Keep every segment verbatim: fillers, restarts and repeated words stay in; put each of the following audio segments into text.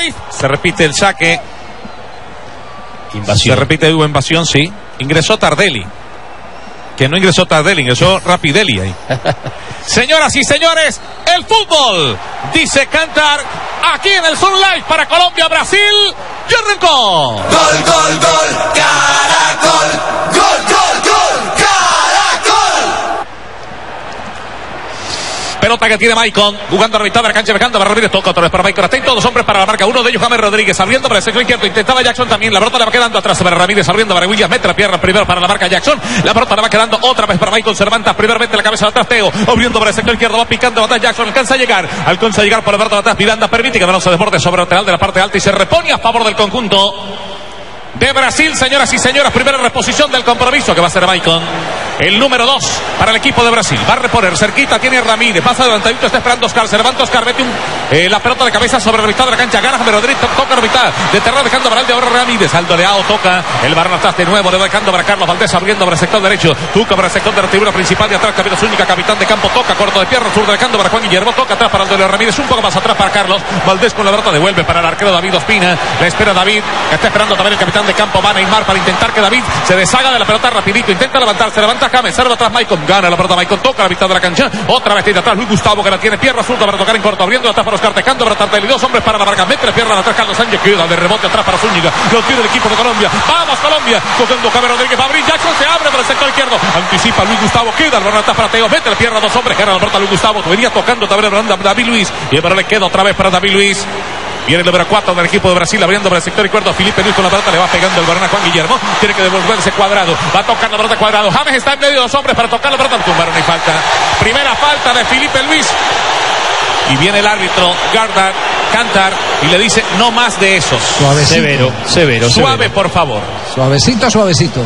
Ruiz. Se repite el saque. Invasión. Se repite, hubo invasión, sí. Ingresó Tardelli. Que no ingresó Tardelli, ingresó Rapidelli ahí. Señoras y señores, el fútbol, dice Cantar, aquí en el Zoom Live para Colombia, Brasil. ¡Y arrancó! Gol, gol, gol, Caracol. Gol, gol, gol, Caracol. Pelota que tiene Maicon, jugando a la mitad de la cancha, dejando para Ramírez, toca otra vez para Maicon, atento, dos hombres para la marca, uno de ellos James Rodríguez, abriendo para el sector izquierdo, intentaba Jackson también, la pelota le va quedando atrás para Ramírez, abriendo para Williams, mete la pierna primero para la marca Jackson, la pelota le va quedando otra vez para Maicon Cervantes, primeramente la cabeza de atrás Teo, abriendo para el sector izquierdo, va picando atrás Jackson, alcanza a llegar, alcanza a llegar por la pelota de atrás, Miranda permite que el balón se desborde sobre el lateral de la parte alta y se repone a favor del conjunto de Brasil, señoras y señores. Primera reposición del compromiso que va a ser Maicon, el número dos para el equipo de Brasil. Va a reponer cerquita, tiene Ramírez, pasa adelantadito, está esperando Oscar, se levanta Oscar, mete un, eh, la pelota de cabeza sobre la mitad de la cancha, gana James Rodríguez, toca la mitad de terreno, dejando para el de ahora Ramírez, Aldo Leao toca el balón atrás de nuevo, le va dejando para Carlos Valdés, abriendo para el sector derecho, Tuca para el sector de la tribuna principal, de atrás Camilo Zúñiga, capitán de campo, toca corto de pierna, sur dejando para Juan Guillermo, toca atrás para Aldo Leao Ramírez, un poco más atrás para Carlos Valdés con la pelota, devuelve para el arquero David Ospina, la espera David, está esperando también el capitán de campo, va Neymar para intentar que David se deshaga de la pelota rapidito, intenta levantar, se levanta James, se va atrás Maicon, gana la pelota Maicon, toca la mitad de la cancha, otra vez tiene atrás Luis Gustavo que la tiene, pierna zurda para tocar en corto, abriendo atrás para Oscar, tecando para Tardelli, dos hombres para la marca, mete la pierna atrás Carlos Sánchez, queda de rebote atrás para Zúñiga, lo tiene el equipo de Colombia, vamos Colombia, tocando James Rodríguez, va a abrir Jackson, se abre para el sector izquierdo, anticipa Luis Gustavo, queda el balón atrás para Teo, mete la pierna, dos hombres, gana la pelota Luis Gustavo, venía tocando también el balón David Luiz, y el balón le queda otra vez para David Luiz. Viene el número cuatro del equipo de Brasil, abriendo para el sector izquierdo. Felipe Luis con la pelota, le va pegando el balón a Juan Guillermo. Tiene que devolverse Cuadrado. Va a tocar la pelota Cuadrado. James está en medio de dos hombres para tocar la pelota. Tumbaron y falta. Primera falta de Felipe Luis. Y viene el árbitro, Gardar, Cantar, y le dice no más de esos. Suavecito. Severo, severo. Suave, severo. por favor. Suavecito, suavecito.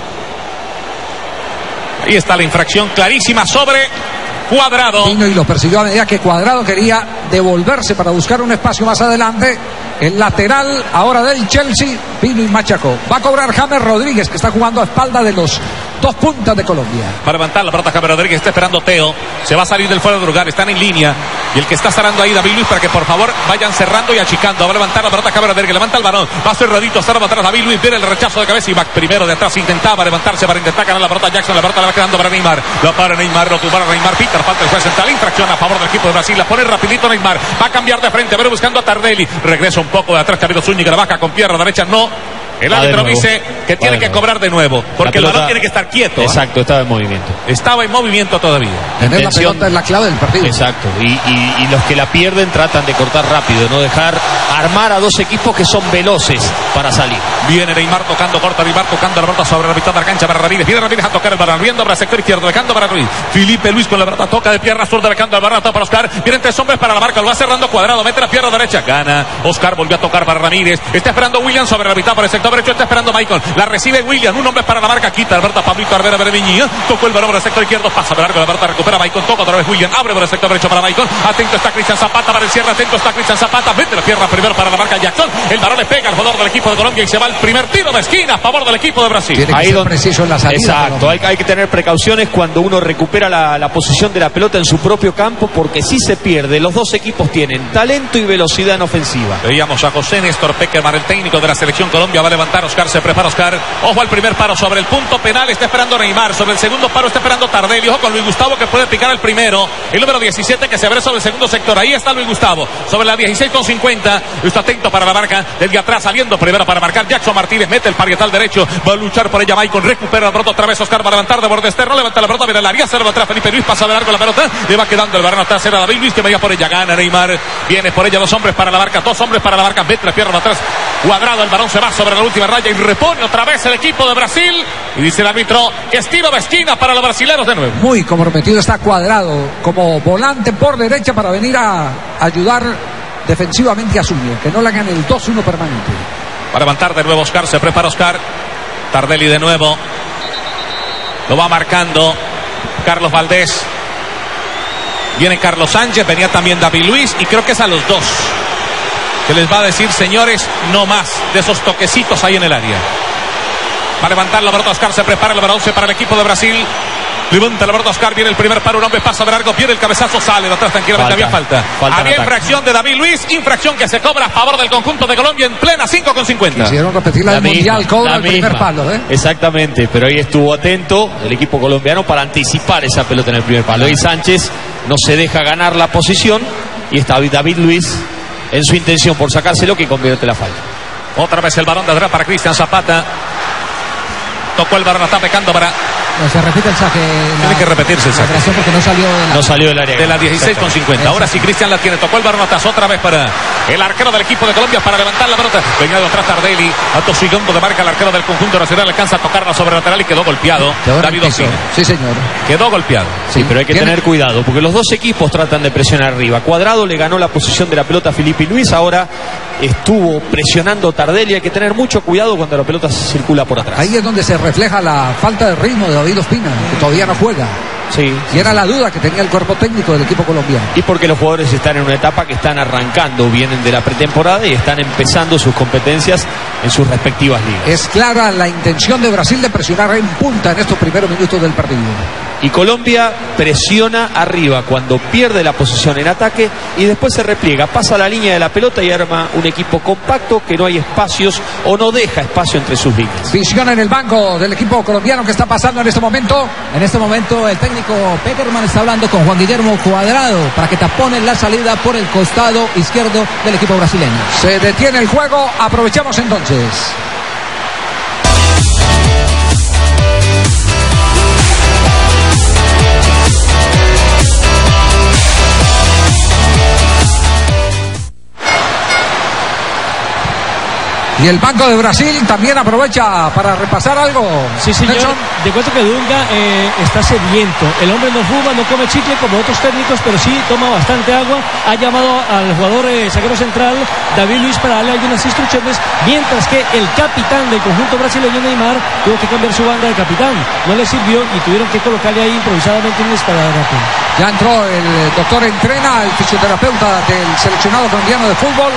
Ahí está la infracción clarísima sobre Cuadrado. Vino y lo persiguió a medida que Cuadrado quería devolverse para buscar un espacio más adelante. El lateral ahora del Chelsea vino y machacó. Va a cobrar James Rodríguez, que está jugando a espalda de los dos puntas de Colombia. Va a levantar la pelota James Rodríguez, está esperando Teo. Se va a salir del fuera de lugar, están en línea. Y el que está cerrando ahí, David Luiz, para que por favor vayan cerrando y achicando. Va a levantar la pelota James Rodríguez, levanta el balón. Va a ser rodito, está atrás David Luiz, viene el rechazo de cabeza y va primero de atrás. Intentaba levantarse para intentar ganar la pelota Jackson. La pelota le va quedando para Neymar. Lo para Neymar, lo tumbaron Neymar. Peter, falta el juez central. Infracción a favor del equipo de Brasil. La pone rapidito Neymar. Va a cambiar de frente, pero buscando a Tardelli. Regresa un poco de atrás Camilo Zúñiga, la baja con pierna derecha. No. El árbitro dice que tiene que cobrar de nuevo, porque el balón tiene que estar quieto. Exacto, estaba en movimiento. Estaba en movimiento todavía. Tener la pelota es la clave del partido. Exacto, y, y, y los que la pierden tratan de cortar rápido, no dejar armar a dos equipos que son veloces para salir. Viene Neymar tocando, corta Neymar tocando la pelota sobre la mitad de la cancha para Ramírez. Viene Ramírez a tocar el balón, viendo para el sector izquierdo, dejando para Ruiz. Felipe Luis con la pelota, toca de pierna zurda, dejando el balón para Oscar. Vienen tres hombres para la marca, lo va cerrando Cuadrado, mete la pierna derecha, gana. Oscar volvió a tocar para Ramírez. Está esperando William sobre la mitad para el sector derecho, está esperando Maicon. La recibe William, un hombre para la marca, quita Alberto Pablito Arbera Berviñía, tocó el balón para el sector izquierdo, pasa de largo, la pelota recupera Maicon, toca otra vez William, abre por el sector derecho para Maicon, atento está Cristian Zapata para el cierre, atento está Cristian Zapata, mete la pierna primero para la marca Jackson, el balón le pega al jugador del equipo de Colombia y se va el primer tiro de esquina a favor del equipo de Brasil. Tiene que Ahí ser donde, preciso en la salida. Exacto, hay, hay que tener precauciones cuando uno recupera la, la posición de la pelota en su propio campo, porque si se pierde, los dos equipos tienen talento y velocidad en ofensiva. Veíamos a José Néstor Peckerman, el técnico de la selección Colombia, va a levantar Oscar, se prepara Oscar, ojo al primer paro sobre el punto penal, está esperando Neymar, sobre el segundo paro está esperando Tardelli, ojo con Luis Gustavo que puede picar el primero, el número diecisiete que se abre sobre el segundo sector, ahí está Luis Gustavo, sobre la dieciséis con cincuenta, está atento para la marca, desde atrás saliendo primero para marcar Jackson Martínez, mete el parietal derecho, va a luchar por ella Maicon, recupera la pelota otra vez Oscar, va a levantar de borde externo, levanta la pelota, viene el área, se va atrás Felipe Luis, pasa de largo la pelota, le va quedando el balón atrás, era David Luiz que venía por ella, gana Neymar, viene por ella dos hombres para la marca, dos hombres para la marca, mete la pierna atrás, Cuadrado, el balón se va sobre la última raya y repone otra vez el equipo de Brasil. Y dice el árbitro que es tiro de esquina para los brasileños de nuevo. Muy comprometido está Cuadrado como volante por derecha para venir a ayudar defensivamente a Zúñiga, que no le hagan el dos uno permanente. Para levantar de nuevo Oscar, se prepara Oscar. Tardelli de nuevo. Lo va marcando Carlos Valdés. Viene Carlos Sánchez, venía también David Luiz y creo que es a los dos que les va a decir, señores, no más de esos toquecitos ahí en el área. Va a levantar la pelota Oscar, se prepara el balón para el equipo de Brasil. Levanta la pelota Oscar, viene el primer paro, un hombre pasa de largo, pierde el cabezazo, sale de atrás tranquilamente, había falta. falta había infracción de David Luiz, infracción que se cobra a favor del conjunto de Colombia en plena cinco con cincuenta. Quisieron repetir la, la del misma, Mundial, cobra el misma. primer palo. ¿eh? Exactamente, pero ahí estuvo atento el equipo colombiano para anticipar esa pelota en el primer palo. Y Sánchez no se deja ganar la posición y está David Luiz en su intención por sacárselo que convierte la falta. Otra vez el balón de atrás para Cristian Zapata. Tocó el balón, está pecando para... No, se repite el saque. Tiene la, que repetirse el saque. Porque no salió, de la, no salió del área. De la dieciséis con cincuenta. Ahora sí Cristian la tiene. Tocó el balón atrás otra vez para el arquero del equipo de Colombia para levantar la pelota. Venía de atrás Tardelli. Alto segundo de marca el arquero del conjunto nacional. Alcanza a tocarla sobre lateral y quedó golpeado. David Ospina. Sí, señor. Quedó golpeado. Sí, pero hay que tener cuidado porque los dos equipos tratan de presionar arriba. Cuadrado le ganó la posición de la pelota a Filipe Luis. Ahora estuvo presionando Tardelli. Hay que tener mucho cuidado cuando la pelota circula por atrás. Ahí es donde se refleja la falta de ritmo de David Ospina, que todavía no juega. Sí, y era la duda que tenía el cuerpo técnico del equipo colombiano. Y porque los jugadores están en una etapa que están arrancando, vienen de la pretemporada y están empezando sus competencias en sus respectivas ligas. Es clara la intención de Brasil de presionar en punta en estos primeros minutos del partido. Y Colombia presiona arriba cuando pierde la posición en ataque y después se repliega, pasa la línea de la pelota y arma un equipo compacto que no hay espacios o no deja espacio entre sus líneas. Visión en el banco del equipo colombiano. que está pasando en este momento. En este momento el técnico Peckerman está hablando con Juan Guillermo Cuadrado para que taponen la salida por el costado izquierdo del equipo brasileño. Se detiene el juego, aprovechamos entonces. Y el Banco de Brasil también aprovecha para repasar algo. Sí, señor. De cuento que Dunga eh, está sediento. El hombre no fuma, no come chicle como otros técnicos, pero sí toma bastante agua. Ha llamado al jugador eh, zaguero central, David Luiz, para darle algunas instrucciones, mientras que el capitán del conjunto brasileño, Neymar, tuvo que cambiar su banda de capitán. No le sirvió y tuvieron que colocarle ahí improvisadamente un espadadrapo. Ya entró el doctor Entrena, el fisioterapeuta del seleccionado colombiano de fútbol.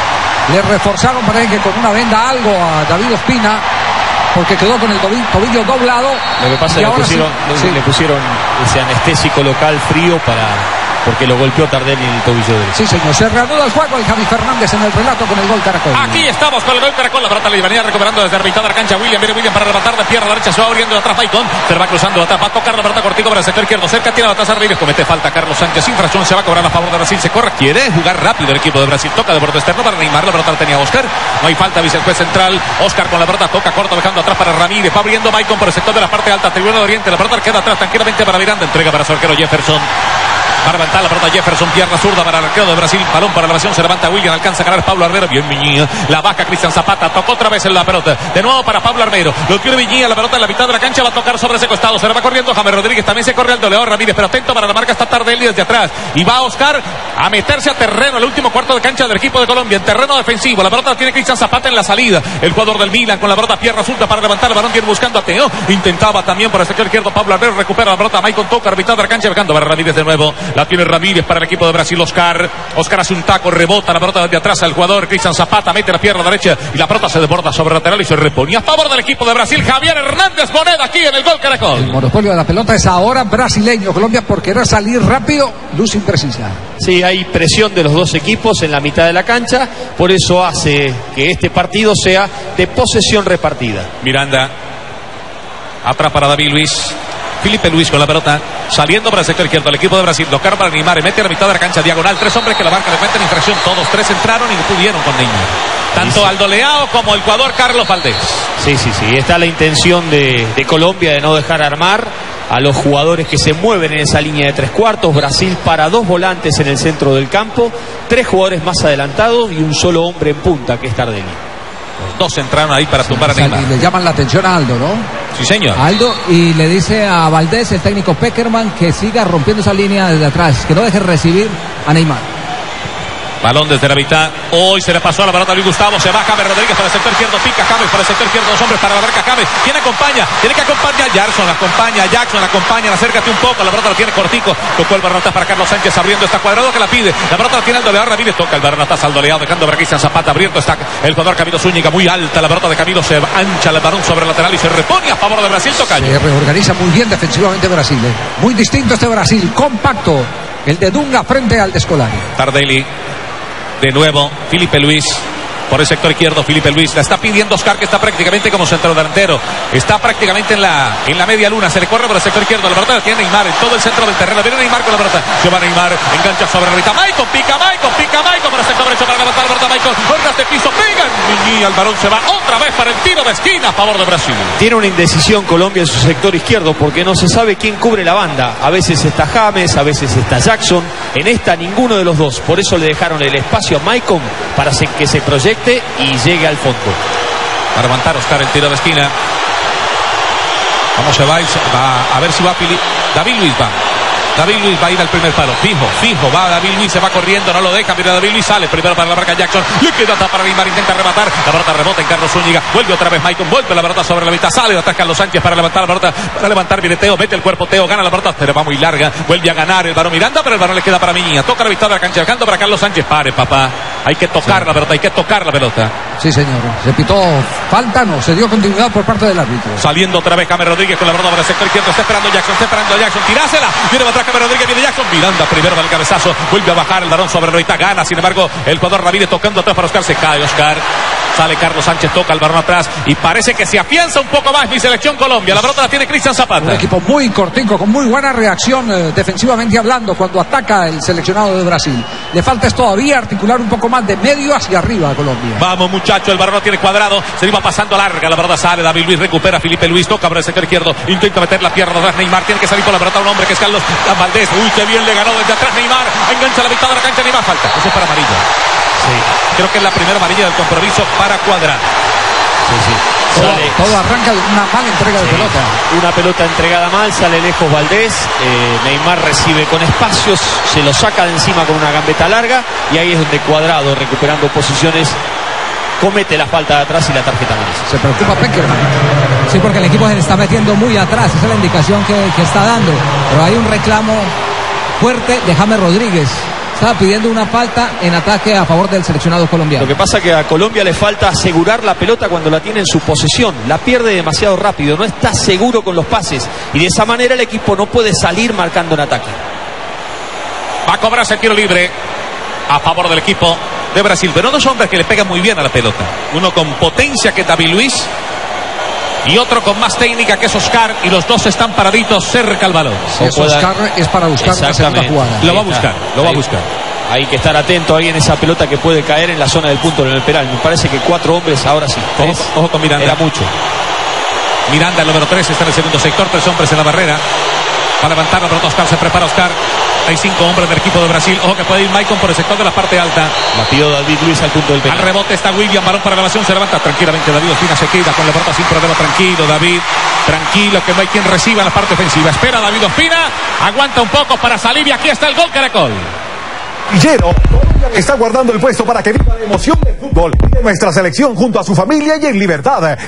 Le reforzaron, parece que con una venda algo a David Ospina, porque quedó con el tobillo, tobillo doblado. Lo que pasa es que le pusieron, sí, le, sí. le pusieron ese anestésico local frío para... porque lo golpeó Tardelli en el tobillo derecho. Sí, señor. Se reanuda el juego. El Javi Fernández en el relato con el gol Caracol. Aquí estamos con el gol Caracol. La pelota le venía recuperando desde la mitad de la cancha. William, viene William para levantar de pierna derecha. Se va abriendo de atrás Maicon. Se va cruzando de atrás. Va a tocar la pelota cortico para el sector izquierdo. Cerca tiene la taza Rodríguez. Comete falta Carlos Sánchez. Infracción. Se va a cobrar a favor de Brasil. Se corre. Quiere jugar rápido el equipo de Brasil. Toca de borde externo para Neymar. La pelota la tenía Oscar. No hay falta. Vice el juez central. Oscar con la pelota. Toca corto dejando atrás para Ramírez. Va abriendo Maicon por el sector de la parte alta. Tribuna de Oriente. La pelota queda atrás tranquilamente para Miranda. Entrega para su arquero Jefferson. Para levantar la pelota Jefferson, pierna zurda para el arquero de Brasil, balón para la evasión, se levanta William, alcanza a ganar Pablo Armero, bien Viñía, la vaca Cristian Zapata, tocó otra vez en la pelota, de nuevo para Pablo Armero, lo tiene Viñía, la pelota en la mitad de la cancha, va a tocar sobre ese costado, se la va corriendo James Rodríguez, también se corre al doleador Ramírez, pero atento para la marca, está Tardelli desde atrás, y va Oscar a meterse a terreno, el último cuarto de cancha del equipo de Colombia, en terreno defensivo, la pelota la tiene Cristian Zapata en la salida, el jugador del Milan con la pelota pierna zurda para levantar el balón, tiene buscando a Teo, intentaba también por el sector izquierdo Pablo Armero, recupera la pelota, Maicon toca a la mitad de la cancha, dejando para Ramírez de nuevo, la tiene Ramírez para el equipo de Brasil, Oscar, Oscar hace un taco, rebota la pelota desde atrás al jugador Cristian Zapata, mete la pierna derecha y la pelota se desborda sobre el lateral y se reponía a favor del equipo de Brasil, Javier Hernández Moneda aquí en el gol Caracol. El monopolio de la pelota es ahora brasileño, Colombia por querer salir rápido, luz imprecisa. Sí, hay presión de los dos equipos en la mitad de la cancha, por eso hace que este partido sea de posesión repartida. Miranda, atrás para David Luiz. Filipe Luis con la pelota, saliendo para el sector izquierdo, el equipo de Brasil, tocar para Neymar, mete a la mitad de la cancha diagonal, tres hombres que la marca le meten infracción, todos tres entraron y no pudieron con Neymar. Tanto sí. Aldo Leao como el jugador Carlos Valdés. Sí, sí, sí, está la intención de, de Colombia de no dejar armar a los jugadores que se mueven en esa línea de tres cuartos. Brasil para dos volantes en el centro del campo, tres jugadores más adelantados y un solo hombre en punta, que es Tardelli. Los dos entraron ahí para tumbar a Neymar. Y le llaman la atención a Aldo, ¿no? Sí, señor. Aldo, y le dice a Valdés, el técnico Peckerman, que siga rompiendo esa línea desde atrás, que no deje recibir a Neymar. Balón desde la mitad. Hoy se le pasó a la pelota a Luis Gustavo. Se va James Rodríguez para el sector izquierdo. Pica James para el sector izquierdo. Dos hombres para la marca James. ¿Quién acompaña? Tiene que acompañar. Jackson acompaña. Jackson acompaña. Acércate un poco. La pelota la tiene cortico. Tocó el balón para Carlos Sánchez abriendo. Está Cuadrado que la pide. La pelota la tiene el doleador Ramírez. Toca el balón. Está saldoleado. Dejando para Cristian Zapata. Abriendo está el jugador Camilo Zúñiga. Muy alta. La pelota de Camilo se ancha el balón sobre el lateral y se repone a favor de Brasil. Tocayo. Se reorganiza muy bien defensivamente Brasil. ¿eh? Muy distinto este Brasil. Compacto. El de Dunga frente al de Scolari. Tardelli. De nuevo, Felipe Luis. Por el sector izquierdo, Felipe Luis. La está pidiendo Oscar, que está prácticamente como centro delantero. Está prácticamente en la, en la media luna. Se le corre por el sector izquierdo. La pelota la tiene Neymar en todo el centro del terreno. Viene Neymar con la pelota. Se va Neymar. Engancha sobre la mitad. Maicon, pica Maicon, pica Maicon. Por el sector derecho para levantar la pelota. Maicon. Orgas de piso. Pegan. Y el balón se va otra vez para el tiro de esquina a favor de Brasil. Tiene una indecisión Colombia en su sector izquierdo porque no se sabe quién cubre la banda. A veces está James, a veces está Jackson. En esta ninguno de los dos. Por eso le dejaron el espacio a Maicon para que se proyecte y llegue al fondo. Va a levantar Oscar el tiro de esquina. Vamos, se va, va a ver si va Fili David Luis va. David Luis va a ir al primer palo. Fijo, fijo, va David Luis, se va corriendo, no lo deja. Mira, David Luis sale primero para la marca Jackson. Le queda para Neymar, intenta rematar. La pelota rebota en Carlos Zúñiga. Vuelve otra vez Maicon, vuelve la pelota sobre la mitad. Sale atrás Carlos Sánchez para levantar la pelota. Para levantar, viene Teo, mete el cuerpo Teo, gana la pelota, pero va muy larga. Vuelve a ganar el varón Miranda, pero el varón le queda para Miñía. Toca la victoria de la cancha, dejando para Carlos Sánchez. Pare, papá. Hay que tocar sí. la pelota, hay que tocar la pelota. Sí, señor. Se pitó falta, no. Se dio continuidad por parte del árbitro. Saliendo otra vez James Rodríguez con la pelota para el sector izquierdo. Está esperando Jackson, está esperando a Jackson. Tirásela. Viene atrás James Rodríguez, viene Jackson. Miranda primero del cabezazo. Vuelve a bajar el varón sobre Roita. Gana, sin embargo, el jugador Ramírez tocando atrás para Oscar. Se cae Oscar. Sale Carlos Sánchez, toca el balón atrás y parece que se afianza un poco más mi selección Colombia. La pelota la tiene Cristian Zapata. Un equipo muy cortico, con muy buena reacción eh, defensivamente hablando cuando ataca el seleccionado de Brasil. Le falta es todavía articular un poco más de medio hacia arriba a Colombia. Vamos, muchachos, el balón lo tiene cuadrado. Se iba pasando larga, la pelota sale. David Luis recupera, Felipe Luis toca por el sector izquierdo. Intenta meter la pierna atrás Neymar. Tiene que salir con la pelota un hombre que es Carlos Valdés. Uy, qué bien le ganó desde atrás Neymar. Engancha la mitad de la cancha Neymar. Falta. Eso es para amarilla. Sí. Creo que es la primera amarilla del compromiso para Cuadrado. Sí, sí. Todo, Sale, todo arranca de una mala entrega de sí, pelota. Una pelota entregada mal, sale lejos Valdés. Eh, Neymar recibe con espacios, se lo saca de encima con una gambeta larga. Y ahí es donde Cuadrado, recuperando posiciones, comete la falta de atrás y la tarjeta amarilla. Se preocupa Peckerman. Sí, porque el equipo se le está metiendo muy atrás. Esa es la indicación que, que está dando. Pero hay un reclamo fuerte de James Rodríguez. Estaba pidiendo una falta en ataque a favor del seleccionado colombiano. Lo que pasa es que a Colombia le falta asegurar la pelota cuando la tiene en su posesión. La pierde demasiado rápido, no está seguro con los pases. Y de esa manera el equipo no puede salir marcando en ataque. Va a cobrarse el tiro libre a favor del equipo de Brasil. Pero dos hombres que le pegan muy bien a la pelota. Uno con potencia, que es David Luis, y otro con más técnica, que es Oscar, y los dos están paraditos cerca al balón. Si es Oscar, es para buscar una segunda jugada. Lo va a buscar, lo va a buscar. Hay que estar atento ahí en esa pelota que puede caer en la zona del punto en el penal. Me parece que cuatro hombres ahora sí. Ojo, ojo con Miranda. Era mucho. Miranda, el número tres, está en el segundo sector. Tres hombres en la barrera. Va a levantar la pelota Oscar, se prepara Oscar. Hay cinco hombres del equipo de Brasil. Ojo que puede ir Maicon por el sector de la parte alta. La pidió David Luis al punto del penal. Al rebote está William, balón para elevación, se levanta tranquilamente. David Ospina se queda con la pelota sin problema. Tranquilo, David. Tranquilo, que no hay quien reciba en la parte ofensiva. Espera David Ospina. Aguanta un poco para salir y aquí está el gol Caracol. Guillero está guardando el puesto para que viva la emoción del fútbol de nuestra selección junto a su familia y en libertad.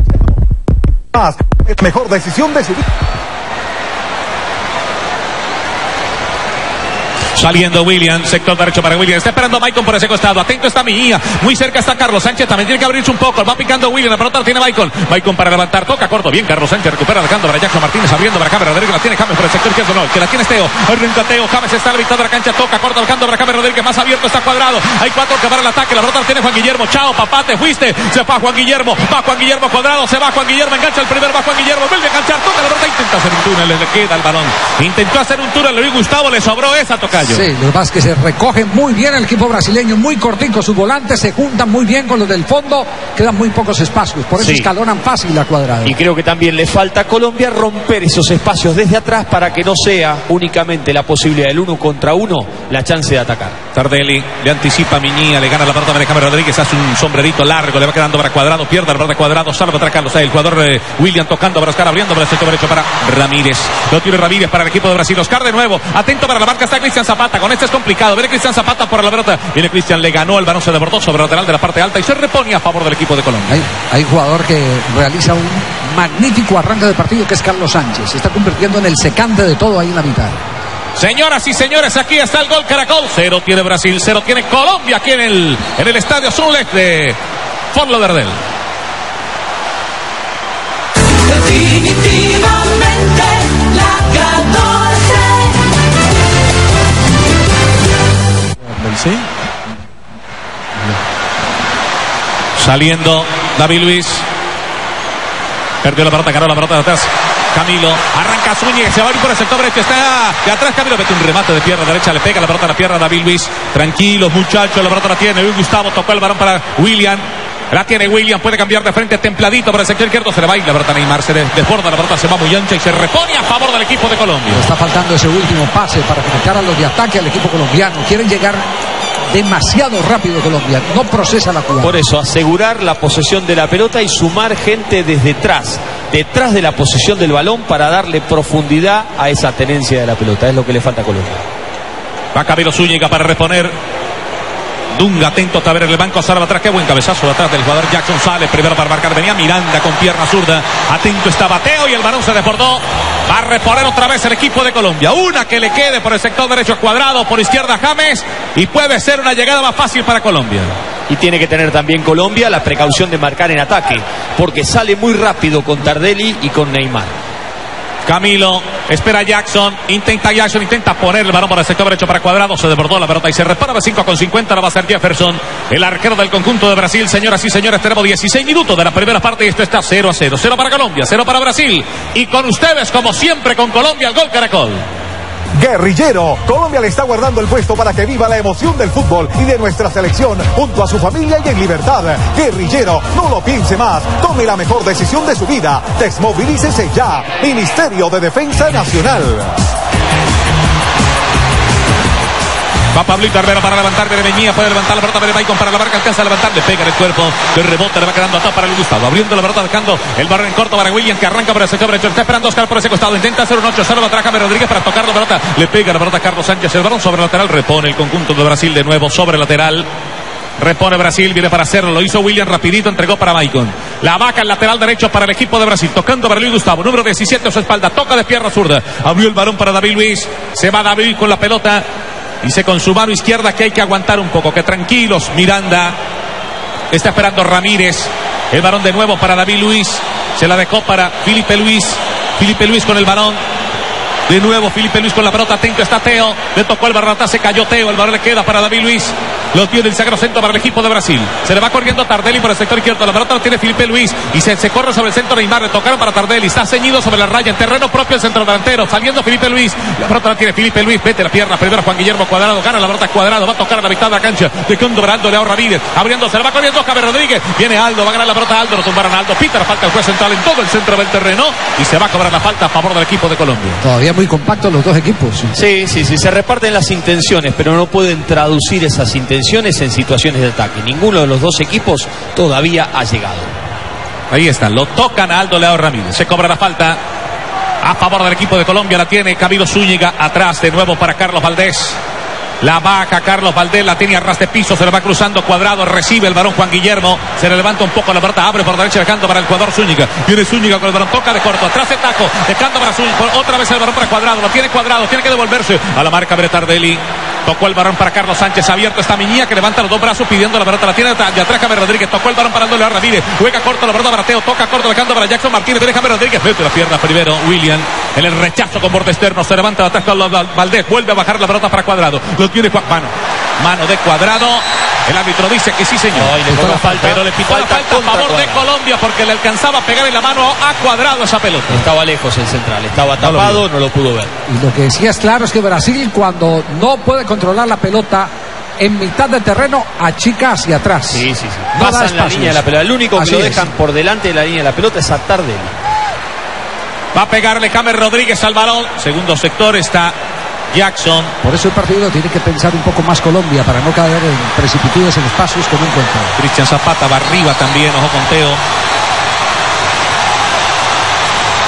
Más, mejor decisión de su vida. Saliendo William, sector derecho para William. Está esperando Maicon por ese costado. Atento está Mejía. Muy cerca está Carlos Sánchez. También tiene que abrirse un poco. Va picando William. La pelota la tiene Maicon. Maicon para levantar. Toca corto. Bien. Carlos Sánchez recupera. Dejando para Jackson Martínez. Abriendo para James Rodríguez. La tiene James por el sector izquierdo. No, que la tiene Teo. Arranca Teo. James está a la mitad de la cancha. Toca corto. Dejando para James Rodríguez. Más abierto está Cuadrado. Hay cuatro que van al ataque. La pelota la tiene Juan Guillermo. Chao, papá, te fuiste. Se va Juan Guillermo. Va Juan Guillermo Cuadrado. Se va Juan Guillermo. Engancha el primer. Va Juan Guillermo. Vuelve a enganchar. Toca la pelota. Intenta hacer un túnel. Le queda el balón. Intentó hacer un túnel. Luis Gustavo. Le sobró esa, tocayo. Sí, lo que pasa es que se recoge muy bien el equipo brasileño, muy cortico, sus volantes se juntan muy bien con los del fondo, quedan muy pocos espacios, por eso sí. Escalonan fácil a Cuadrado. Y creo que también le falta a Colombia romper esos espacios desde atrás para que no sea únicamente la posibilidad del uno contra uno la chance de atacar. Tardelli le anticipa a Miñía, le gana la pelota a James Rodríguez, hace un sombrerito largo, le va quedando para Cuadrado, pierde la pelota Cuadrado, salva atrás Carlos, el jugador eh, William tocando para Oscar, abriendo para el sector derecho para Ramírez. Lo tiene Ramírez para el equipo de Brasil. Oscar de nuevo, atento para la marca, está Cristian Zapata. Zapata. Con este es complicado. Viene Cristian Zapata por la pelota. Viene Cristian, le ganó. El balón se desbordó sobre el lateral de la parte alta y se repone a favor del equipo de Colombia. Hay, hay un jugador que realiza un magnífico arranque de partido, que es Carlos Sánchez. Se está convirtiendo en el secante de todo ahí en la mitad. Señoras y señores, aquí está el gol Caracol. Cero tiene Brasil, cero tiene Colombia aquí en el, en el Estadio Azul de Fort Lauderdale. Definitivamente la catorce. Saliendo David Luiz. Perdió la pelota, ganó la pelota de atrás. Camilo, arranca Zúñiga, se va a ir por el sector derecho, está de atrás Camilo, mete un remate de pierna derecha, le pega la pelota a la pierna a David Luiz. Tranquilos muchachos, la pelota la tiene Luis Gustavo, tocó el balón para William. La tiene William, puede cambiar de frente, templadito por el sector izquierdo, se le va y la pelota a Neymar, se desborda, la pelota se va muy ancha y se repone a favor del equipo de Colombia. Le está faltando ese último pase para conectar a los de ataque al equipo colombiano. Quieren llegar demasiado rápido Colombia, no procesa la jugada. Por eso, asegurar la posesión de la pelota y sumar gente desde atrás, detrás de la posesión del balón, para darle profundidad a esa tenencia de la pelota. Es lo que le falta a Colombia. Va Camilo Zúñiga para reponer. Dunga atento a ver el banco, salva atrás, qué buen cabezazo de atrás del jugador Jackson. Sale primero para marcar, venía Miranda con pierna zurda, atento está Bateo y el balón se desbordó. Va a reponer otra vez el equipo de Colombia. Una que le quede por el sector derecho Cuadrado, por izquierda James, y puede ser una llegada más fácil para Colombia. Y tiene que tener también Colombia la precaución de marcar en ataque, porque sale muy rápido con Tardelli y con Neymar. Camilo, espera Jackson, intenta Jackson, intenta poner el balón por el sector derecho para Cuadrado, se desbordó la pelota y se repara de cinco con cincuenta, la va a hacer Jefferson, el arquero del conjunto de Brasil. Señoras y señores, tenemos dieciséis minutos de la primera parte y esto está cero a cero, cero para Colombia, cero para Brasil, y con ustedes, como siempre, con Colombia, el gol Caracol. Guerrillero, Colombia le está guardando el puesto para que viva la emoción del fútbol y de nuestra selección junto a su familia y en libertad. Guerrillero, no lo piense más, tome la mejor decisión de su vida, desmovilícese ya. Ministerio de Defensa Nacional. Va Pablito Herrera para levantar, Beremeñía puede levantar la pelota, Beremeicon para la marca, alcanza a levantar, le pega en el cuerpo, de rebote, le va quedando atrás para el Gustavo, abriendo la pelota, dejando el barrio en corto para William, que arranca por el sector derecho, está esperando Oscar por ese costado, intenta hacer un ocho cero, lo atrás James Rodríguez para tocar la pelota, le pega la pelota a Carlos Sánchez, el balón sobre el lateral, repone el conjunto de Brasil de nuevo sobre el lateral. Repone Brasil, viene para hacerlo, lo hizo William rapidito, entregó para Maicon. La vaca al lateral derecho para el equipo de Brasil, tocando para Luis Gustavo, número diecisiete a su espalda, toca de pierna zurda, abrió el balón para David Luiz, se va David con la pelota. Dice con su mano izquierda que hay que aguantar un poco, que tranquilos. Miranda está esperando Ramírez. El balón de nuevo para David Luiz. Se la dejó para Felipe Luis. Felipe Luis con el balón. De nuevo Felipe Luis con la pelota, atento está Teo, le tocó el barrata, se cayó Teo, el balón le queda para David Luiz, lo tiene el sagro centro para el equipo de Brasil, se le va corriendo Tardelli por el sector izquierdo, la pelota lo tiene Felipe Luis y se, se corre sobre el centro Neymar, le tocaron para Tardelli, está ceñido sobre la raya, en terreno propio el centro delantero, saliendo Felipe Luis, la pelota la tiene Felipe Luis, mete la pierna primero Juan Guillermo Cuadrado, gana la pelota Cuadrado, va a tocar a la mitad de la cancha, dejando para Aldo, Leo Ramírez, abriendo, se le va corriendo James Rodríguez, viene Aldo, va a ganar la pelota Aldo, lo tumbaron a Aldo, pita la falta el juez central en todo el centro del terreno y se va a cobrar la falta a favor del equipo de Colombia. Todavía muy compactos los dos equipos. Sí, sí, sí, se reparten las intenciones, pero no pueden traducir esas intenciones en situaciones de ataque. Ninguno de los dos equipos todavía ha llegado. Ahí están, lo tocan a Aldo Leo Ramírez, se cobra la falta a favor del equipo de Colombia, la tiene Camilo Zúñiga, atrás de nuevo para Carlos Valdés. La baja Carlos Valdés, la tiene a ras de piso, se le va cruzando Cuadrado, recibe el balón Juan Guillermo, se le levanta un poco la pelota, abre por derecha dejando para el jugador Zúñiga, viene Zúñiga con el balón, toca de corto, atrás de taco, dejando para Zúñiga, otra vez el balón para Cuadrado, lo tiene Cuadrado, tiene que devolverse a la marca Bretardelli, tocó el balón para Carlos Sánchez, abierto está Miñía que levanta los dos brazos pidiendo la pelota, la tiene de atrás James Rodríguez, tocó el balón para Aldo Leo Ramírez, juega corto la pelota para Teo, toca corto dejando para Jackson Martínez, viene James Rodríguez, mete la pierna primero William, en el rechazo con borde externo, se levanta de atrás Carlos Valdés, vuelve a bajar la pelota para Cuadrado, lo tiene Juan Mano. Mano de Cuadrado, el árbitro dice que sí señor, no, y le pitó la falta, pero le pitó falta la falta a favor Cuadrado de Colombia porque le alcanzaba a pegar en la mano a Cuadrado esa pelota. Estaba lejos el central, estaba tapado, no lo, no lo pudo ver. Y lo que sí es claro es que Brasil, cuando no puede controlar la pelota en mitad del terreno, achica hacia atrás. Sí, sí, sí. No Pasan la línea de la pelota. El único que Así lo es. dejan por delante de la línea de la pelota es a Tardelli. Va a pegarle James Rodríguez al balón, segundo sector está Jackson. Por eso el partido tiene que pensar un poco más Colombia para no caer en precipitudes en espacios que no encuentra. Cristian Zapata va arriba también, ojo con Teo.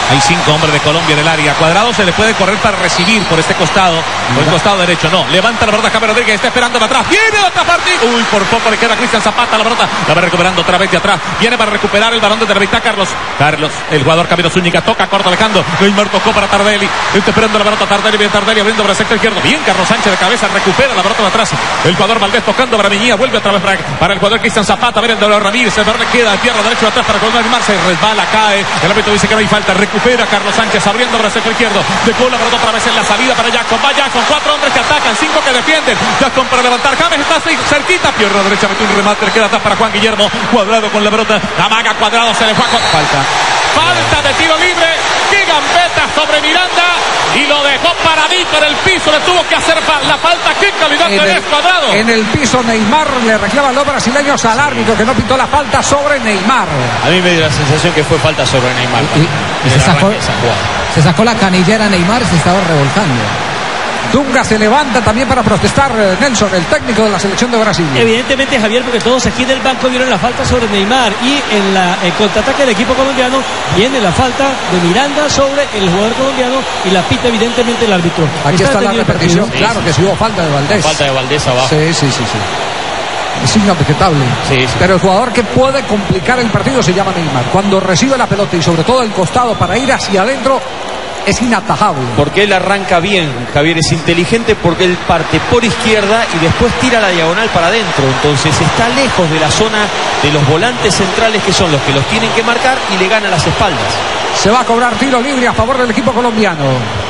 Hay cinco hombres de Colombia en el área. Cuadrado se le puede correr para recibir por este costado, por el costado derecho. No, levanta la pelota James Rodríguez, está esperando para atrás. Viene de otra parte. Uy, por poco le queda a Cristian Zapata la pelota. La va recuperando otra vez de atrás. Viene para recuperar el balón desde la mitad Carlos. Carlos, el jugador Camilo Zúñiga, toca corto Alejandro. Neymar tocó para Tardelli. Está esperando la pelota Tardelli. Viene Tardelli abriendo para el sector izquierdo. Bien, Carlos Sánchez de cabeza recupera la pelota de atrás. El jugador Valdés tocando para Miñía. Vuelve otra vez para, para el jugador Cristian Zapata. Ver el de Ramírez. El balón le queda a tierra derecho atrás para Colombiar Neymar. Se resbala, cae. El árbitro dice que no hay falta. Recupera Carlos Sánchez abriendo para el sector izquierdo. Dejó la pelota otra vez en la salida para Jackson. Va Jackson. Cuatro hombres que atacan. Cinco que defienden. Jackson para levantar. James está cerquita. Pierna derecha metió un remate. Le queda atrás para Juan Guillermo. Cuadrado con la pelota. Amaga Cuadrado. Se le fue con falta. Falta de tiro libre. ¡Qué gambeta sobre Miranda! Y lo dejó paradito en el piso. Le tuvo que hacer la falta. ¡Qué calidad tenés, Cuadrado! En el piso Neymar le reclama a los brasileños al árbitro que no pitó la falta sobre Neymar. A mí me dio la sensación que fue falta sobre Neymar. Y, y, y se, sacó, se sacó la canillera Neymar y se estaba revolcando. Dunga se levanta también para protestar, Nelson, el técnico de la selección de Brasil. Evidentemente, Javier, porque todos aquí del banco vieron la falta sobre Neymar, y en la, el contraataque del equipo colombiano viene la falta de Miranda sobre el jugador colombiano y la pita evidentemente el árbitro. Aquí está, está la repetición, sí, claro sí. que sí hubo falta de Valdés. Falta de Valdés abajo. Sí, sí, sí, sí. Es inobjetable. Sí, sí. Pero el jugador que puede complicar el partido se llama Neymar. Cuando recibe la pelota y sobre todo el costado para ir hacia adentro, es inatajable. Porque él arranca bien, Javier, es inteligente porque él parte por izquierda y después tira la diagonal para adentro. Entonces está lejos de la zona de los volantes centrales, que son los que los tienen que marcar, y le gana las espaldas. Se va a cobrar tiro libre a favor del equipo colombiano.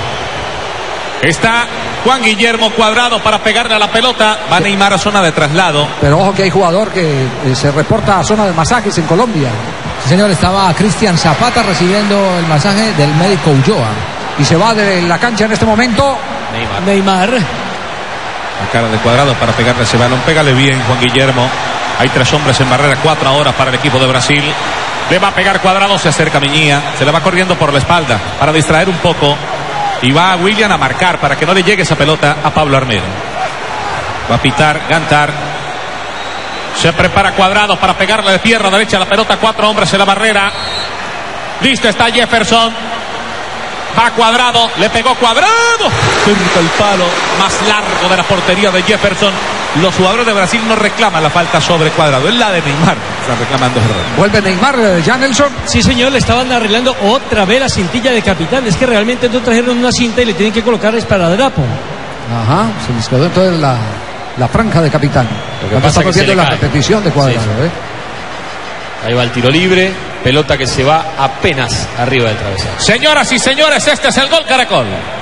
Está Juan Guillermo Cuadrado para pegarle a la pelota. Va Neymar a zona de traslado. Pero ojo que hay jugador que eh, se reporta a zona de masajes en Colombia. Sí, señor, estaba Cristian Zapata recibiendo el masaje del médico Ulloa. Y se va de la cancha en este momento Neymar. Neymar. La cara de Cuadrado para pegarle ese balón. Pégale bien, Juan Guillermo. Hay tres hombres en barrera, cuatro ahora para el equipo de Brasil. Le va a pegar Cuadrado, se acerca Miñía. Se le va corriendo por la espalda para distraer un poco. Y va William a marcar para que no le llegue esa pelota a Pablo Armero. Va a pitar Gantar. Se prepara Cuadrado para pegarle de pierna derecha a la pelota. Cuatro hombres en la barrera. Listo está Jefferson. Va Cuadrado. Le pegó Cuadrado. Cerca el palo más largo de la portería de Jefferson. Los jugadores de Brasil no reclaman la falta sobre Cuadrado. Es la de Neymar. Están reclamando error. Vuelve Neymar, ya Nelson. Sí, señor, le estaban arreglando otra vez la cintilla de capitán. Es que realmente no trajeron una cinta y le tienen que colocar esparadrapo. Ajá, se les quedó entonces la, la franja de capitán. Lo que pasa estamos que viendo la cae. repetición de Cuadrado. Sí, sí. ¿eh? Ahí va el tiro libre. Pelota que se va apenas arriba del travesaño. Señoras y señores, este es el Gol Caracol.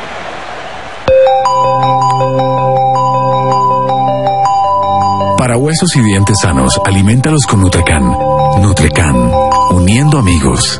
Para huesos y dientes sanos, alimentalos con Nutrecan. Nutrecan, uniendo amigos.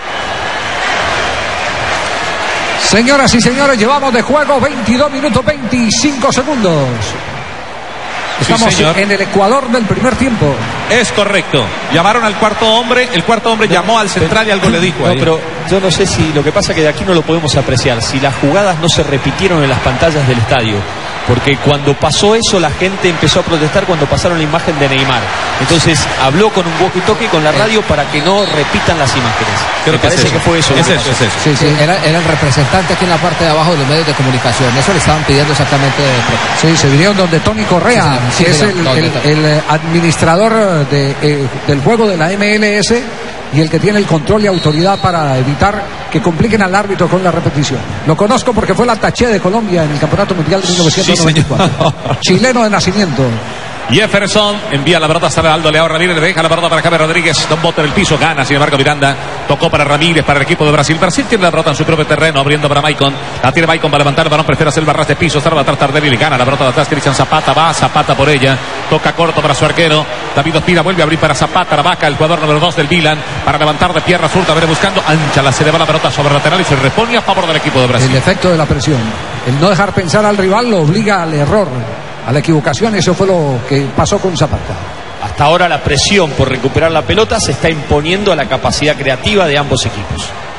Señoras y señores, llevamos de juego veintidós minutos veinticinco segundos. Estamos sí, en el Ecuador del primer tiempo. Es correcto. Llamaron al cuarto hombre. El cuarto hombre no, llamó al central y algo le dijo. No, ahí. Pero yo no sé si lo que pasa es que de aquí no lo podemos apreciar. Si las jugadas no se repitieron en las pantallas del estadio. Porque cuando pasó eso, la gente empezó a protestar cuando pasaron la imagen de Neymar. Entonces habló con un walkie-talkie con la radio para que no repitan las imágenes. Creo Me que parece es que fue eso. Es eso, es eso. Sí, sí, era, era el representante aquí en la parte de abajo de los medios de comunicación. Eso le estaban pidiendo exactamente. Sí, se vinieron donde Tony Correa, sí, sí, que es señor, el, el, el administrador de, eh, del juego de la M L S y el que tiene el control y autoridad para evitar que compliquen al árbitro con la repetición. Lo conozco porque fue la taché de Colombia en el Campeonato Mundial de mil novecientos noventa y cuatro. Sí, chileno de nacimiento. Jefferson envía la pelota hasta Aldo Leao Ramírez, le deja la pelota para James Rodríguez, da un bote en el piso, gana, sin embargo Miranda tocó para Ramírez, para el equipo de Brasil. Brasil tiene la pelota en su propio terreno, abriendo para Maicon, la tiene Maicon para levantar el balón, prefiere hacer el barras de piso, salva atrás Tardelli, le gana la pelota de atrás, Cristian Zapata, va Zapata por ella, toca corto para su arquero, David Ospina vuelve a abrir para Zapata, la vaca, el jugador número dos del Milan, para levantar de pierna zurda, viene buscando, ancha, la se le va la pelota sobre lateral y se repone a favor del equipo de Brasil. El efecto de la presión, el no dejar pensar al rival lo obliga al error, a la equivocación. Eso fue lo que pasó con Zapata. Hasta ahora la presión por recuperar la pelota se está imponiendo a la capacidad creativa de ambos equipos.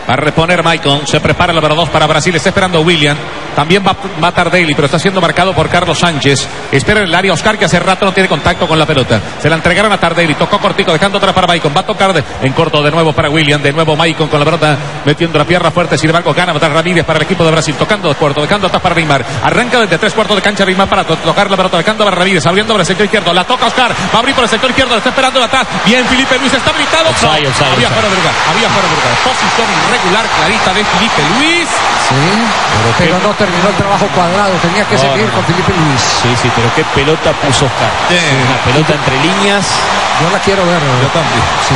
Va a reponer Maicon, se prepara el número dos para Brasil, está esperando William, también va, va Tardelli, pero está siendo marcado por Carlos Sánchez. Espera en el área Oscar, que hace rato no tiene contacto con la pelota. Se la entregaron a Tardelli, tocó cortico, dejando atrás para Maicon, va a tocar de, en corto de nuevo para William, de nuevo Maicon con la pelota, metiendo la pierna fuerte, sin embargo gana Matar Ramírez para el equipo de Brasil, tocando de corto, dejando atrás para Neymar, arranca desde tres cuartos de cancha Neymar para to tocar la pelota, dejando a Ramírez, abriendo por el sector izquierdo, la toca Oscar, va a abrir por el sector izquierdo, lo está esperando de atrás, bien Felipe Luis, está habilitado, no, Offside, offside, había offside. fuera de lugar, había fuera de lugar, posición irregular clarita de Felipe Luis. Sí, pero, pero no terminó el trabajo Cuadrado, tenía que No, seguir no, con Felipe Luis. Sí, sí, pero qué pelota puso Oscar. Sí. Una pelota entre líneas. Yo la quiero ver. Yo también. Sí.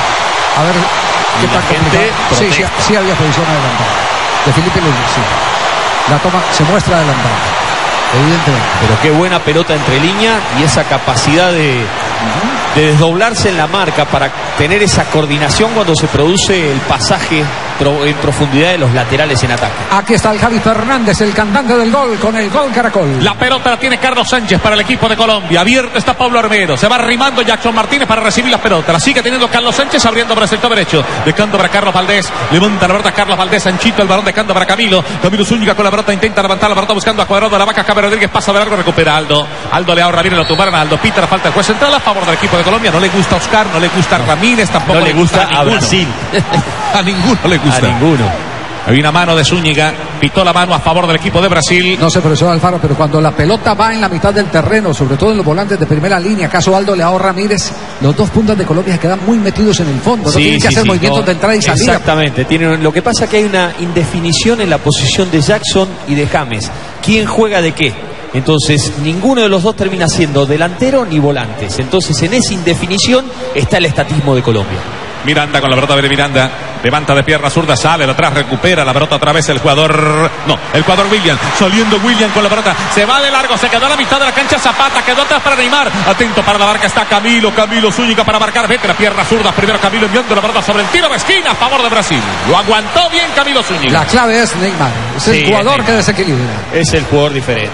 A ver qué Y la tan gente complicado. Sí, sí, protesta. sí había posición adelantada. De Felipe Luis, sí. La toma, se muestra adelantada. Evidentemente. Pero qué buena pelota entre líneas y esa capacidad de, de desdoblarse en la marca para tener esa coordinación cuando se produce el pasaje pro- en profundidad de los laterales en ataque. Aquí está el Javi Fernández, el cantante del gol, con el gol Caracol. La pelota la tiene Carlos Sánchez para el equipo de Colombia. Abierto está Pablo Armero. Se va arrimando Jackson Martínez para recibir la pelota. La sigue teniendo Carlos Sánchez abriendo para el sector derecho. Dejando para Carlos Valdés. Levanta la pelota Carlos Valdés. Anchito el balón dejando para Camilo. Camilo Zúñiga con la pelota. Intenta levantar la pelota buscando a Cuadrado. La vaca Cabe Rodríguez pasa de largo. Recupera Aldo. Aldo le ahorra bien. Lo tumbaron a Aldo. Pita la falta del juez central a favor del equipo de Colombia. No le gusta a Oscar. No le gusta a Ramírez. Tampoco No le gusta a ninguno. Brasil. A ninguno le gusta. A ninguno. Hay una mano de Zúñiga. Pitó la mano a favor del equipo de Brasil. No sé, profesor Alfaro, pero cuando la pelota va en la mitad del terreno, sobre todo en los volantes de primera línea, caso Aldo Leao Ramírez, los dos puntas de Colombia se quedan muy metidos en el fondo. No Sí, tienen que sí, hacer sí, movimientos no, de entrada y salida. Exactamente. Tienen, lo que pasa es que hay una indefinición en la posición de Jackson y de James. ¿Quién juega de qué? Entonces, ninguno de los dos termina siendo delantero ni volantes. Entonces, en esa indefinición está el estatismo de Colombia. Miranda con la pelota, viene Miranda, levanta de pierna zurda, sale de atrás, recupera la pelota otra vez el jugador, no, el jugador William, saliendo William con la pelota, se va de largo, se quedó a la mitad de la cancha Zapata, quedó atrás para Neymar, atento para la marca está Camilo, Camilo Zúñiga para marcar, vete la pierna zurda, primero Camilo enviando la pelota sobre el tiro de esquina a favor de Brasil, lo aguantó bien Camilo Zúñiga. La clave es Neymar, es Sí, el jugador es que Neymar. desequilibra. Es el jugador diferente.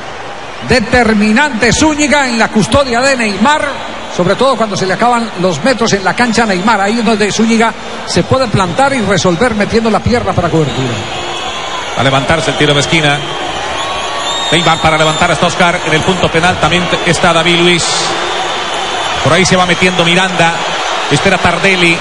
Determinante Zúñiga en la custodia de Neymar, sobre todo cuando se le acaban los metros en la cancha a Neymar, ahí es donde Zúñiga se puede plantar y resolver metiendo la pierna para cobertura. A levantarse el tiro de esquina. Neymar para levantar hasta Oscar en el punto penal. También está David Luis. Por ahí se va metiendo Miranda. Espera Tardelli.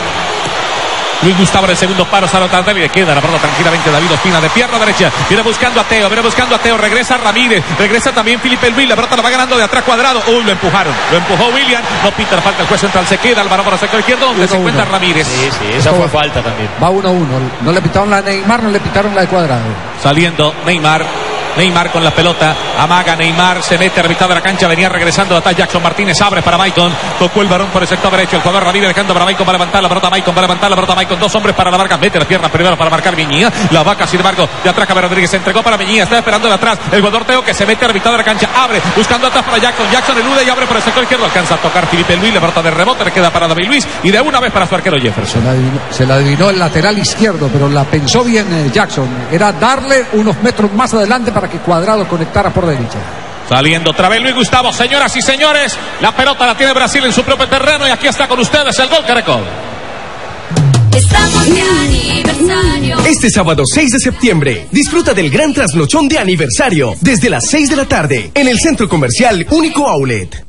Luis Gustavo en el segundo paro, sale Tardelli, le queda la pelota tranquilamente David Ospina de pierna derecha, viene buscando a Teo, viene buscando a Teo, regresa Ramírez, regresa también Felipe Luis, la pelota la va ganando de atrás Cuadrado, uy, lo empujaron, lo empujó William, no pita la falta, el juez central se queda, el balón para el sector izquierdo, donde se encuentra Ramírez. Sí, sí, esa fue falta también. Va uno a uno, no le pitaron la de Neymar, no le pitaron la de Cuadrado. Saliendo Neymar, Neymar con la pelota, amaga Neymar, se mete a la mitad de la cancha, venía regresando de atrás Jackson Martínez, abre para Maicon, tocó el varón por el sector derecho, el jugador Ramírez dejando para Maicon, para levantar la pelota, Maicon, para levantar la pelota, Maicon, dos hombres para la marca, mete la pierna primero para marcar Viñía, la vaca sin embargo, de atrás Cabe Rodríguez, se entregó para Viñía, está esperando de atrás, el jugador Teo que se mete a la mitad de la cancha, abre, buscando atrás para Jackson, Jackson elude y abre por el sector izquierdo, alcanza a tocar Felipe Luis, la pelota de rebote, le queda para David Luis, y de una vez para su arquero Se Jefferson. la adivinó, se la adivinó el lateral izquierdo, pero la pensó bien eh, Jackson, era darle unos metros más adelante para que Cuadrado conectara por derecha. Saliendo otra vez Luis Gustavo, señoras y señores, la pelota la tiene Brasil en su propio terreno y aquí está con ustedes el gol Caracol. Estamos de aniversario. Este sábado seis de septiembre, disfruta del gran trasnochón de aniversario desde las seis de la tarde en el Centro Comercial Único Outlet.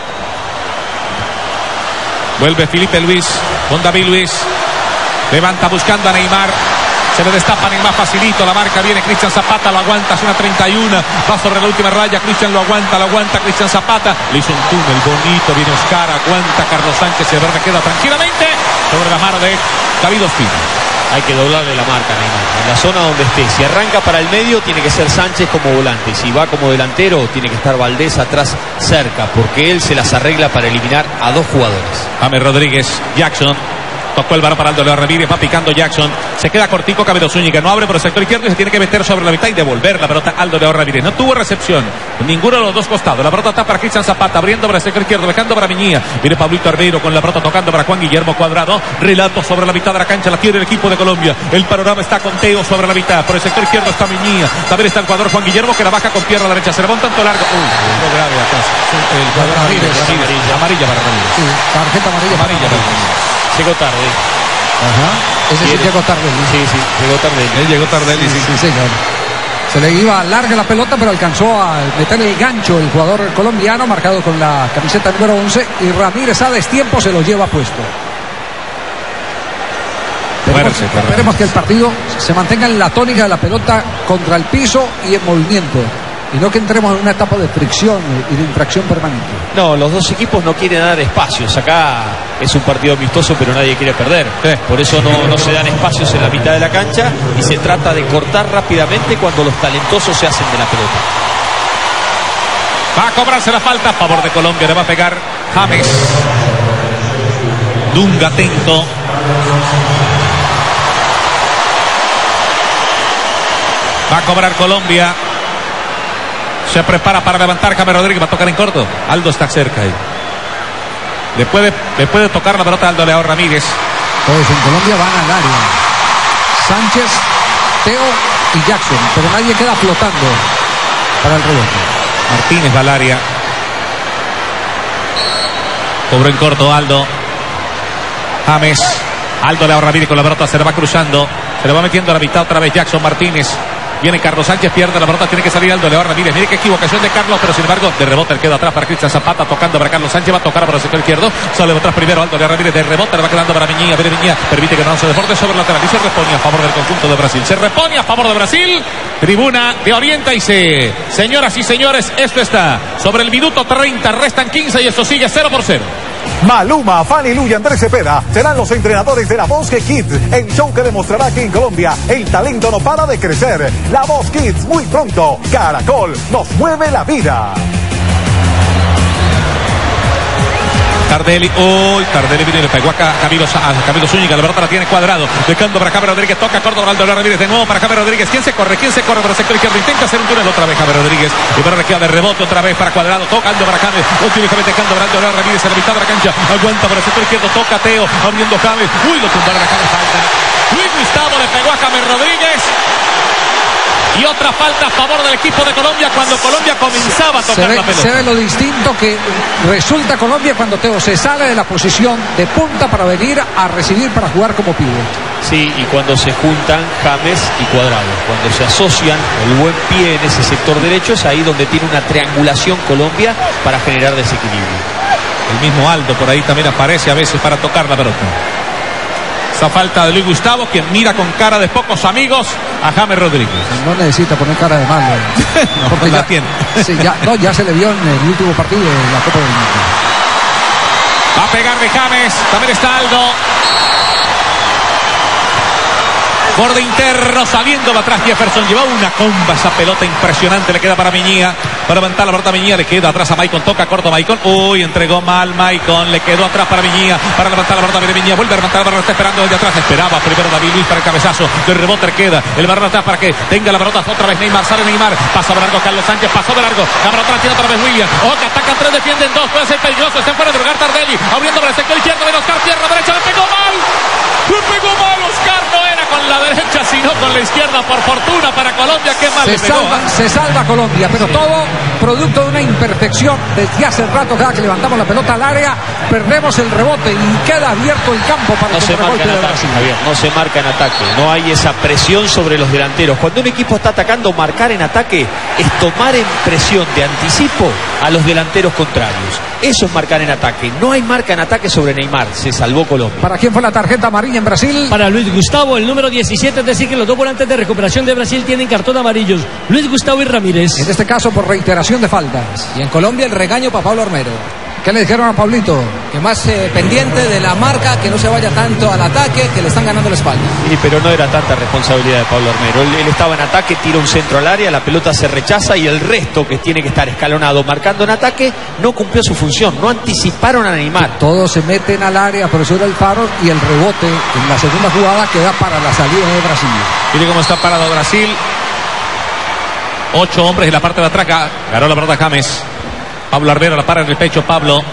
Vuelve Felipe Luis con David Luis, levanta buscando a Neymar. Se le destapa Neymar facilito, la marca viene Cristian Zapata, lo aguanta, es una treinta y uno, va sobre la última raya, Cristian lo aguanta, lo aguanta Cristian Zapata, le hizo un túnel bonito, viene Oscar, aguanta Carlos Sánchez, se verde queda tranquilamente sobre la mano de David Ospina. Hay que doblarle la marca, Neymar. En la zona donde esté. Si arranca para el medio, tiene que ser Sánchez como volante. Si va como delantero, tiene que estar Valdés atrás cerca, porque él se las arregla para eliminar a dos jugadores. James Rodríguez, Jackson. Tocó el balón para Aldo Leao Ramírez, va picando Jackson, se queda cortico Camilo Zúñiga, no abre por el sector izquierdo y se tiene que meter sobre la mitad y devolver la pelota Aldo Leao Ramírez. No tuvo recepción, ninguno de los dos costados. La pelota está para Cristian Zapata, abriendo para el sector izquierdo, dejando para Miñía. Viene Pablito Armero con la pelota tocando para Juan Guillermo Cuadrado. Relato sobre la mitad de la cancha, la tiene el equipo de Colombia. El panorama está con Teo sobre la mitad, por el sector izquierdo está Miñía. También está el jugador Juan Guillermo que la baja con pierna derecha, se le va un tanto largo. Uy, algo grave atrás. El jugador Ramírez, Ramírez, amarilla para Ramírez. Sí, tarjeta amarilla. Amarilla para Ramírez. Llegó tarde. Ajá. Ese sí llegó Tardelli. Sí, sí, llegó Tardelli. Él llegó Tardelli, sí, sí, señor. Se le iba larga la pelota, pero alcanzó a meter el gancho el jugador colombiano, marcado con la camiseta número once, y Ramírez a destiempo se lo lleva puesto. Esperemos, esperemos que el partido se mantenga en la tónica de la pelota contra el piso y en movimiento, y no que entremos en una etapa de fricción y de infracción permanente. No, los dos equipos no quieren dar espacios. Acá es un partido amistoso, pero nadie quiere perder. Sí. Por eso no, no se dan espacios en la mitad de la cancha y se trata de cortar rápidamente cuando los talentosos se hacen de la pelota. Va a cobrarse la falta a favor de Colombia. Le va a pegar James. Dunga atento. Va a cobrar Colombia. Se prepara para levantar James Rodríguez. Va a tocar en corto. Aldo está cerca ahí. Le puede, le puede tocar la pelota a Aldo Leao Ramírez. Todos en Colombia van al área. Sánchez, Teo y Jackson. Pero nadie queda flotando para el rebote. Martínez va al área. Cobró en corto Aldo. James. Aldo Leao Ramírez con la pelota. Se le va cruzando. Se le va metiendo a la mitad otra vez Jackson Martínez. Viene Carlos Sánchez, pierde la pelota, tiene que salir Aldo Leao Ramírez. Mire qué equivocación de Carlos, pero sin embargo, de rebote, el queda atrás para Cristian Zapata, tocando para Carlos Sánchez, va a tocar para el sector izquierdo. Sale atrás primero Aldo Leao Ramírez, de rebote, le va quedando para Viñía. Viñía permite que no se desborde sobre el lateral y se repone a favor del conjunto de Brasil. Se repone a favor de Brasil. Tribuna de Orienta y C. Señoras y señores, esto está sobre el minuto treinta, restan quince y esto sigue cero por cero. Maluma, Fanny Lu y Andrés Cepeda serán los entrenadores de La Voz Kids, el show que demostrará que en Colombia el talento no para de crecer. La Voz Kids, muy pronto. Caracol nos mueve la vida. Tardelli, uy, Tardelli viene y le pegó a Camilo, a Camilo Zúñiga, la pelota la tiene Cuadrado, dejando para James Rodríguez, toca corto Aldo Leao Ramírez, de nuevo para James Rodríguez, ¿quién se corre? ¿Quién se corre para el sector izquierdo? Intenta hacer un túnel otra vez James Rodríguez, y para le queda de rebote otra vez para Cuadrado, tocando para James, últimamente dejando para Aldo Leao Ramírez en la mitad de la cancha, aguanta para el sector izquierdo, toca Teo, abriendo James, uy, lo tumbaron a James, falta, Luis Gustavo le pegó a James Rodríguez. Y otra falta a favor del equipo de Colombia cuando Colombia comenzaba a tocar se ve, la pelota. Se ve lo distinto que resulta Colombia cuando Teo se sale de la posición de punta para venir a recibir para jugar como pibe. Sí, y cuando se juntan James y Cuadrado, cuando se asocian el buen pie en ese sector derecho, es ahí donde tiene una triangulación Colombia para generar desequilibrio. El mismo Aldo por ahí también aparece a veces para tocar la pelota. Esa falta de Luis Gustavo, quien mira con cara de pocos amigos a James Rodríguez. No necesita poner cara de malo. No, porque ya, la tiene. Sí, ya, no, ya se le vio en el último partido de la Copa del Mundo. Va a pegarle James, también está Aldo. Borde interno, saliendo de atrás Jefferson, lleva una comba esa pelota impresionante, le queda para Miñía, para levantar la pelota a Miñía, le queda atrás a Maicon, toca corto Maicon, uy, entregó mal Maicon, le quedó atrás para Miñía, para levantar la pelota de Miñía, vuelve a levantar la pelota, está esperando desde atrás, esperaba primero David Luis para el cabezazo, del rebote le queda, el balón atrás para que tenga la pelota otra vez Neymar, sale Neymar, pasa de largo Carlos Sánchez, pasó de largo, la pelota la tiene otra vez William, Oca, atacan tres, defienden dos, puede ser peligroso, está fuera de lugar Tardelli, abriendo para el sector izquierdo, de Oscar, pierna derecha, le pegó mal, le pegó mal Oscar, no era con la derecha, sino con la izquierda, por fortuna para Colombia, qué mal se le pegó, salva, ¿eh? se salva Colombia, pero sí. Todo producto de una imperfección. Desde hace rato, cada que levantamos la pelota al área, perdemos el rebote y queda abierto el campo para no el se marca en de ataque, Brasil. Javier, no se marca en ataque, no hay esa presión sobre los delanteros. Cuando un equipo está atacando, marcar en ataque es tomar en presión de anticipo a los delanteros contrarios. Eso es marcar en ataque. No hay marca en ataque sobre Neymar. Se salvó Colombia. ¿Para quién fue la tarjeta amarilla en Brasil? Para Luis Gustavo, el número diecisiete, es decir que los dos volantes de recuperación de Brasil tienen cartón amarillos, Luis Gustavo y Ramírez. En este caso por reiteración de faltas. Y en Colombia el regaño para Pablo Armero. ¿Qué le dijeron a Pablito? Que más eh, pendiente de la marca, que no se vaya tanto al ataque, que le están ganando la espalda. Sí, pero no era tanta responsabilidad de Pablo Armero. Él, él estaba en ataque, tira un centro al área, la pelota se rechaza y el resto, que tiene que estar escalonado marcando en ataque, no cumplió su función. No anticiparon a Neymar. Todos se meten al área, profesor Alfaro, y el rebote en la segunda jugada queda para la salida de Brasil. Mire cómo está parado Brasil. Ocho hombres en la parte de atrás. Ganó la pelota James. Pablo Armero la para en el pecho. Pablo.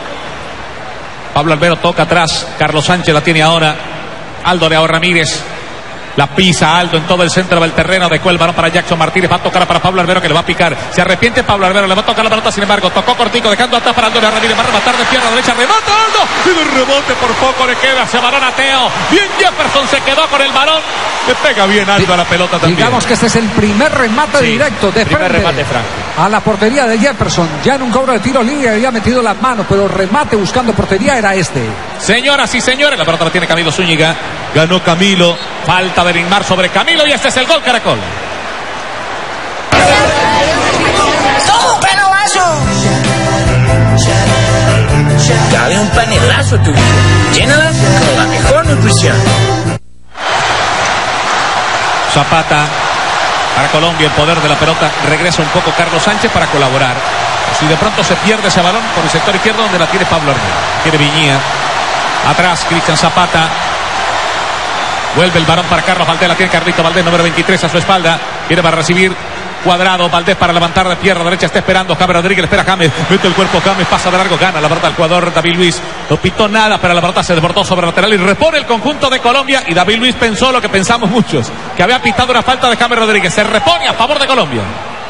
Pablo Armero toca atrás. Carlos Sánchez la tiene ahora. Aldo Leao Ramírez. La pisa Aldo en todo el centro del terreno. Dejó el balón para Jackson Martínez. Va a tocar para Pablo Albero, que le va a picar. Se arrepiente Pablo Albero. Le va a tocar la pelota, sin embargo. Tocó cortico, dejando atrás para Antonio Ramírez. Va a rematar de pierna derecha. Remata Aldo. Y de rebote por poco le queda. Se balón a Teo. Bien Jefferson se quedó con el balón. Le pega bien Aldo a la pelota también. Digamos que este es el primer remate sí, directo de primer frente remate franco a la portería de Jefferson. Ya en un cobro de tiro libre había metido las manos, pero remate buscando portería era este. Señoras y señores, la pelota la tiene Camilo Zúñiga. Ganó Camilo. Falta de Neymar sobre Camilo y este es el gol, Caracol. ¡Toma un panelazo! Dale un panelazo a tu vida. Llénala con la mejor nutrición. Zapata para Colombia, el poder de la pelota. Regresa un poco Carlos Sánchez para colaborar. Si de pronto se pierde ese balón por el sector izquierdo donde la tiene Pablo Arbero. Tiene Viñía. Atrás Cristian Zapata. Vuelve el balón para Carlos Valdés. La tiene Carlito Valdés, número veintitrés a su espalda. Viene para recibir. Cuadrado, Valdés para levantar de pierna derecha, está esperando James Rodríguez, le espera James, mete el cuerpo James, pasa de largo, gana la pelota al jugador David Luis, no pitó nada, pero la pelota se desbordó sobre el lateral y repone el conjunto de Colombia, y David Luis pensó lo que pensamos muchos, que había pitado una falta de James Rodríguez, se repone a favor de Colombia.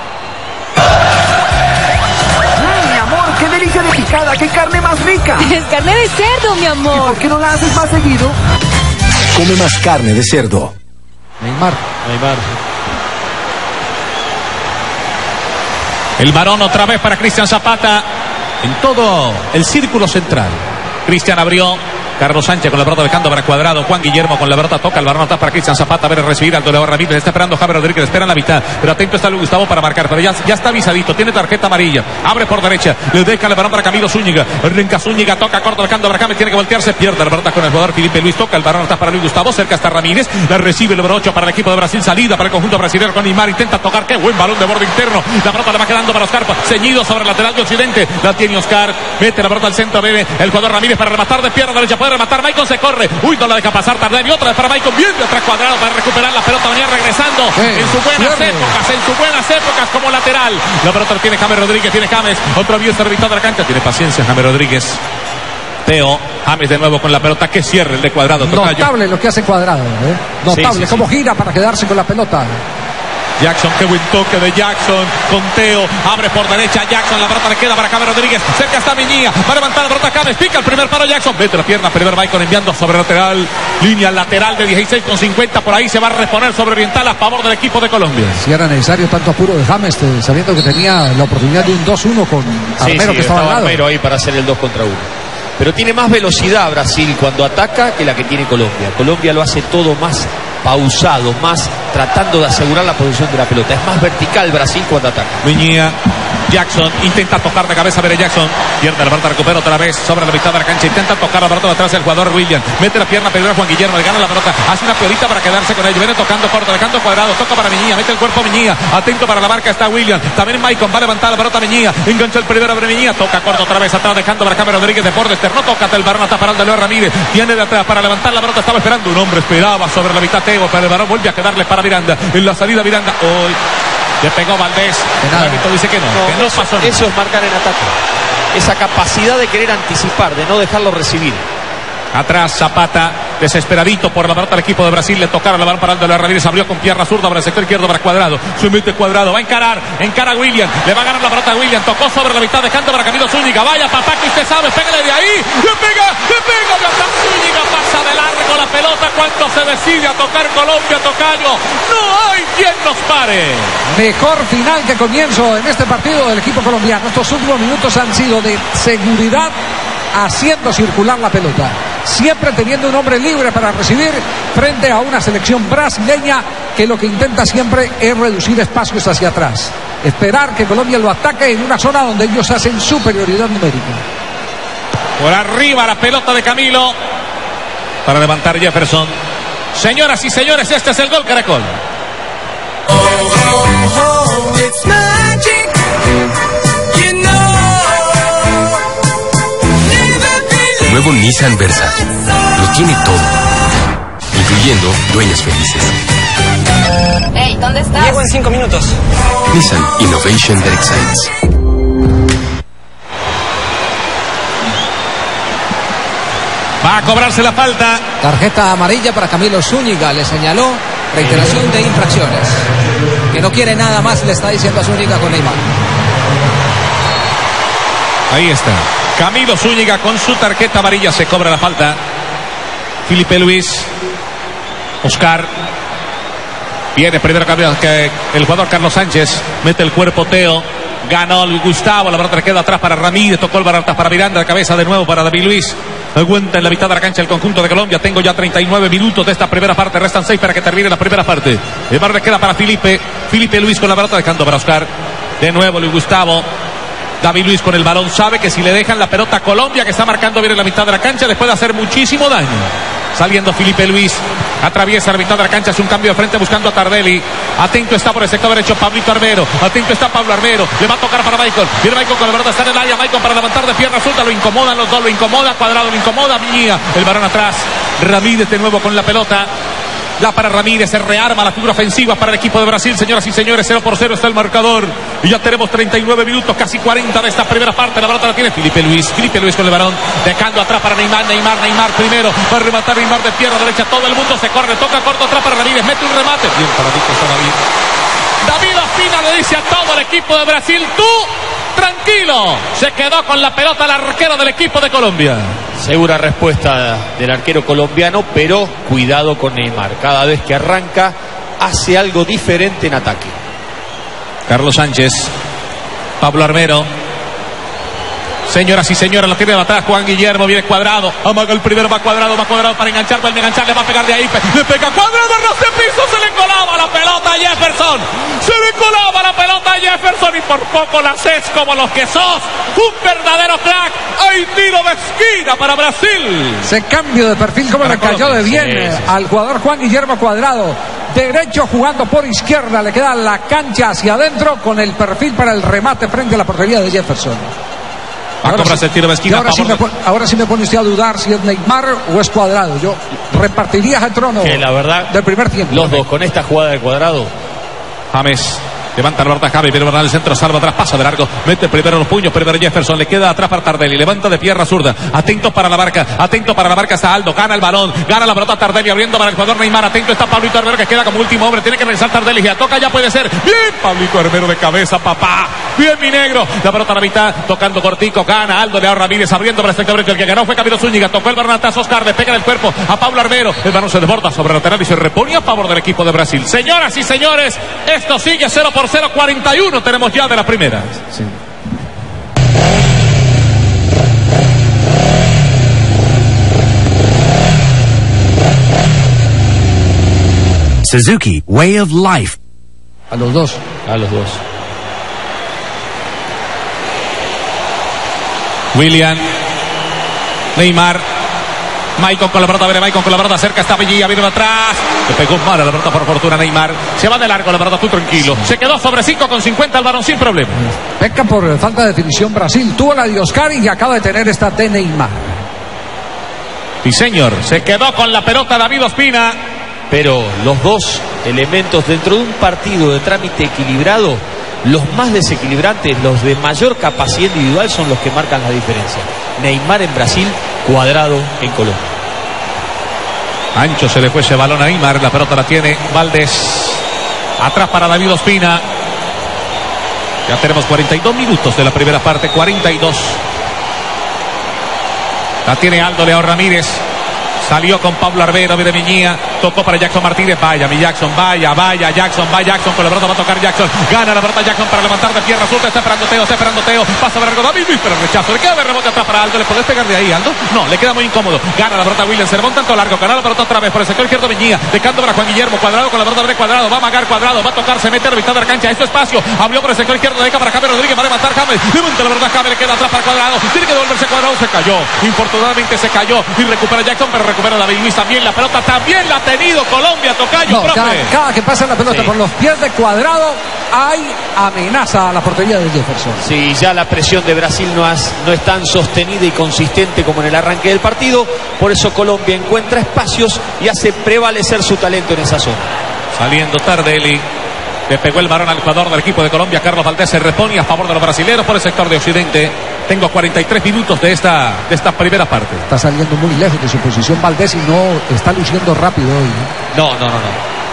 Ay, mi amor, qué delicia de picada, qué carne más rica. Es carne de cerdo, mi amor. ¿Y por qué no la haces más seguido? Come más carne de cerdo. Neymar. Neymar. El varón otra vez para Cristian Zapata en todo el círculo central. Cristian abrió. Carlos Sánchez con la pelota dejando para Cuadrado. Juan Guillermo con la pelota toca el balón atrás para Cristian Zapata. A ver, recibir al Toledo Ramírez. Está esperando Javier Rodríguez. Espera en la mitad. Pero atento está Luis Gustavo para marcar. Pero ya, ya está avisadito. Tiene tarjeta amarilla. Abre por derecha. Le deja el balón para Camilo Zúñiga. Arranca Zúñiga. Toca corto dejando para James. Tiene que voltearse. Pierde la pelota con el jugador Felipe Luis. Toca el balón atrás para Luis Gustavo. Cerca está Ramírez. La recibe el número ocho para el equipo de Brasil. Salida para el conjunto brasileño con Neymar. Intenta tocar. Qué buen balón de borde interno. La pelota le va quedando para Oscar. Ceñido sobre el lateral de Occidente. La tiene Oscar. Mete la pelota al centro. Bebe el jugador Ramírez para rematar de pierna derecha. Puede rematar. Maicon se corre. Uy, no la deja pasar Tardelli. Y otra vez para Maicon. Bien de atrás Cuadrado para recuperar la pelota. Venía regresando eh, en sus buenas pierde. épocas. En sus buenas épocas como lateral. La pelota la tiene James Rodríguez. Tiene James. Otro viejo servitor de la cancha. Tiene paciencia James Rodríguez. Teo. James de nuevo con la pelota. Que cierre el de Cuadrado. Notable Tocayo. Lo que hace Cuadrado. ¿eh? Notable. Sí, sí, cómo sí. gira para quedarse con la pelota. Jackson, qué buen toque de Jackson con Teo, abre por derecha Jackson, la pelota le queda para James Rodríguez, cerca está Viñía, va a levantar la pelota James, pica el primer paro Jackson, mete la pierna, primer Maicon enviando sobre lateral, línea lateral de dieciséis con cincuenta, por ahí se va a reponer sobre Oriental a favor del equipo de Colombia. Si era necesario tanto apuro de James, sabiendo que tenía la oportunidad de un dos uno con Armero, sí, sí, que estaba al lado. Armero ahí para hacer el dos contra uno. Pero tiene más velocidad Brasil cuando ataca que la que tiene Colombia. Colombia lo hace todo más pausado, más tratando de asegurar la posición de la pelota. Es más vertical Brasil cuando ataca. Viñía, Jackson, intenta tocar de cabeza, Bere Jackson, pierde la pelota, recupera otra vez sobre la mitad de la cancha, intenta tocar la pelota de atrás el jugador William, mete la pierna, pedro Juan Guillermo, le gana la pelota, hace una piorita para quedarse con él, viene tocando corto, dejando Cuadrado, toca para Viñía, mete el cuerpo Viñía, atento para la marca está William, también Maicon va a levantar la pelota Viñía, engancha el primero a Viñía, toca corto otra vez atrás, dejando para James Rodríguez de borde externo, toca el balón hasta para el de Leo Ramírez, tiene de atrás para levantar la pelota, estaba esperando un hombre, esperaba sobre la mitad Teo, pero el balón vuelve a quedarle para Miranda, en la salida Miranda, hoy le pegó Valdés, el árbitro dice que no, no, que no eso, pasó nada. Eso es marcar en ataque, esa capacidad de querer anticipar, de no dejarlo recibir. Atrás Zapata, desesperadito por la pelota al equipo de Brasil, le tocaron la balón para Aldo Ramírez, abrió con pierna zurda para el sector izquierdo para Cuadrado, se mete Cuadrado, va a encarar, encara a William, le va a ganar la pelota a William, tocó sobre la mitad dejando para Camilo Zúñiga, vaya papá que usted sabe, pégale de ahí, le pega, le pega de atrás Zúñiga, pasa de largo la pelota cuando se decide a tocar Colombia, Tocayo, no hay quien nos pare. Mejor final que comienzo en este partido del equipo colombiano, estos últimos minutos han sido de seguridad, haciendo circular la pelota, siempre teniendo un hombre libre para recibir frente a una selección brasileña que lo que intenta siempre es reducir espacios hacia atrás, esperar que Colombia lo ataque en una zona donde ellos hacen superioridad numérica. Por arriba la pelota de Camilo para levantar Jefferson. Señoras y señores, este es el gol Caracol. Oh, oh, oh, it's magic. Nuevo Nissan Versa. Lo tiene todo, incluyendo dueños felices. Hey, ¿dónde estás? Llego en cinco minutos. Nissan Innovation that excites. Va a cobrarse la falta. Tarjeta amarilla para Camilo Zúñiga. Le señaló Reiteración de infracciones. Que no quiere nada más, le está diciendo a Zúñiga con Neymar. Ahí está. Camilo Zúñiga con su tarjeta amarilla, se cobra la falta. Felipe Luis. Oscar. Viene primero que el jugador Carlos Sánchez. Mete el cuerpo Teo. Ganó Gustavo. La pelota le queda atrás para Ramírez. Tocó el balón atrás para Miranda. De cabeza de nuevo para David Luis. Aguanta en la mitad de la cancha el conjunto de Colombia. Tengo ya treinta y nueve minutos de esta primera parte. Restan seis para que termine la primera parte. El balón le queda para Felipe. Felipe Luis con la pelota dejando para Oscar. De nuevo Luis Gustavo. David Luis con el balón. Sabe que si le dejan la pelota a Colombia, que está marcando bien en la mitad de la cancha, les puede hacer muchísimo daño. Saliendo Felipe Luis. Atraviesa la mitad de la cancha. Hace un cambio de frente buscando a Tardelli. Atento está por el sector derecho Pablito Armero. Atento está Pablo Armero. Le va a tocar para Michael. Viene Michael con la pelota. Está en el área. Michael para levantar de pierna suelta. Lo incomodan los dos. Lo incomoda. Cuadrado lo incomoda. Mía. El varón atrás. Ramírez de nuevo con la pelota. La para Ramírez, se rearma la figura ofensiva para el equipo de Brasil, señoras y señores, cero por cero está el marcador. Y ya tenemos treinta y nueve minutos, casi cuarenta de esta primera parte. La pelota la tiene Felipe Luis, Felipe Luis con el balón, dejando atrás para Neymar, Neymar, Neymar primero, va a rematar Neymar de pierna derecha, todo el mundo se corre, toca corto atrás para Ramírez, mete un remate. Bien paradito está David. David Ospina le dice a todo el equipo de Brasil, tú, tranquilo. Se quedó con la pelota el arquero del equipo de Colombia. Segura respuesta del arquero colombiano, pero cuidado con Neymar. Cada vez que arranca, hace algo diferente en ataque. Carlos Sánchez, Pablo Armero. Señoras y señores, la tiene de atrás Juan Guillermo, viene Cuadrado. Amaga el primero, va Cuadrado, va Cuadrado para enganchar, va a enganchar, le va a pegar de ahí. Le pega Cuadrado, no se piso, se le colaba la pelota a Jefferson. Se le colaba la pelota a Jefferson y por poco la haces como los que sos. Un verdadero crack. Hay tiro de esquina para Brasil. Se cambio de perfil como le cayó de bien sí, sí, sí. al jugador Juan Guillermo Cuadrado. Derecho jugando por izquierda, le queda la cancha hacia adentro con el perfil para el remate frente a la portería de Jefferson. Ahora sí, el tiro de esquina, ahora, sí me pone, ahora sí me pone usted a dudar si es Neymar o es Cuadrado. Yo repartiría el trono que la verdad, del primer tiempo. Los dos con esta jugada de Cuadrado. James levanta la pelota Javi, viene Bernal el centro, salva atrás, pasa de largo, mete primero los puños, primero Jefferson, le queda atrás para Tardelli, levanta de pierna zurda, atento para la marca, atento para la marca está Aldo, gana el balón, gana la pelota Tardelli, abriendo para el jugador Neymar, atento está Pablito Armero que queda como último hombre, tiene que regresar Tardelli, ya toca, ya puede ser, bien Pablito Armero de cabeza, papá, bien mi negro, la pelota a la mitad, tocando cortico, gana Aldo, le da Ramírez, abriendo para el sector derecho, el que ganó fue Camilo Zúñiga, tocó el Bernatazo Oscar, le pega en el cuerpo a Pablo Armero, el balón se desborda sobre el lateral y se repone a favor del equipo de Brasil. Señoras y señores, esto sigue cero por cero, cuarenta y uno tenemos ya de la primera. Sí. Suzuki, way of life. A los dos. A los dos. William. Neymar. Maicon con la pelota, viene Maicon con la pelota, cerca está Villa, viene de atrás, le pegó mal a la pelota por fortuna Neymar, se va de largo la pelota, tú tranquilo, se quedó sobre cinco con cincuenta el varón sin problema. Peca por falta de definición Brasil, tuvo la de Oscar y acaba de tener esta de Neymar. Sí señor, se quedó con la pelota David Ospina. Pero los dos elementos dentro de un partido de trámite equilibrado, los más desequilibrantes, los de mayor capacidad individual son los que marcan la diferencia. Neymar en Brasil, Cuadrado en Colombia. Ancho se le fue ese balón a Neymar, la pelota la tiene Valdés. Atrás para David Ospina. Ya tenemos cuarenta y dos minutos de la primera parte, cuarenta y dos. La tiene Aldo Leao Ramírez. Salió con Pablo Armero, viene Miñía, tocó para Jackson Martínez, vaya mi Jackson, vaya, vaya Jackson, va Jackson, con la pelota va a tocar Jackson, gana la pelota Jackson para levantar de pierna suelta, está esperando Teo, está esperando Teo, pasa de largo David Luis, pero rechazo, le queda de rebote atrás para Aldo, ¿le podés pegar de ahí Aldo? No, le queda muy incómodo, gana la pelota William, se remonta tanto largo, gana la pelota otra vez por el sector izquierdo Miñía, dejando para Juan Guillermo, Cuadrado con la pelota de Cuadrado, va a magar Cuadrado, va a tocar, se mete a la mitad de la cancha, esto espacio, abrió por el sector izquierdo, deja para James Rodríguez, va a levantar James, levanta la pelota James, le queda atrás para Cuadrado, tiene que devolverse Cuadrado, se cayó, infortunadamente se cayó y recupera Jackson, pero recupera David Luis también. La pelota también la ha tenido Colombia, tocayo, no, profe. Cada, cada que pasa la pelota sí. por los pies de Cuadrado hay amenaza a la portería de Jefferson. Sí, ya la presión de Brasil no es, no es tan sostenida y consistente como en el arranque del partido, por eso Colombia encuentra espacios y hace prevalecer su talento en esa zona. Saliendo Tardelli, le pegó el varón al jugador del equipo de Colombia, Carlos Valdés se repone a favor de los brasileños por el sector de Occidente. Tengo cuarenta y tres minutos de esta, de esta primera parte. Está saliendo muy lejos de su posición Valdés y no está luciendo rápido hoy. No, no, no, no.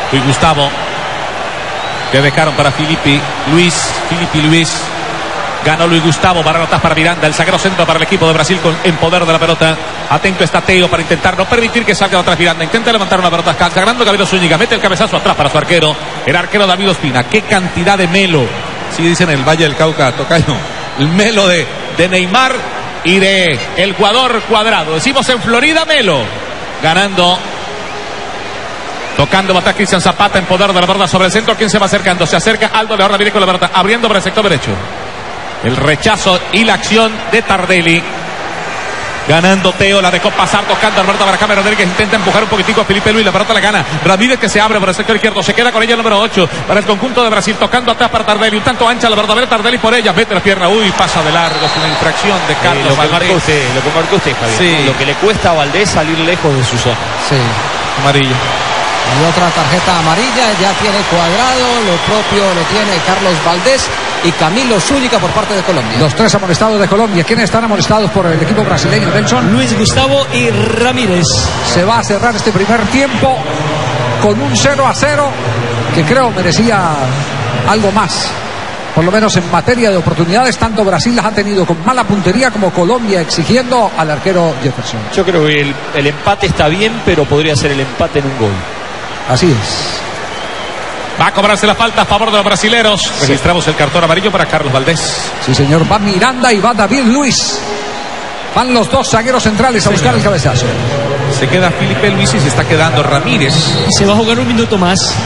Luis Gustavo, que dejaron para Filipe Luis. Filipe Luis. Ganó Luis Gustavo, Baranotas para Miranda, el zaguero centro para el equipo de Brasil con, en poder de la pelota. Atento está Teo para intentar no permitir que salga atrás Miranda. Intenta levantar una pelota, consagrando Gabriel Zúñiga, mete el cabezazo atrás para su arquero, el arquero David Ospina. Qué cantidad de melo, sí dicen en el Valle del Cauca, tocayo, el melo de, de Neymar y de el jugador Cuadrado. Decimos en Florida melo, ganando. Tocando batar Cristian Zapata en poder de la pelota sobre el centro. ¿Quién se va acercando? Se acerca Aldo, ahora viene con la pelota, abriendo para el sector derecho. El rechazo y la acción de Tardelli. Ganando Teo, la dejó pasar, tocando Alberto para James Rodríguez, intenta empujar un poquitico a Filipe Luis, la pelota la gana Ramírez, que se abre por el sector izquierdo, se queda con ella el número ocho para el conjunto de Brasil, tocando atrás para Tardelli, un tanto ancha la verdadera Tardelli por ella, mete la pierna, uy, pasa de largo, es una infracción de Carlos eh, lo que Valdés. marcó usted, lo que marcó usted, Javier, sí. Lo que le cuesta a Valdés salir lejos de su zona. Sí. Amarillo. Y otra tarjeta amarilla, ya tiene Cuadrado, lo propio lo tiene Carlos Valdés y Camilo Zúñiga por parte de Colombia. Los tres amonestados de Colombia. ¿Quiénes están amonestados por el equipo brasileño, Nelson? Luis Gustavo y Ramírez. Se va a cerrar este primer tiempo con un cero a cero que creo merecía algo más. Por lo menos en materia de oportunidades, tanto Brasil las ha tenido con mala puntería como Colombia exigiendo al arquero Jefferson. Yo creo que el, el empate está bien, pero podría ser el empate en un gol. Así es. Va a cobrarse la falta a favor de los brasileros. Sí. Registramos el cartón amarillo para Carlos Valdés. Sí, señor. Va Miranda y va David Luis. Van los dos zagueros centrales a buscar el cabezazo. Se queda Filipe Luis y se está quedando Ramírez. Y se va a jugar un minuto más.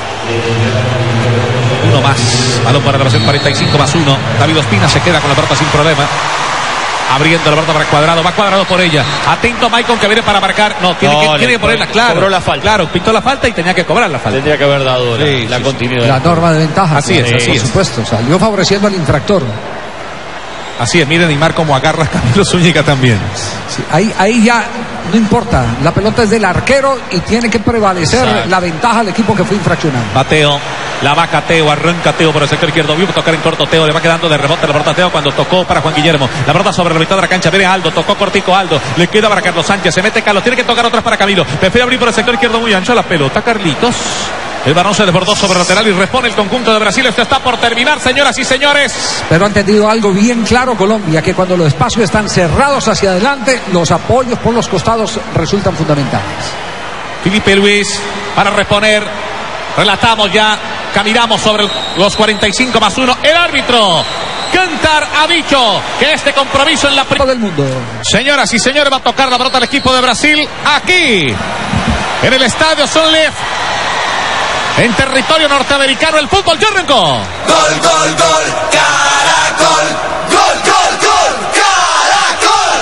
Uno más. Balón para la versión cuarenta y cinco más uno. David Ospina se queda con la pelota sin problema. Abriendo la pelota para Cuadrado, va Cuadrado por ella. Atento Maicon que viene para marcar. No, tiene, no, que, tiene que ponerla, claro. Cobró la falta. Claro, pintó la falta y tenía que cobrar la falta. Tendría que haber dado la, sí, la sí, continuidad. La norma de ventaja. Así es, así por es. supuesto, salió favoreciendo al infractor. Así es, mire Neymar cómo agarra a Camilo Zúñiga también. Sí, ahí, ahí ya no importa, la pelota es del arquero y tiene que prevalecer Exacto. la ventaja del equipo que fue infraccionado. Bateo, la vaca Teo, arranca Teo por el sector izquierdo, vio tocar en corto Teo, le va quedando de rebote la pelota Teo cuando tocó para Juan Guillermo. La pelota sobre la mitad de la cancha, viene Aldo, tocó cortico Aldo, le queda para Carlos Sánchez, se mete Carlos, tiene que tocar otras para Camilo. Prefiere abrir por el sector izquierdo muy ancho la pelota, Carlitos. El balón se desbordó sobre el lateral y responde el conjunto de Brasil. Esto está por terminar, señoras y señores. Pero ha entendido algo bien claro Colombia, que cuando los espacios están cerrados hacia adelante, los apoyos por los costados resultan fundamentales. Filipe Luis para responder. Relatamos ya, caminamos sobre los cuarenta y cinco más uno. El árbitro Cantar ha dicho que este compromiso en la primera del mundo. Señoras y señores, va a tocar la pelota al equipo de Brasil aquí en el estadio Sun Life. En territorio norteamericano, el fútbol ya arrancó. Gol, gol, gol, Caracol. Gol, gol, gol, Caracol.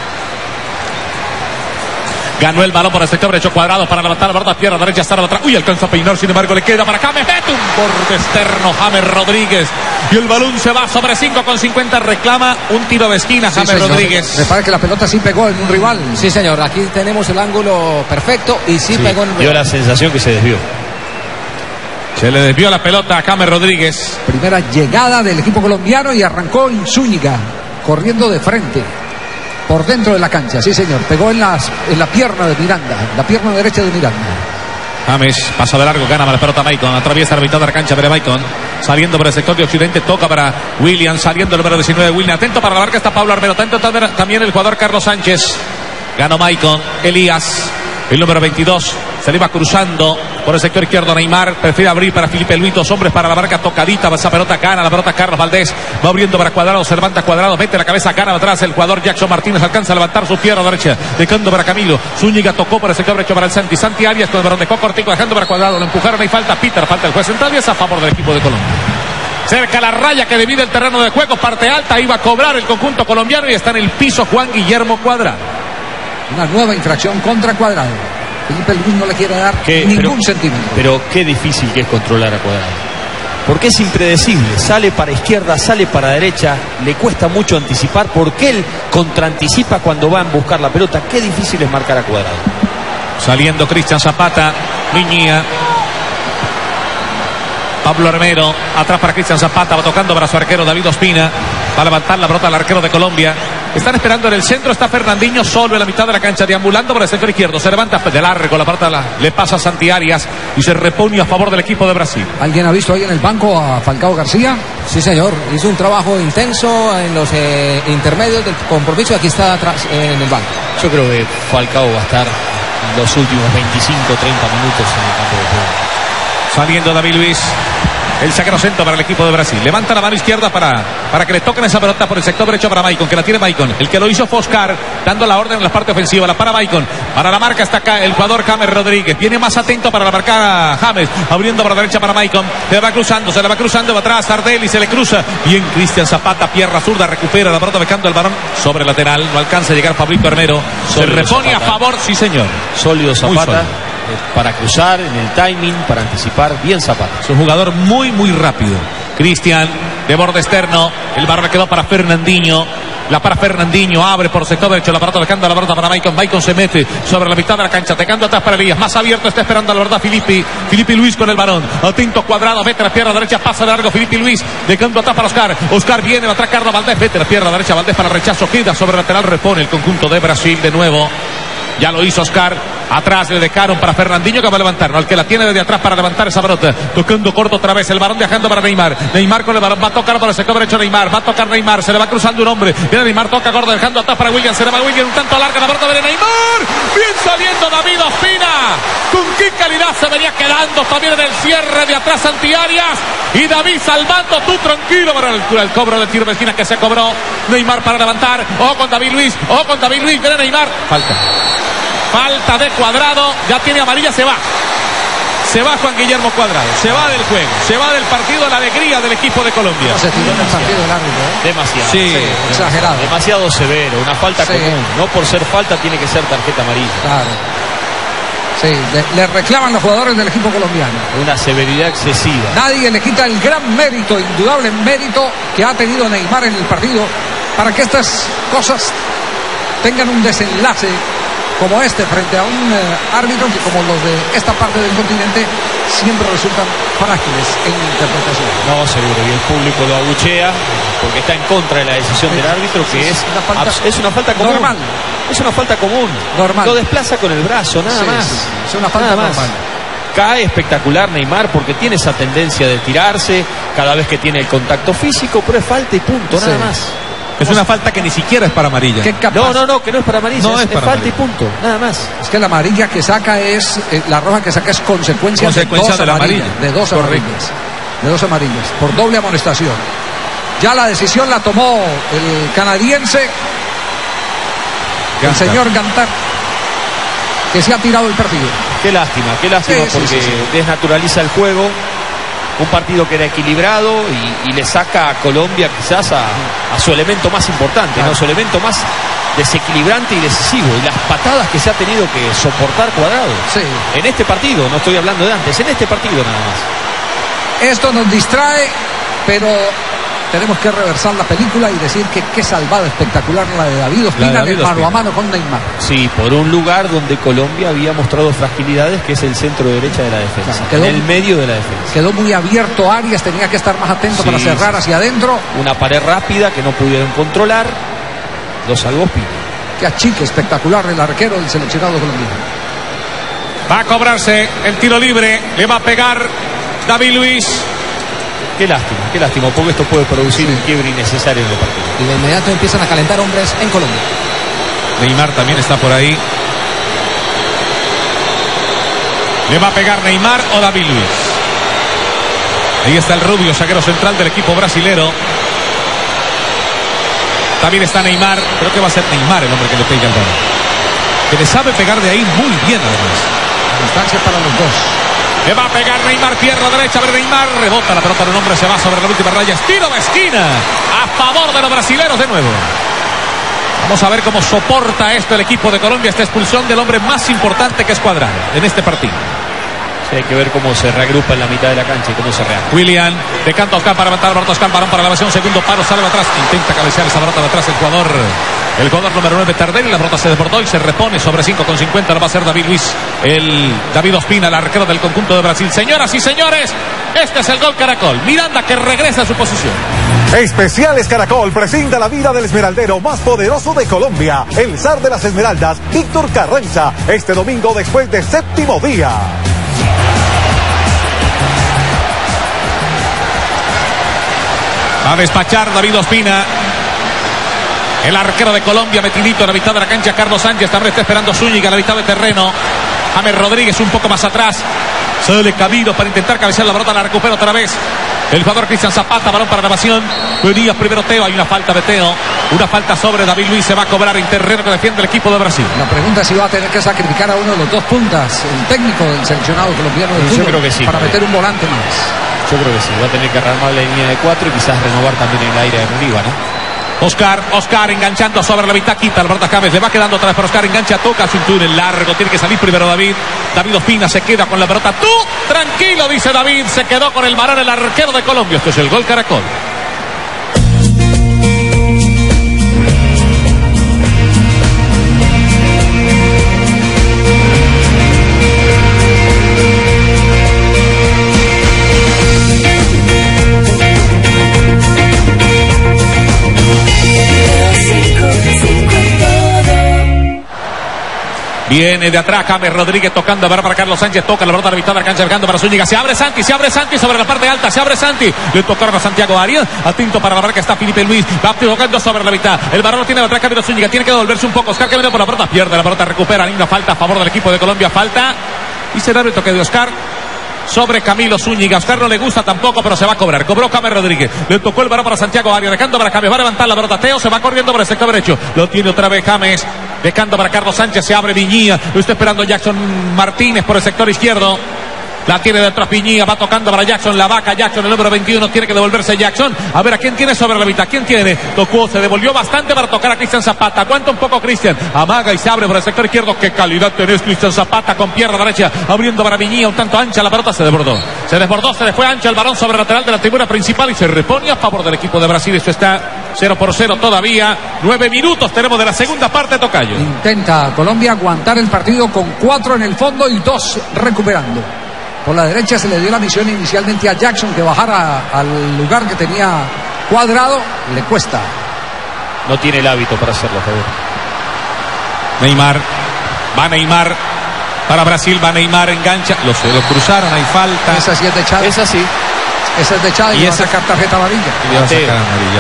Ganó el balón por el sector derecho, Cuadrado para levantar la pelota, pierna derecha, estar atrás. Uy, alcanza a peinar, sin embargo, le queda para James. Mete un borde externo, James Rodríguez. Y el balón se va sobre cinco con cincuenta. Reclama un tiro de esquina, James sí, Rodríguez. Me parece que la pelota sí pegó en un rival. Sí, señor. Aquí tenemos el ángulo perfecto y sí, sí pegó en un rival. Dio la sensación que se desvió. Se le desvió la pelota a James Rodríguez. Primera llegada del equipo colombiano y arrancó Zúñiga corriendo de frente por dentro de la cancha. Sí, señor. Pegó en, las, en la pierna de Miranda, la pierna derecha de Miranda. James pasa de largo, gana la pelota Maicon, atraviesa la mitad de la cancha, pero Maicon saliendo por el sector de occidente, toca para William, saliendo el número diecinueve, William. Atento para la marca está Pablo Armero, atento también el jugador Carlos Sánchez. Ganó Maicon, Elías. El número veintidós se le iba cruzando por el sector izquierdo Neymar, prefiere abrir para Filipe Luis, dos hombres para la marca, tocadita, esa pelota gana, la pelota Carlos Valdés, va abriendo para Cuadrado, se levanta Cuadrado, mete la cabeza, gana atrás el jugador Jackson Martínez, alcanza a levantar su pierna derecha, dejando para Camilo, Zúñiga tocó por el sector derecho para el Santi, Santi Arias con el balón, dejó cortico, dejando para Cuadrado, lo empujaron, hay falta, Peter, falta el juez central y es a favor del equipo de Colombia. Cerca la raya que divide el terreno de juego, parte alta, iba a cobrar el conjunto colombiano y está en el piso Juan Guillermo Cuadrado. Una nueva infracción contra Cuadrado. Filipe Luis no le quiere dar ¿Qué? ningún pero, centímetro. Pero qué difícil que es controlar a Cuadrado. Porque es impredecible. Sale para izquierda, sale para derecha. Le cuesta mucho anticipar porque él contraanticipa cuando va a buscar la pelota. Qué difícil es marcar a Cuadrado. Saliendo Cristian Zapata, Miñía. Pablo Armero, atrás para Cristian Zapata, va tocando para su arquero David Ospina. Va a levantar la pelota al arquero de Colombia. Están esperando en el centro. Está Fernandinho solo en la mitad de la cancha, deambulando por el sector izquierdo. Se levanta de largo la pelota, la, le pasa a Santi Arias y se repone a favor del equipo de Brasil. ¿Alguien ha visto ahí en el banco a Falcao García? Sí, señor. Hizo un trabajo intenso en los eh, intermedios del compromiso. Aquí está atrás eh, en el banco. Yo creo que Falcao va a estar los últimos veinticinco treinta minutos en el campo de juego. Saliendo David Luiz. El saquero centro para el equipo de Brasil. Levanta la mano izquierda para, para que le toquen esa pelota por el sector derecho para Maicon, que la tiene Maicon. El que lo hizo fue Oscar, dando la orden en la parte ofensiva. La para Maicon. Para la marca está acá el jugador James Rodríguez. Viene más atento para la marca a James. Abriendo por la derecha para Maicon. Se va cruzando, se la va cruzando. Va atrás Tardelli, se le cruza. Bien Cristian Zapata, pierna zurda, recupera la pelota becando el balón sobre el lateral. No alcanza a llegar Fabricio Armero. Se repone Zapata a favor, sí señor. Sólido Zapata. Para cruzar en el timing, para anticipar bien Zapata. Es un jugador muy muy rápido. Cristian de borde externo, el balón quedó para Fernandinho. La para Fernandinho, abre por sector derecho, la pelota dejando la pelota para Maicon. Maicon se mete sobre la mitad de la cancha, tecando atrás para Elías. Más abierto está esperando la verdad Filippi. Filippi Luis con el balón. Atento Cuadrado, mete la pierna derecha, pasa de largo Filippi Luis. Dejando atrás para Oscar. Oscar viene, va atrás Carlos Valdés, mete la pierna derecha, Valdés para rechazo, queda sobre el lateral, repone el conjunto de Brasil de nuevo. Ya lo hizo Oscar. Atrás le dejaron para Fernandinho, que va a levantar. No, el que la tiene desde atrás para levantar esa pelota. Tocando corto otra vez. El balón viajando para Neymar. Neymar con el balón. Va a tocar por el sector derecho Neymar. Va a tocar Neymar. Se le va cruzando un hombre. Viene Neymar, toca gordo, dejando atrás para William. Se le va William. Un tanto larga la pelota de Neymar. Bien saliendo David Ospina. Con qué calidad se venía quedando también en el cierre de atrás Santi Arias. Y David salvando, tú tranquilo para el, el cobro del tiro de esquina que se cobró. Neymar para levantar. O con David Luiz. O con David Luiz. Viene Neymar. Falta. Falta de Cuadrado, ya tiene amarilla, se va. Se va Juan Guillermo Cuadrado, se va del juego, se va del partido, la alegría del equipo de Colombia. No se tiró en el partido del árbitro, ¿eh? Demasiado. Sí, sí, exagerado. Demasiado severo, una falta sí. común. No por ser falta tiene que ser tarjeta amarilla. Claro. Sí, le, le reclaman los jugadores del equipo colombiano. Una severidad excesiva. Nadie le quita el gran mérito, indudable mérito que ha tenido Neymar en el partido para que estas cosas tengan un desenlace como este frente a un eh, árbitro que, como los de esta parte del continente, siempre resultan frágiles en interpretación. No, seguro, y el público lo abuchea porque está en contra de la decisión del árbitro, que es una falta, es una falta común. Normal. Es una falta común. Normal. Lo desplaza con el brazo, nada sí, más. Sí, sí. Es una falta nada normal. Más. Cae espectacular Neymar porque tiene esa tendencia de tirarse cada vez que tiene el contacto físico, pero es falta y punto, nada sí. más. Es una falta que ni siquiera es para amarilla. No, no, no, que no es para amarilla, no es, es, para es falta amarilla. y punto, nada más. Es que la amarilla que saca es, eh, la roja que saca es consecuencia, consecuencia de, dos de la amarilla. de dos Correcto. amarillas. De dos amarillas, por doble amonestación. Ya la decisión la tomó el canadiense, Gantar. el señor Gantar, que se ha tirado el partido. Qué lástima, qué lástima sí, porque sí, sí, sí. desnaturaliza el juego. Un partido que era equilibrado y, y le saca a Colombia quizás a, a su elemento más importante, claro. ¿no? Su elemento más desequilibrante y decisivo. Y las patadas que se ha tenido que soportar Cuadrado. Sí. En este partido, no estoy hablando de antes, en este partido nada más. Esto nos distrae, pero tenemos que reversar la película y decir que qué salvada espectacular la de David Ospina, de mano a mano con Neymar. Sí, por un lugar donde Colombia había mostrado fragilidades, que es el centro derecha de la defensa, claro, quedó, en el medio de la defensa. Quedó muy abierto Arias, tenía que estar más atento sí, para cerrar sí. hacia adentro. Una pared rápida que no pudieron controlar, lo salvó Ospina. Qué achique espectacular el arquero del seleccionado colombiano. Va a cobrarse el tiro libre, le va a pegar David Luiz. Qué lástima, qué lástima, porque esto puede producir un quiebre innecesario en el partido. Y de inmediato empiezan a calentar hombres en Colombia. Neymar también está por ahí. ¿Le va a pegar Neymar o David Luiz? Ahí está el rubio, zaguero central del equipo brasilero. También está Neymar. Creo que va a ser Neymar el hombre que le pega al balón. Que le sabe pegar de ahí muy bien además. Distancia para los dos. Le va a pegar Neymar, pierna derecha, a ver Neymar, rebota la pelota de un hombre, se va sobre la última raya, tiro de esquina, a favor de los brasileros de nuevo. Vamos a ver cómo soporta esto el equipo de Colombia, esta expulsión del hombre más importante que es Cuadrado en este partido. Sí, hay que ver cómo se reagrupa en la mitad de la cancha y cómo se reagrupa. William, de canto Oscar para levantar, Alberto Oscar, varón para la evasión, segundo paro, sale atrás, intenta cabecear esa pelota de atrás el jugador, el jugador número nueve, Tardelli, la pelota se desbordó y se repone sobre cinco con cincuenta, lo va a hacer David Luiz, el David Ospina, el arquero del conjunto de Brasil. Señoras y señores, este es el gol Caracol, Miranda que regresa a su posición. Especiales Caracol presenta la vida del esmeraldero más poderoso de Colombia, el zar de las esmeraldas, Víctor Carranza, este domingo después de séptimo día. Va a despachar David Ospina. El arquero de Colombia, metidito en la mitad de la cancha, Carlos Sánchez. También está esperando Zúñiga en la mitad de terreno. James Rodríguez un poco más atrás. Sale Camilo para intentar cabecear la pelota. La recupera otra vez el jugador Cristian Zapata. Balón para Nación. Venía primero Teo. Hay una falta de Teo. Una falta sobre David Luiz. Se va a cobrar en terreno que defiende el equipo de Brasil. La pregunta es si va a tener que sacrificar a uno de los dos puntas, el técnico del seleccionado colombiano de fútbol, yo creo que sí, para creo. meter un volante más. Yo creo que sí. Va a tener que armar la línea de cuatro y quizás renovar también en el aire de Muriba, ¿no? Oscar, Oscar enganchando sobre la mitad, quita la pelota James, le va quedando otra vez por Oscar, engancha, toca su túnel largo, tiene que salir primero David. David Ospina se queda con la pelota. Tú, tranquilo, dice David, se quedó con el varón, el arquero de Colombia. Esto es el gol Caracol. Viene de atrás James Rodríguez tocando a ver para Carlos Sánchez. Toca la pelota a la mitad de la cancha, buscando para Zúñiga. Se abre Santi, se abre Santi sobre la parte alta. Se abre Santi. Le tocaron a Santiago Arias. Atento para la barra que está Felipe Luis. Va tocando sobre la mitad. El balón lo tiene de atrás Camilo Zúñiga. Tiene que devolverse un poco. Oscar que viene por la pelota. Pierde la pelota, recupera. Hay una falta a favor del equipo de Colombia. Falta. Y será el toque de Oscar sobre Camilo Zúñiga. Oscar no le gusta tampoco, pero se va a cobrar. Cobró James Rodríguez. Le tocó el balón para Santiago Arias. Dejando para James. Va a levantar la pelota. Teo se va corriendo por el sector derecho. Lo tiene otra vez James. Dejando para Carlos Sánchez. Se abre Viñía. Lo está esperando Jackson Martínez por el sector izquierdo. La tiene detrás Viñía. Va tocando para Jackson. La vaca Jackson. El número veintiuno. Tiene que devolverse Jackson. A ver a quién tiene sobre la mitad. ¿Quién tiene? Tocó. Se devolvió bastante para tocar a Cristian Zapata. Aguanta un poco Cristian. Amaga y se abre por el sector izquierdo. Qué calidad tenés, Cristian Zapata. Con pierna derecha. Abriendo para Viñía. Un tanto ancha. La pelota se desbordó. Se desbordó. Se le fue ancha el balón sobre el lateral de la tribuna principal. Y se repone a favor del equipo de Brasil. Esto está cero por cero todavía. Nueve minutos tenemos de la segunda parte, Tocayo. Intenta Colombia aguantar el partido con cuatro en el fondo y dos recuperando. Por la derecha se le dio la misión inicialmente a Jackson que bajara al lugar que tenía cuadrado. Le cuesta. No tiene el hábito para hacerlo, Javier. Neymar. Va Neymar. Para Brasil va Neymar. Engancha. Los, los cruzaron. Hay falta. Esa sí es de Chad. Esa sí. Esa es de Chad y, y va esa... a sacar tarjeta amarilla. Y va a sacar amarilla.